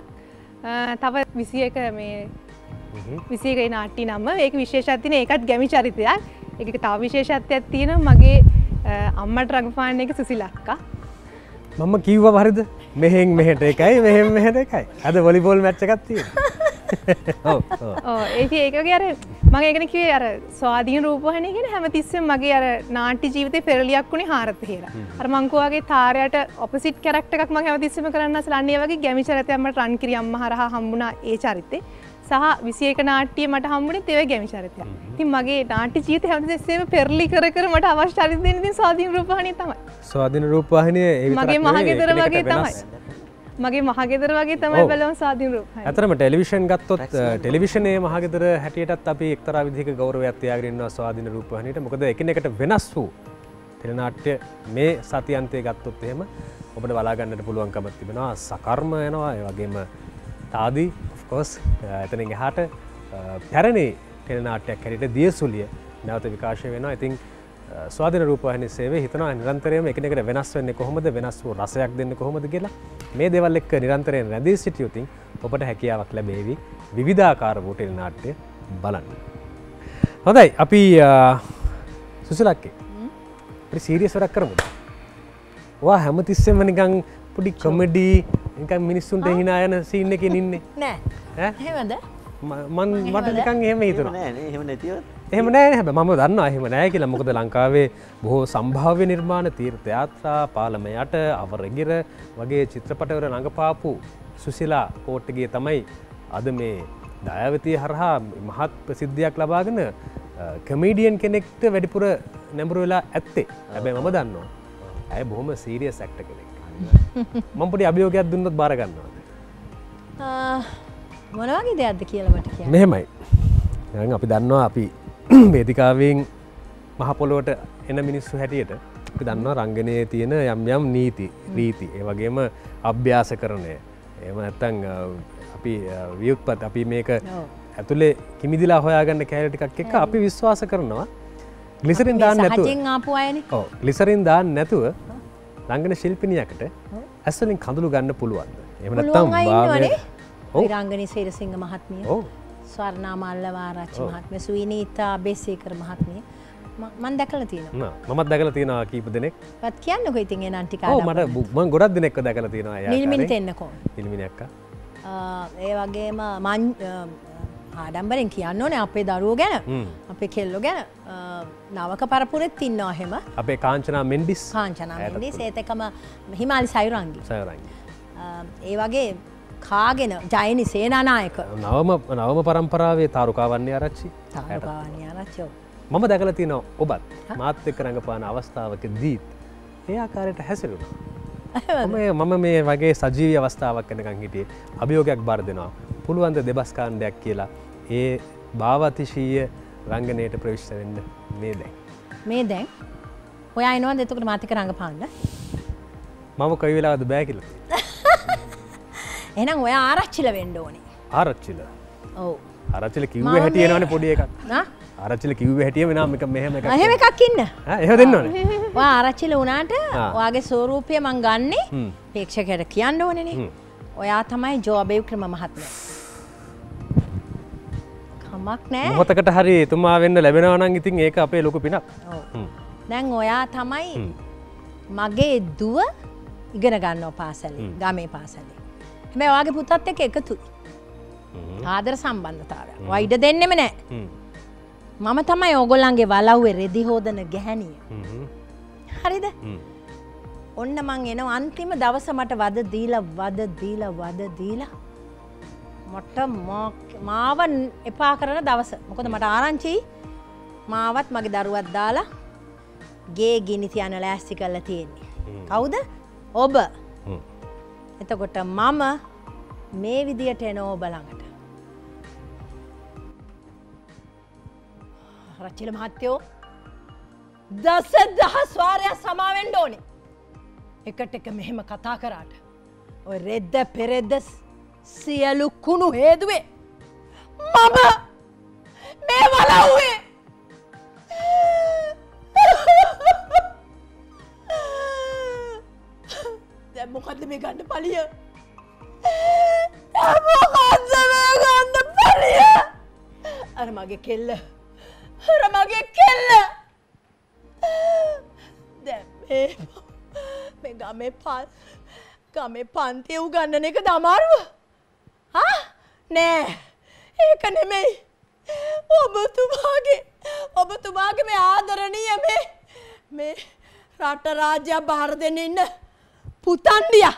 තව විසි එක මේ විසි එකේ නාට්‍ය නම ඒක විශේෂයක් තියෙන ඒකත් ගැමි චරිතයක්. ඒකේ තව විශේෂත්වයක් තියෙනවා මගේ අම්මට රඟපාන එක සුසිලක්කා. මම කිව්වා හරිද? මෙහෙන් මෙහෙට එකයි මෙහෙන් මෙහෙට එකයි. අද වොලිබෝල් මැච් එකක් තියෙනවා. ඔව් ඔව්. ඔව් ඒක ඒකගේ අර මම ඒකනේ කිව්වේ අර ස්වාධීන රූපවාහිනිය කියන්නේ හැමතිස්සෙම මගේ අර නාට්‍ය ජීවිතේ පෙරලියක් උනේ හාරත කියලා. අර මං කෝවාගේ තාරයට ඔපොසිට් කැරක්ටර් එකක් මම හැමතිස්සෙම කරන්න අසල අන්න ඒ වගේ ගැමි චරිතයක් මට රන්කිරි අම්මා හරහා හම්බුණා ඒ චරිතේ. සහ විසි එක නාට්‍ය මට හම්බුනේ ඒ වගේ ගැමි චරිතයක්. ඉතින් මගේ නාට්‍ය ජීවිතේ හැමතිස්සෙම පෙරලි කර කර මට අවශ්‍ය චරිත දෙන්න ඉතින් ස්වාධීන රූපවාහිනිය තමයි. ස්වාධීන රූපවාහිනිය ඒ විතරක් මගේ මහගෙදර වගේ තමයි. මගේ මහගෙදර වගේ තමයි බලමු ස්වාධීන රූපවාහිනිය. අතරම ටෙලිවිෂන් ගත්තොත් ටෙලිවිෂනයේ මහගෙදර හැටියටත් අපි එක්තරා විදිහක ගෞරවයක් තියාගෙන ඉන්නවා ස්වාධීන රූපවාහිනියට. මොකද එකිනෙකට වෙනස් වූ ටෙලිනාට්‍ය මේ සතියන්තයේ ගත්තොත් එහෙම ඔබට බලා ගන්නට පුළුවන්කම තිබෙනවා. සකර්ම යනවා. ඒ වගේම තාදී of course එතනින් එහාට පැරණි ටෙලිනාට්‍යයක් හැටියට දියසුලිය නැවත විකාශය වෙනවා. ඉතින් ස්වාධීන රූපවාහිනී සේවය හිතනවා නිරන්තරයෙන්ම එකිනෙකට වෙනස් වෙන්නේ කොහොමද, වෙනස් වූ රසයක් දෙන්නේ කොහොමද කියලා. මේ දේවල් එක්ක නිරන්තරයෙන් රැඳී සිටියොත් ඔබට හැකියාවක් ලැබේවි විවිධාකාර වූ ටෙලිනාට්‍ය බලන්න. හොඳයි අපි සුසිලක්කේ අපි සීරියස් වැඩක් කරමුද? ඔයා හැමතිස්සෙම නිකන් පොඩි කොමඩි නිකන් මිනිස්සුන්ට hina යන සීන් එකකින් ඉන්නේ. නෑ. ඈ? එහෙමද? මම මට නිකන් එහෙම හිතුණා. නෑ නේ එහෙම නැතිව. එහෙම නෑ නේ හැබැයි මම දන්නවා එහෙම නෑ කියලා. මොකද ලංකාවේ බොහෝ සම්භාව්‍ය නිර්මාණ තීර්ථ යාත්‍රා පාලම යට අවරගිර වගේ චිත්‍රපටවල රඟපාපු සුසිලා කෝට්ටගේ තමයි අද මේ දයාවතිය හරහා මහත් ප්‍රසිද්ධියක් ලබාගෙන කමීඩියන් කෙනෙක්ට වැඩිපුර නැඹුරු වෙලා ඇත්තේ. හැබැයි මම දන්නවා ඇය බොහොම සීරියස් ඇක්ටර් කෙනෙක්. මම පොඩි අභියෝගයක් දුන්නොත් බාර ගන්නවා. මොන වගේ දෙයක්ද කියලා මට කියන්න. මෙහෙමයි. දැන් අපි දන්නවා අපි වේදිකාවෙන් මහ පොළොවට එන මිනිස්සු හැටියට අපි දන්නවා රංගනයේ තියෙන යම් යම් නීති රීති ඒ වගේම අභ්‍යාසකරණය. එහෙම නැත්නම් අපි වියුත්පත් අපි මේක ඇතුලේ කිමිදිලා හොයාගන්න කැලේ ටිකක් එක්ක අපි විශ්වාස කරනවා ග්ලිසරින් දාන්න නැතුව. සහජයෙන් ආපු අයනේ. ඔව් ග්ලිසරින් දාන්න නැතුව රංගන ශිල්පිනියකට ඇස් වලින් කඳුළු ගන්න පුළුවන්ද? එහෙම නැත්නම් වාගේ විරංගනී සේරසිංහ මහත්මිය. ඔව්. ස්වර්ණා මල්ලවාරච්චි මහත්මිය, සුවිනීතා බේසේකර මහත්මිය මම දැකලා තියෙනවා. නෑ මමත් දැකලා තියෙනවා කීප දෙනෙක්. වත් කියන්නකෝ ඉතින් ඒ නම් ටික ඔව් මට මම ගොඩක් දෙනෙක්ව දැකලා තියෙනවා යා. නිල්මිනිට එන්නකෝ. නිල්මිනි අක්කා. ඒ වගේම මං ආඩම්බරෙන් කියන්න ඕනේ අපේ දරුවෝ ගැන අපේ කෙල්ලෝ ගැන නවක පරපුරෙත් ඉන්නවා එහෙම. අපේ කාංචනා මෙන්ඩිස්. කාංචනා මෙන්ඩිස් ඒත් එකම හිමාලි සයුරංගි. සයුරංගි. ඒ වගේ කාගෙන ජයනි සේනානායක නවම නවම පරම්පරාවේ තාරුකාවන්‍ය ආරච්චි. තාරුකාවන්‍ය ආරච්චි. මම දැකලා තියෙනවා ඔබත් මාත් එක්ක රඟපාන අවස්ථාවකදී ඒ ආකාරයට හැසිරුණා. මම මේ වගේ සජීවී අවස්ථාවක් වෙනකන් හිටියේ අභියෝගයක් බාර දෙනවා. පුළුවන් ද දෙබස් කාණ්ඩයක් කියලා ඒ භාවතිශීය රංගනයට ප්‍රවිෂ්ඨ වෙන්න මේ දැන්. මේ දැන් ඔයා එනවද එතකොට මාත් එක්ක රඟපාන්න? මම කොයි වෙලාවද බෑ කියලා. එහෙනම් ඔයා ආරච්චිල වෙන්න ඕනේ. ආරච්චිල. ඔව්. ආරච්චිල කිව්වේ හැටි එනවනේ පොඩි එකක්. නා? ආරච්චිල කිව්වේ හැටිම එනවා මේක මෙහෙම එකක්. එහෙම එකක් ඉන්න. ඈ එහෙම දෙන්න ඕනේ. ඔයා ආරච්චිල වුණාට ඔයාගේ ස්වරූපය මං ගන්නෙ ප්‍රේක්ෂකයට කියන්න ඕනේනේ. ඔයා තමයි ජෝබේ වික්‍රම මහත්මයා. කමක් නෑ. මොහොතකට හරි එතුමා වෙන්න ලැබෙනවා නම් ඉතින් ඒක අපේ ලොකු පිනක්. ඔව්. දැන් ඔයා තමයි මගේ දුව ඉගෙන ගන්නවා පාසලේ, ගමේ පාසලේ. හැබැයි ඔයාගේ පුතත් එක්ක එකතුයි. ආදර සම්බන්ධතාවයක්. ඔයා ඉඩ දෙන්නෙම නෑ. මම තමයි ඕගොල්ලන්ගේ වලව්වේ රෙදි හොදන ගැහණිය. හරිද? ඔන්න මං එනවා අන්තිම දවස මට වද දීලා වද දීලා වද දීලා මට මාව එපා කරන දවස. මොකද මට ආරංචි මාවත් මගේ දරුවත් දාලා ගේ ගිනි තියන්න ලෑස්ති කරලා තියෙන්නේ. කවුද? ඔබ. එතකොට මම මේ විදියට එන ඔබ ළඟට. රචිල මහත්තයෝ දස දහස් වාරයක් සමාවෙන්න ඕනේ. එකට එක මෙහෙම කතා කරාට ඔය රෙද්ද පෙරෙද්ද සියලු කුණු හේදුවේ මම මේ වලව්වේ. දැන් මොකද්ද මේ ගන්න පලිය? මොකද්ද මේ ගන්න පලිය? අර මගේ කෙල්ල අර මගේ කෙල්ල දැන් මේ මේ ගමේ පල් ගමේ පන්තිය උගන්නන එක දමාරුව? හා? නෑ. ඒක නෙමෙයි. ඔබතුමාගේ ඔබතුමාගේ මේ ආදරණීය මේ මේ රට රාජ්‍ය බාර දෙන්න ඉන්න පුතන්ඩියා.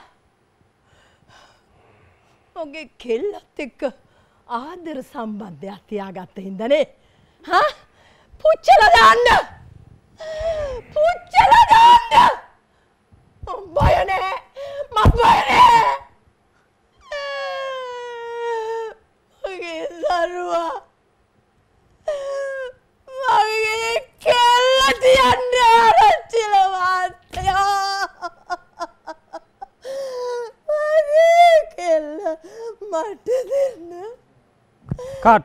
ඔගේ කෙල්ලත් එක්ක ආදර සම්බන්ධයක් තියාගත්ත හින්දානේ. හා? පුච්චලා දාන්න. පුච්චලා දාන්න. බය නෑ. මම බය නෑ. මගේ දරුවා. මගේ කෙල්ල තියන්න ආරච්චිල මහත්තයා. මගේ කෙල්ල මට දෙන්න. කට්.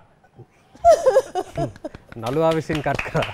නළුවා විසින් කට් කරා.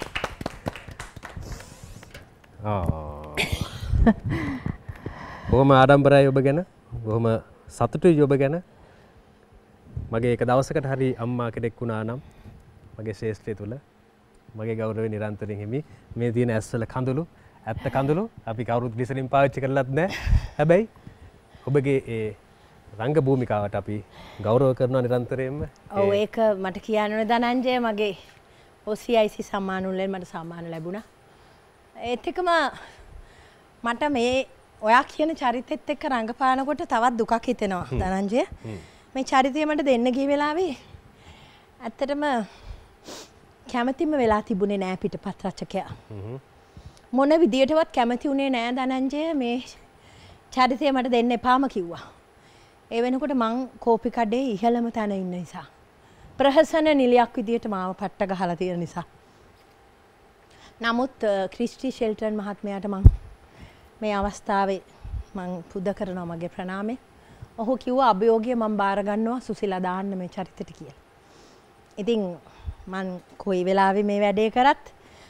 බොහොම ආඩම්බරයි ඔබ ගැන. බොහොම සතුටුයි ඔබ ගැන. මගේ එක දවසකට හරි අම්මා කෙනෙක් වුණා නම් මගේ ශේෂ්ත්‍රය තුළ මගේ ගෞරවය නිරන්තරයෙන් හිමි. මේ තියෙන ඇස්වල කඳුළු ඇත්ත කඳුළු අපි කවුරුත් ග්ලිසරින් පාවිච්චි කරලත් නැහැ. හැබැයි ඔබගේ ඒ රංග භූමිකාවට අපි ගෞරව කරනවා නිරන්තරයෙන්ම. ඔව් ඒක මට කියන්න ඕනේ ධනංජය මගේ O C I C සම්මාන වලින් මට සම්මාන ලැබුණා. ඒත් එක්කම මට මේ ඔයා කියන චරිතෙත් එක්ක රංගපානකොට තවත් දුකක් හිතෙනවා ධනංජය. මේ චරිතය මට දෙන්න ගිය වෙලාවේ ඇත්තටම කැමැතිම වෙලා තිබුණේ නෑ පිටපත් රචකයා. මොන විදියටවත් කැමති උනේ නෑ ධනංජය මේ චරිතය මට දෙන්න එපාම කිව්වා. ඒ වෙනකොට මං කෝපි කඩේ ඉහළම තැන ඉන්න නිසා. ප්‍රහසන නිලියක් විදියට මාව පට්ට ගහලා තියෙන නිසා. නමුත් ක්‍රිස්ටි ෂෙල්ටන් මහත්මයාට මං මේ අවස්ථාවේ මං පුද කරනවා මගේ ප්‍රණාමය. ඔහු කිව්වා අභියෝගය මං බාර ගන්නවා සුසිලා දාන්න මේ චරිතෙට කියලා. ඉතින් මං කොයි වෙලාවෙ මේ වැඩේ කරත්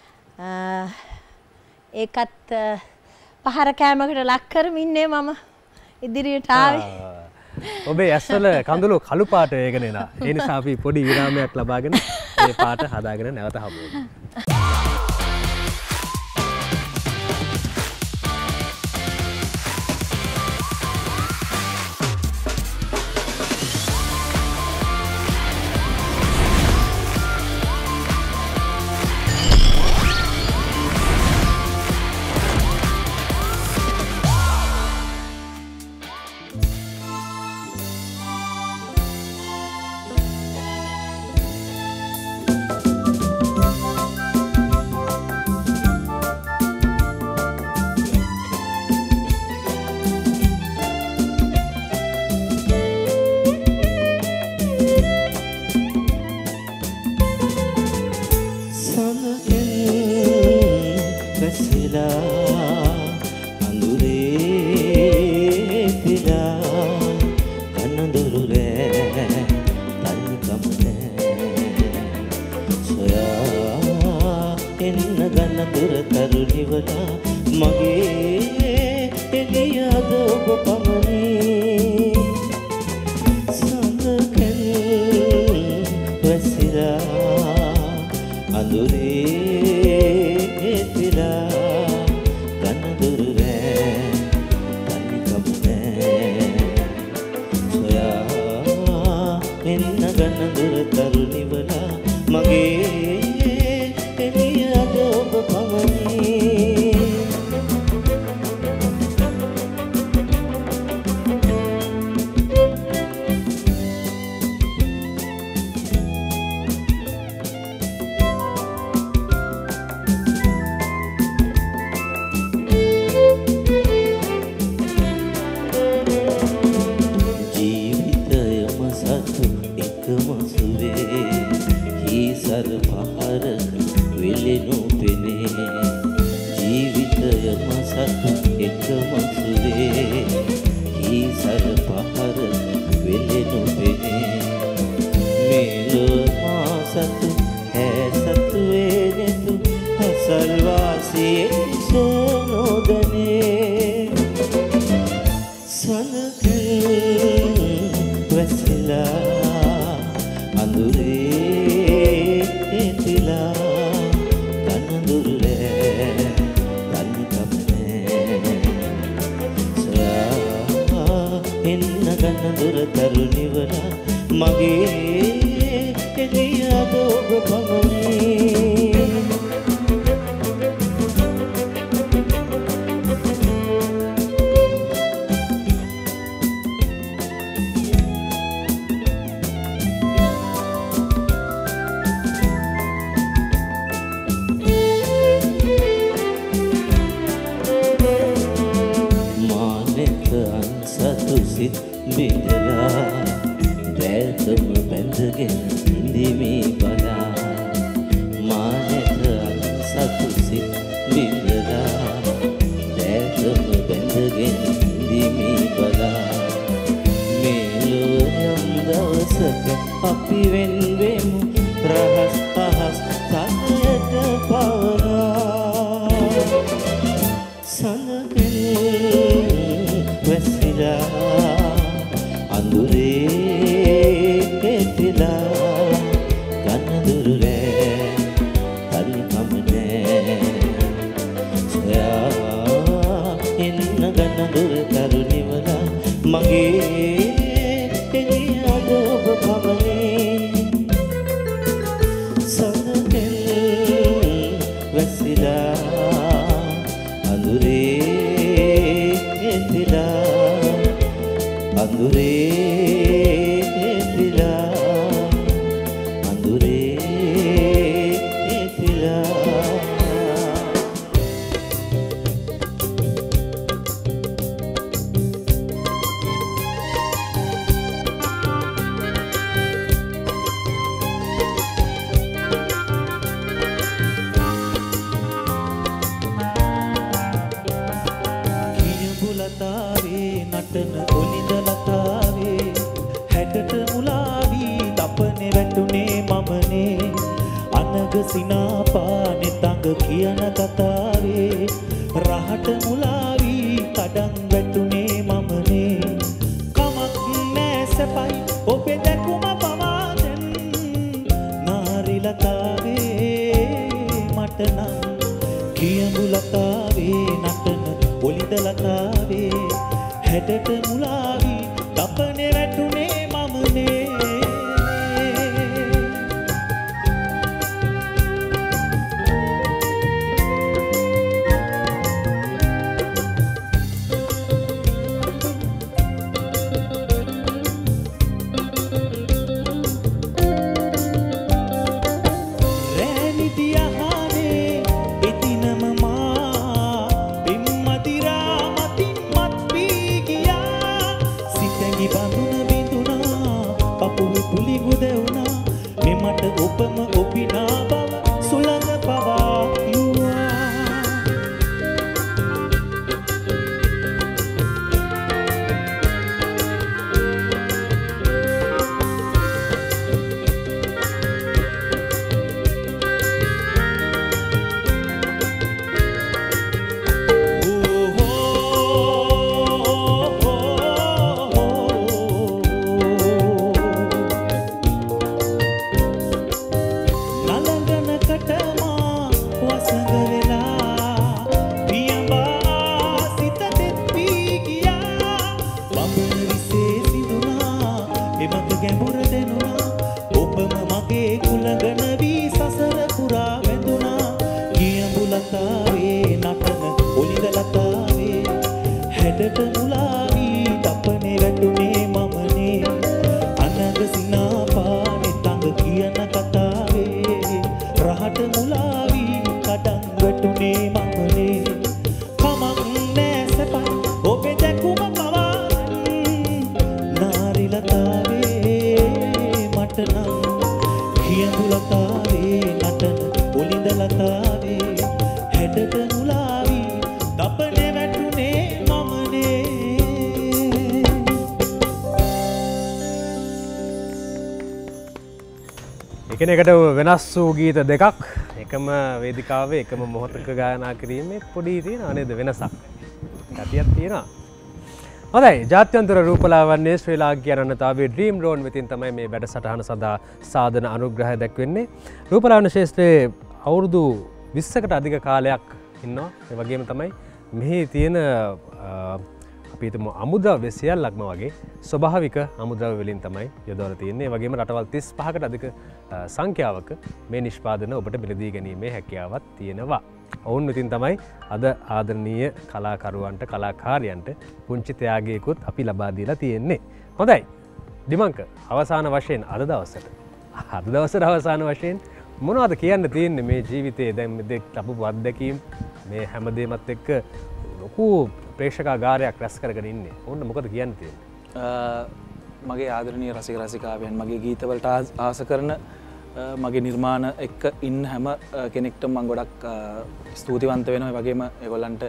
ඒකත් පහර කෑමකට ලක් කරමින්නේ මම ඉදිරියට ආවේ. ඔබේ ඇස්වල කඳුළු කළු පාට වේගෙන එනවා. ඒ නිසා අපි පොඩි විරාමයක් ලබාගෙන මේ පාට හදාගෙන නැවත හමු වෙමු. නෑ සොයා එන්න ගන්න දුර තරුණිවලා මගේ එළිය අද ඔබ පමණේ සඳකෙල් වැසිලා අඳුරේ එතිලා අඳුරේ එතිලා අඳුරේ එතිලා නටන ඔලිද ලතාවේ හැඩට මුලාවී තපනේ වැටුනේ මමනේ අනග සිනාපා නෙතඟ කියන කතාවේ රහට මුලාවී කඩන් වැටුනේ මමනේ කමක් නෑ සැපයි ඔබේ දැකුම පවාදෙන් නාරි ලතාවේ මට නම් කියඹු ලතාවේ නටන ඔලිද ලතාවේ හැඩට මුලාවී තපනේ වැටුනේ මමනේ එකිනෙකට වෙනස් වූ ගීත දෙකක් එකම වේදිකාවේ එකම මොහොතක ගායනා කිරීමේ පොඩි තියෙනවා නේද වෙනසක්. ගතියක් තියෙනවා. හොඳයි ජාත්‍යන්තර රූපලාවන්‍ය ශ්‍රී ලාංකික රණතාවේ ඩ්‍රීම් රෝන් වෙතින් තමයි මේ වැඩසටහන සඳහා සාධන අනුග්‍රහය දක්වන්නේ. රූපලාවන්‍ය ශාස්ත්‍රයේ අවුරුදු විස්සකට අධික කාලයක් ඉන්නවා. ඒ වගේම තමයි මෙහි තියෙන අපි හිතමු අමුද්‍රව්‍ය සියල්ලක්ම වගේ ස්වභාවික අමුද්‍රව්‍ය වලින් තමයි යොදවලා තියෙන්නේ. ඒ වගේම රටවල් තිස් පහකට අධික සංඛ්‍යාවක මේ නිෂ්පාදන ඔබට මිලදී ගැනීමේ හැකියාවක් තියෙනවා. ඔවුන් විසින් තමයි අද ආදරණීය කලාකරුවන්ට කලාකාරයන්ට පුංචි ත්‍යාගයකුත් අපි ලබා දීලා තියෙන්නේ. හොඳයි. දිමංක අවසාන වශයෙන් අද දවසට අද දවසට අවසාන වශයෙන් මොනවද කියන්න තියෙන්නේ මේ ජීවිතයේ දැන් මෙතෙක් ලැබපු අත්දැකීම් මේ හැමදේමත් එක්ක ලොකු ප්‍රේක්ෂකාගාරයක් රැස් කරගෙන ඉන්නේ. ඕන්න මොකද කියන්න තියෙන්නේ? මගේ ආදරණීය රසික රසිකාවයන් මගේ ගීතවලට ආස කරන මගේ නිර්මාණ එක්ක ඉන්න හැම කෙනෙක්ට මම ගොඩක් ස්තුතිවන්ත වෙනවා. ඒ වගේම ඒගොල්ලන්ට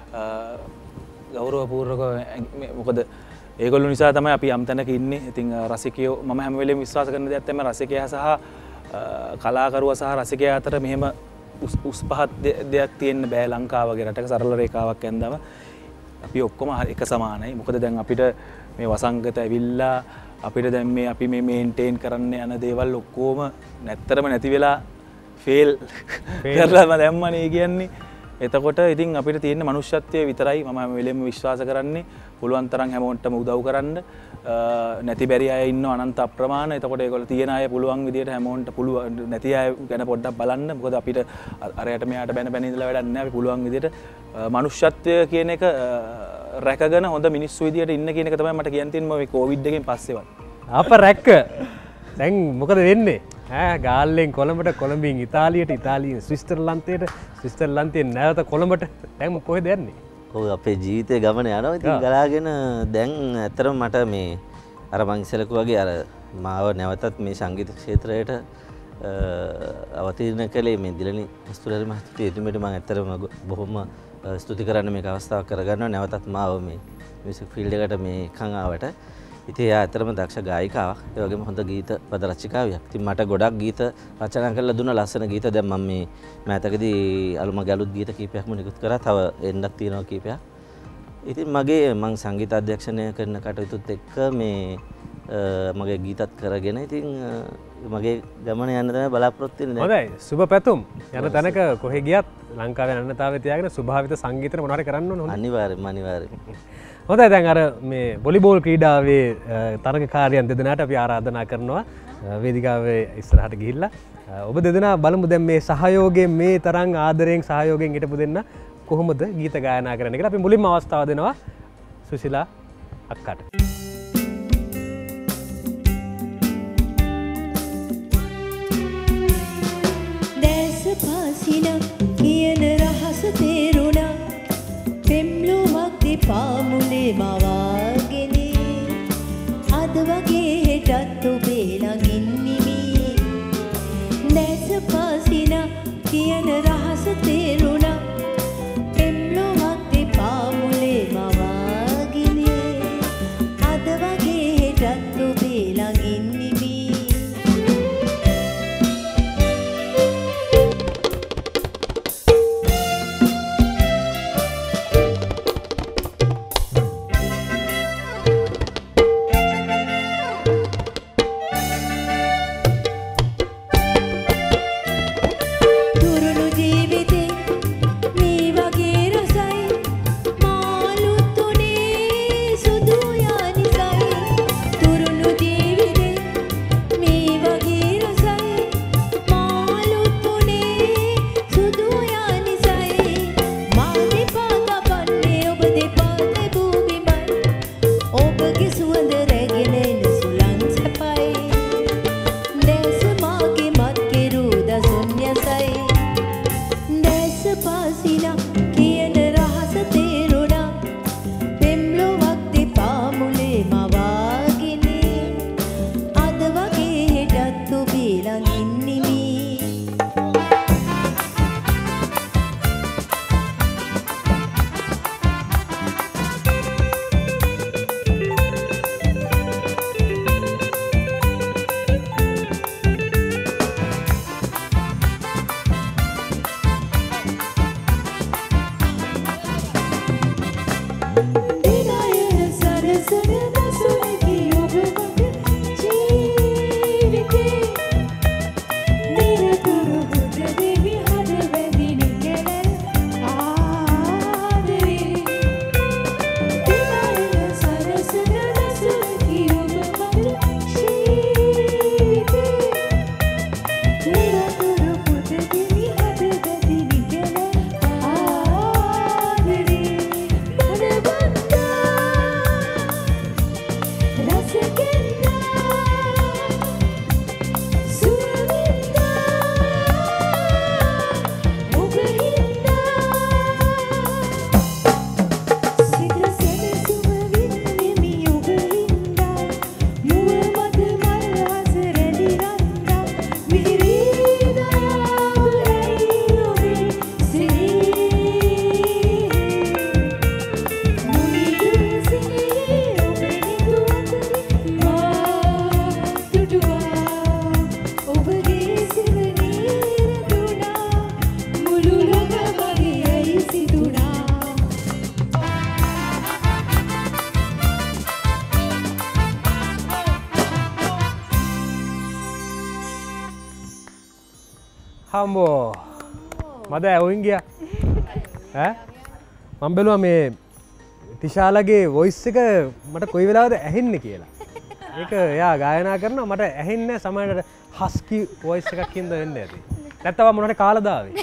ගෞරවපූර්වක මොකද ඒගොල්ලෝ නිසා තමයි අපි යම් තැනක ඉන්නේ. ඉතින් රසිකයෝ මම හැම වෙලේම විශ්වාස කරන දෙයක් තමයි රසිකයා සහ කලාකරුවා සහ රසිකයා අතර මෙහෙම උස් පහත් දෙයක් තියෙන්න බෑ. ලංකාව වගේ රටක සරල රේඛාවක් ඇන්දම අපි ඔක්කොම එක සමානයි. මොකද දැන් අපිට මේ වසංගත ඇවිල්ලා අපිට දැන් මේ අපි මේ මේන්ටේන් කරන්න යන දේවල් ඔක්කොම නැත්තරම නැති වෙලා ෆේල් කරලම දැම්මනේ කියන්නේ. එතකොට ඉතින් අපිට තියෙන මනුෂ්‍යත්වය විතරයි මම වෙලෙම විශ්වාස කරන්නේ. පුළුවන් තරම් හැමෝටම උදව් කරන්න. නැති බැරි අය ඉන්නවා අනන්ත අප්‍රමාණ. එතකොට ඒගොල්ලෝ තියෙන අය පුළුවන් විදියට හැමෝන්ට පුළුවන් නැති අය ගැන පොඩ්ඩක් බලන්න. මොකද අපිට අරයට මෙයාට බැන බැන ඉඳලා වැඩක් නැහැ. අපි පුළුවන් විදියට මනුෂ්‍යත්වය කියන එක රැකගෙන හොඳ මිනිස්සු විදියට ඉන්න කියන එක තමයි මට කියන්න තියෙන්නේ මේ කොවිඩ් එකෙන් පස්සේවත්. අප රැක්ක. දැන් මොකද වෙන්නේ? ඈ ගාල්ලෙන් කොළඹට කොළඹින් ඉතාලියට ඉතාලියෙන් ස්විට්සර්ලන්තයට ස්විට්සර්ලන්තයෙන් නැවත කොළඹට දැන් කොහෙද යන්නේ? ඔව් අපේ ජීවිතේ ගමන යනවා. ඉතින් ගලාගෙන දැන් ඇත්තටම මට මේ අර මං ඉස්සෙල්ලා වගේ අර මාව නැවතත් මේ සංගීත ක්ෂේත්‍රයට අවතීර්ණ කළේ මේ දිලනි ස්තුතිරි මහත්මියට මම ඇත්තටම බොහොම ස්තුති කරන්න මේක අවස්ථාවක් කරගන්නවා. නැවතත් මාව මේ මියුසික් ෆීල්ඩ් එකට මේ කන් ආවට. ඉතින් එයා ඇත්තටම දක්ෂ ගායිකාවක්. ඒ වගේම හොඳ ගීත පද රචිකාවියක්. ඉතින් මට ගොඩක් ගීත රචනා කරලා දුන්න ලස්සන ගීත දැන් මම මේ මෑතකදී අලුමගේ අලුත් ගීත කීපයක්ම නිකුත් කරා. තව එන්නක් තියෙනවා කීපයක්. ඉතින් මගේ මං සංගීත අධ්‍යක්ෂණය කරන කටයුතුත් එක්ක මේ මගේ ගීතත් කරගෙන ඉතින් මගේ ගමන යන්න තමයි බලාපොරොත්තු වෙන්නේ. හොඳයි. සුබ පැතුම්. යන තැනක කොහෙ ගියත් ලංකාවේ අනන්‍යතාවය තියාගෙන ස්වභාවිත සංගීතෙට මොනවාරි කරන්න ඕන. අනිවාර්යයෙන්ම අනිවාර්යයෙන්. හොඳයි දැන් අර මේ වොලිබෝල් ක්‍රීඩාවේ තරගකාරයන් දෙදෙනාට අපි ආරාධනා කරනවා වේදිකාවේ ඉස්සරහට ගිහිල්ලා ඔබ දෙදෙනා බලමු දැන් මේ සහයෝගයෙන් මේ තරම් ආදරයෙන් සහයෝගයෙන් හිටපු දෙන්න කොහොමද ගීත ගායනා කරන්න කියලා අපි මුලින්ම අවස්ථාව දෙනවා සුසිලා අක්කට. දැස පාසින කියන රහස තේරුණා පෙම්ලුවක් දෙපාමුලේ මවාගෙන අද වගේ හෙටත් ඔබේ ළඟින් නිමි දැස පාසින කියන රහස තේරුණා පෙම්ලුවක් දෙපාමුලේ මවාගෙන අද වගේ හෙටත් ඔබේ ළඟින් නිමි ආම්බෝ මද ඔයින් ගියා ඈ මම බැලුවා මේ තිශාලගේ වොයිස් එක මට කොයි වෙලාවද ඇහෙන්නේ කියලා. ඒක එයා ගායනා කරනවා මට ඇහෙන්නේ සමහරවිට හස්කි වොයිස් එකක් හින්දා වෙන්නේ ඇති. නැත්තම් මොනවද කාලා දාවේ?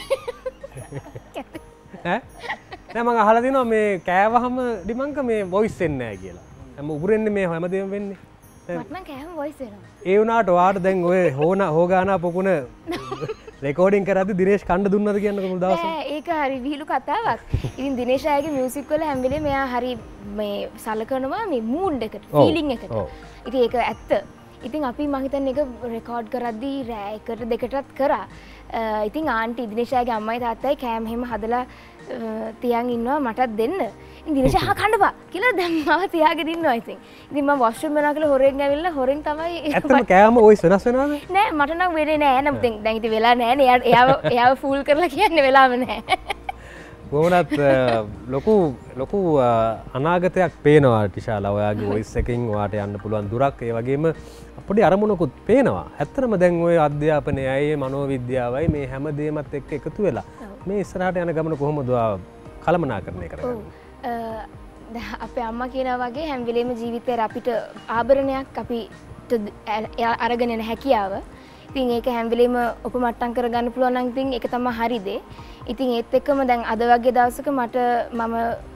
ඈ නෑ මම අහලා තිනවා මේ කෑවහම ඩිමංක මේ වොයිස් එන්නේ නැහැ කියලා. හැම උගුරෙන්නේ මේ හැමදේම වෙන්නේ. මට නම් කෑම වොයිස් එනවා. ඒ වුණාට ඔයාට දැන් ඔය හෝන හෝගානා පොකුණ රෙකෝඩින් කරද්දි දිනේෂ් කණ්ඩ දුන්නද කියන්නකො මුල් දවසේ? නෑ ඒක හරි විහිළු කතාවක්. ඉතින් දිනේෂ් අයගේ මියුසික් වල හැම වෙලේම මෙයා හරි මේ සලකනවා මේ මූඩ් එකට, ෆීලිං එකට. ඉතින් ඒක ඇත්ත. ඉතින් අපි මම හිතන්නේ ඒක රෙකෝඩ් කරද්දී රෑ එකට දෙකටත් කරා. ඉතින් ආන්ටි දිනේෂ් අයගේ අම්මයි තාත්තයි කෑම හැම හදලා තියන් ඉන්නවා මටත් දෙන්න. ඉතින් දිනේෂ් අහ කන්නපා කියලා දැන් මාව තියාගෙන ඉන්නවා ඉතින්. ඉතින් මම වොෂ්රූම් යනවා කියලා හොරෙන් ඇවිල්ලා හොරෙන් තමයි ඇත්තම කෑම වොයිස් වෙනස් වෙනවද? නෑ මට නම් වෙන්නේ නෑ නේද දැන් දැන් ඉතින් වෙලා නෑනේ එයාව එයාව ෆූල් කරලා කියන්නේ වෙලාව නෑ. කොහොමවත් ලොකු ලොකු අනාගතයක් පේනවා ටිෂාලා ඔයාගේ වොයිස් එකකින් ඔයාට යන්න පුළුවන් දුරක් ඒ වගේම පොඩි අරමුණකුත් පේනවා. ඇත්තටම දැන් ඔය අධ්‍යාපනයයි මනෝවිද්‍යාවයි මේ හැම දෙයමත් එක්ක එකතු වෙලා මේ ඉස්සරහට යන ගමන කොහොමද ඔයා කළමනාකරණය කරගන්නේ? අපේ අම්මා කියනවා වගේ හැම වෙලේම ජීවිතේ අපිට ආභරණයක් අපිට අරගෙන යන හැකියාව. ඉතින් ඒක හැම වෙලේම උපමට්ටම් කරගන්න පුළුවන් නම් ඉතින් ඒක තමයි හරි දේ. ඉතින් ඒත් එක්කම දැන් අද වගේ දවසක මට මම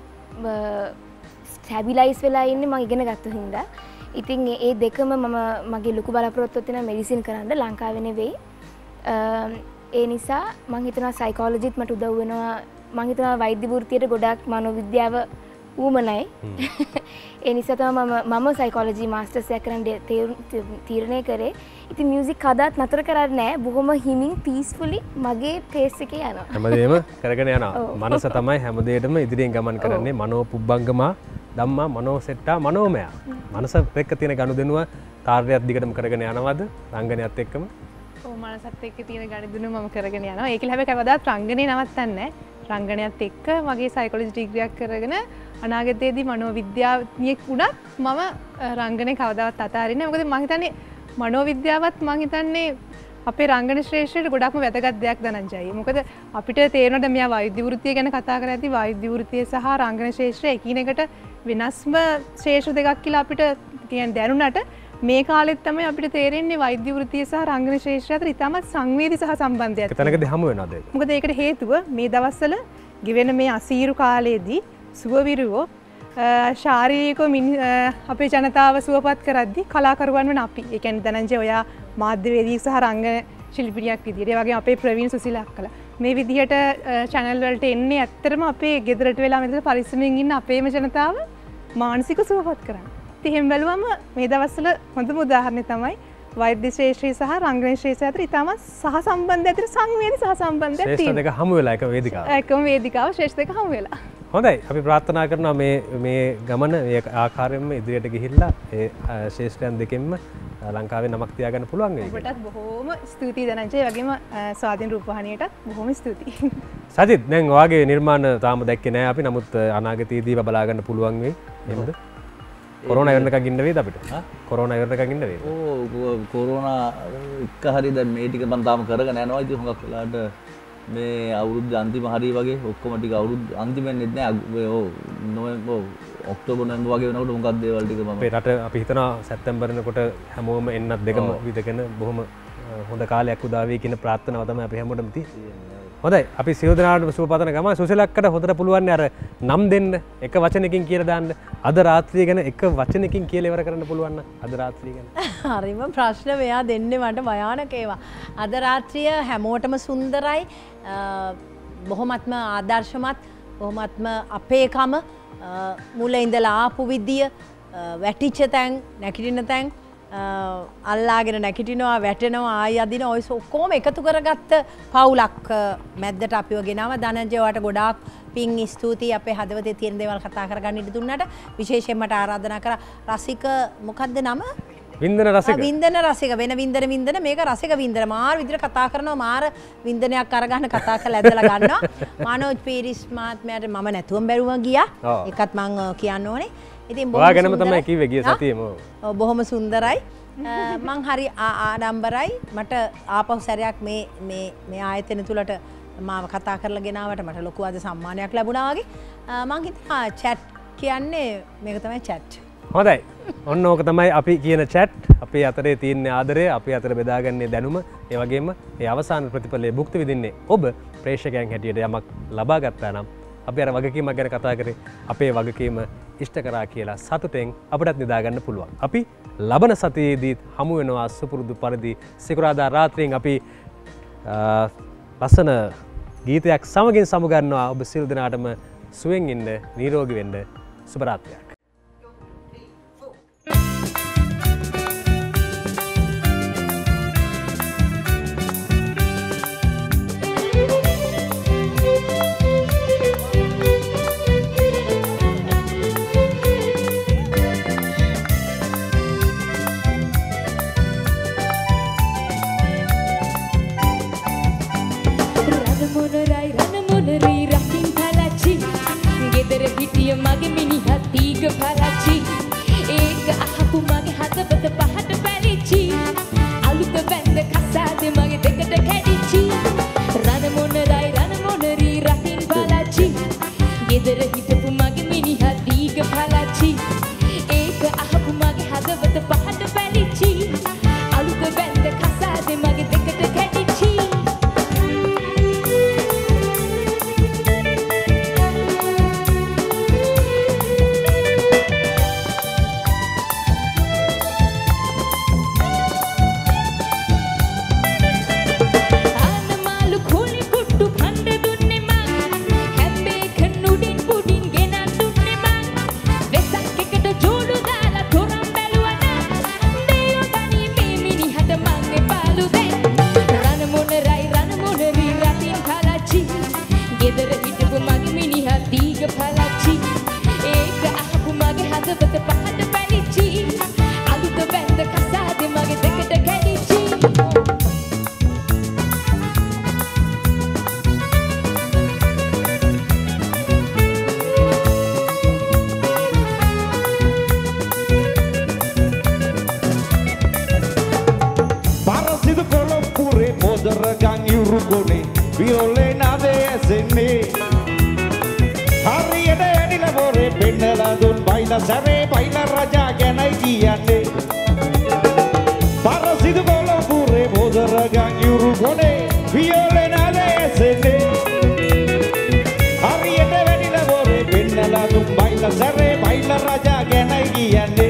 ස්ටැබිලයිස් වෙලා ඉන්නේ මම ඉගෙන ගත්ත හින්දා. ඉතින් ඒ දෙකම මම මගේ ලොකු බලාපොරොත්තුවක් තියෙනවා මෙඩිසින් කරන්න ලංකාවේ නෙවෙයි. ඒ නිසා මම හිතනවා සයිකොලොජිත් මට උදව් වෙනවා. මම හිතනවා වෛද්‍ය වෘත්තියට ගොඩාක් මනෝවිද්‍යාව ඌමනයි. ඒ නිසා තමයි මම මම සයිකොලොජි මාස්ටර්ස් එක කරන්න තීරණය කරේ. ඉතින් මියුසික් හදාත් නතර කරන්නේ නැහැ. බොහොම හිමින් පීස්ෆුලි මගේ පේස් එකේ යනවා. හැමදේම කරගෙන යනවා. මනස තමයි හැමදේටම ඉදිරියෙන් ගමන් කරන්නේ. මනෝ පුබ්බංගමා ධම්මා මනෝ සෙට්ටා මනෝමය. මනස එක්ක තියෙන ගනුදෙනුව කාර්යයක් දිගටම කරගෙන යනවද රංගනයත් එක්කම? ඔව් මනසත් එක්ක තියෙන ගනුදෙනුව මම කරගෙන යනවා. ඒකල හැබැයි කවදාත් රංගනේ නවත්තන්නේ නැහැ. රංගනයත් එක්ක මගේ සයිකොලොජි ඩිග්‍රියක් කරගෙන අනාගතයේදී මනෝවිද්‍යාඥයෙක් වුණත් මම රංගනේ කවදාවත් අතාරින්නේ නැහැ. මොකද මම හිතන්නේ මනෝවිද්‍යාවත් මම හිතන්නේ අපේ රංගන ශ්‍රේෂ්ඨයට ගොඩක්ම වැදගත් දෙයක් දනංජයි. මොකද අපිට තේරෙනවා මෙයා වෛද්‍ය වෘත්තිය ගැන කතා කරද්දී වෛද්‍ය වෘත්තිය සහ රංගන ශ්‍රේෂ්ඨය එකිනෙකට වෙනස්ම ශ්‍රේෂ්ඨ දෙකක් කියලා අපිට කියන්නේ දැනුණාට මේ කාලෙත් තමයි අපිට තේරෙන්නේ වෛද්‍ය වෘත්තිය සහ රංගන ශ්‍රේෂ්ඨය අතර ඉතාමත් සංවේදී සහ සම්බන්ධයක් තියෙනවා. එතනකදී හමු වෙනවද ඒක? මොකද ඒකට හේතුව මේ දවස්වල ගෙවෙන මේ අසීරු කාලයේදී සුවවිරුවෝ ශාරීරිකව අපේ ජනතාව සුවපත් කරද්දී කලාකරුවන් වන අපි. ඒ කියන්නේ ධනංජය ඔයා මාධ්‍යවේදී සහ රංගන ශිල්පිනියක් විදියට ඒ වගේම අපේ ප්‍රවීණ සුසිල අක්කලා මේ විදිහට channel වලට එන්නේ ඇත්තටම අපේ ගෙදරට වෙලා මෙතන පරිස්සමෙන් ඉන්න අපේම ජනතාව මානසික සුවපත් කරන්න. ඉතින් එහෙම බැලුවම මේ දවස්වල හොඳම උදාහරණය තමයි වෛද්‍ය ශ්‍රේෂ්ඨය සහ රංගන ශ්‍රේෂ්ඨය අතර ඉතාමත් සහ සම්බන්ධය අතර සංවේදී සහ සම්බන්ධයක් තියෙනවා. ශ්‍රේෂ්ඨ දෙක හමු වෙලා එක වේදිකාව. එකම වේදිකාව ශ්‍රේෂ්ඨ දෙක හමු වෙලා. හොඳයි අපි ප්‍රාර්ථනා කරනවා මේ මේ ගමන මේ ආකාරයෙන්ම ඉදිරියට ගිහිල්ලා ඒ ශ්‍රේෂ්ඨයන් දෙකෙන්ම ලංකාවේ නමක් තියාගන්න පුළුවන් වෙයි. ඔබටත් බොහෝම ස්තුතියි ධනංජය. ඒ වගේම ස්වාධීන රූපවාහිනියටත් බොහෝම ස්තුතියි. සජිත් දැන් ඔයාගේ නිර්මාණ තාම දැක්කේ නැහැ අපි. නමුත් අනාගතයේදී බලා ගන්න පුළුවන් වෙයි. එහෙමද? කොරෝනා ඉවරනකන් ඉන්න වේද අපිට? කොරෝනා ඉවරනකන් ඉන්න වේද? ඕ කොරෝනා එක හරි දැන් මේ ටික මම තාම කරගෙන යනවා. ඉතින් හුඟක් වෙලාට මේ අවුරුද්ද අන්තිම හරිය වගේ ඔක්කොම ටික අවුරුද්ද අන්තිමෙන්නෙත් නෑ. ඔව් නොවැම්බර් ඔක්තෝබර් නොවැම්බර් වගේ වෙනකොට හුඟක් දේවල් ටික මම අපේ රට අපි හිතනවා සැප්තැම්බර් වෙනකොට හැමෝම එන්නත් දෙකම විදගෙන බොහොම හොඳ කාලයක් උදා වෙයි කියන ප්‍රාර්ථනාව තමයි අපි හැමෝටම තියෙන්නේ. හොඳයි අපි සියලු දෙනාටම සුව පතන ගමන් සුසිලක්කට හොඳට පුළුවන් අර නම් දෙන්න එක වචනකින් කියලා දාන්න. අද රාත්‍රිය ගැන එක වචනකින් කියලා ඉවර කරන්න පුළුවන් නම් අද රාත්‍රිය ගැන. හරිම ප්‍රශ්න මෙයා දෙන්නේ මට භයානක ඒවා. අද රාත්‍රිය හැමෝටම සුන්දරයි. බොහොමත්ම ආදර්ශමත් බොහොමත්ම අපේකම මුල ඉඳලා ආපු විදිය වැටිච්ච තැන් නැගිටින තැන් අල්ලාගෙන නැගිටිනවා වැටෙනවා ආය අදින ඔය ඔක්කොම එකතු කරගත්ත පවුලක් මැද්දට අපිව ගෙනාව. ධනංජය වට ගොඩාක් පින් ස්තුතියි අපේ හදවතේ තියෙන දේවල් කතා කරගන්න ඉඩ දුන්නාට. විශේෂයෙන් මට ආරාධනා කරා රසික මොකද්ද නම? වින්දන රසික. වින්දන රසික වෙන වින්දන වින්දන මේක රසික වින්දන මාර විදිහට කතා කරනවා මාර වින්දනයක් අරගන්න කතා කරලා ඇදලා ගන්නවා. මනෝජ් පීරිස් මහත්මයාට මම නැතුවම බැරුව ගියා. ඒකත් මම කියන්න ඕනේ. ඉතින් ඔයා ගැනම තමයි කිව්වේ ගිය සතියේම. ඔව් බොහොම සුන්දරයි. මං හරි ආඩම්බරයි මට ආපහු සැරයක් මේ මේ මේ ආයතන තුලට මාව කතා කරලා ගෙනාවට මට ලොකු අද සම්මානයක් ලැබුණා වගේ මං හිතනවා chat කියන්නේ මේක තමයි chat. හොඳයි. ඔන්න ඕක තමයි අපි කියන chat. අපේ අතරේ තියෙන ආදරය, අපේ අතර බෙදාගන්නේ දැනුම, ඒ වගේම ඒ අවසාන ප්‍රතිඵලයේ භුක්ති විඳින්නේ ඔබ ප්‍රේක්ෂකයන් හැටියට යමක් ලබා ගත්තා නම් අපි අර වගකීමක් ගැන කතා කරේ අපේ වගකීම ඉෂ්ට කරා කියලා සතුටෙන් අපිටත් නිදා ගන්න පුළුවන්. අපි ලබන සතියේදී හමු වෙනවා සුපුරුදු පරිදි සිකුරාදා රාත්‍රියෙන් අපි ලස්සන ගීතයක් සමගින් සමුගන්නවා. ඔබ සියලු දෙනාටම සුවෙන් ඉන්න, නිරෝගී වෙන්න සුබ රාත්‍රියක්. මගේ මිනිහත් දීග පලච්චි ඒක අහපු මගේ හදවත පහට පැලිච්චි අලුත බැඳ කසාදේ මගේ දෙකට කැඩිච්චි රන මොනරයි රන මොනරි රහින් පලච්චි ගෙදර හිටපු මගේ මිනිහත් දීග පලච්චි ඒක අහපු මගේ හදවත පහට පැලිච්චි අලුත බැඳ කසාදේ මගේ දෙකට කැඩිච්චි සරේ බයිලා රජා ගැනයි කියන්නේ පරසිදු කොළඹුරේ බෝදරගන් යුරු ගොනේ වියෝලේ නාදේ ඇසෙන්නේ හරියට වැඩිලා බොරේ පෙන්නලා දුම් බයිලා සරේ බයිලා රජා ගැනයි කියන්නේ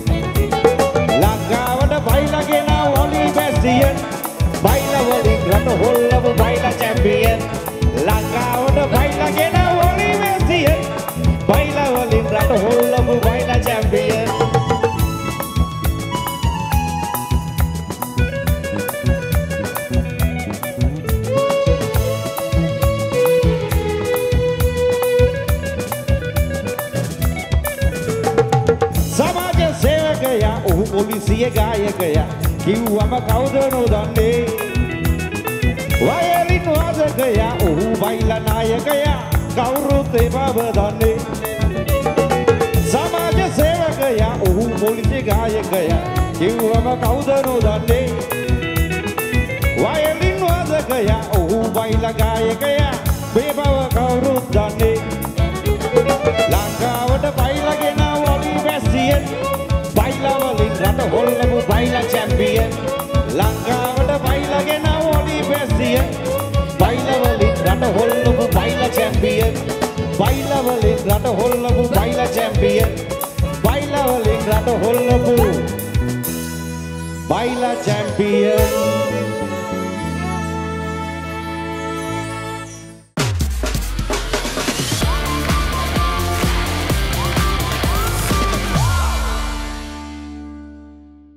ලංකාවට බයිලා ගෙනා වොලි බැස්ටියන් බයිලා වලින් රට හොල්ලපු බයිලා චැම්පියන් ලංකාවට බයිලා ගෙනා වොලි බැස්ටියන් බයිලා වලින් රට හොල්ලපු බයිලා චැම්පියන් සමාජ සේවකයා ඔහු පොලිසිය ගායකයා කිව්වම කවුද නොදන්නේ වයලින් වාදකයා ඔහු බයිලා නායකයා කවුරුත් ඒ බව දන්නේ සමාජ සේවකයා ඔහු පොලිසිය ගායකයා කිව්වම කවුද නොදන්නේ වයලින් වාදකයා ඔහු බයිලා ගායකයා මේ බව කවුරුත් දන්නේ ලංකාවට බයිලා ගෙනා වොලි බැස්ටියන් බයිලා වලින් රට හොල්ලපු බයිලා චැම්පියන් ලංකාවට බයිලා ගෙනා වොලි බැස්ටියන් බයිලා වලින් රට හොල්ලපු බයිලා චැම්පියන් බයිලා වලින් රට හොල්ලපු බයිලා චැම්පියන් බයිලා වලින් රට හොල්ලපු බයිලා චැම්පියන්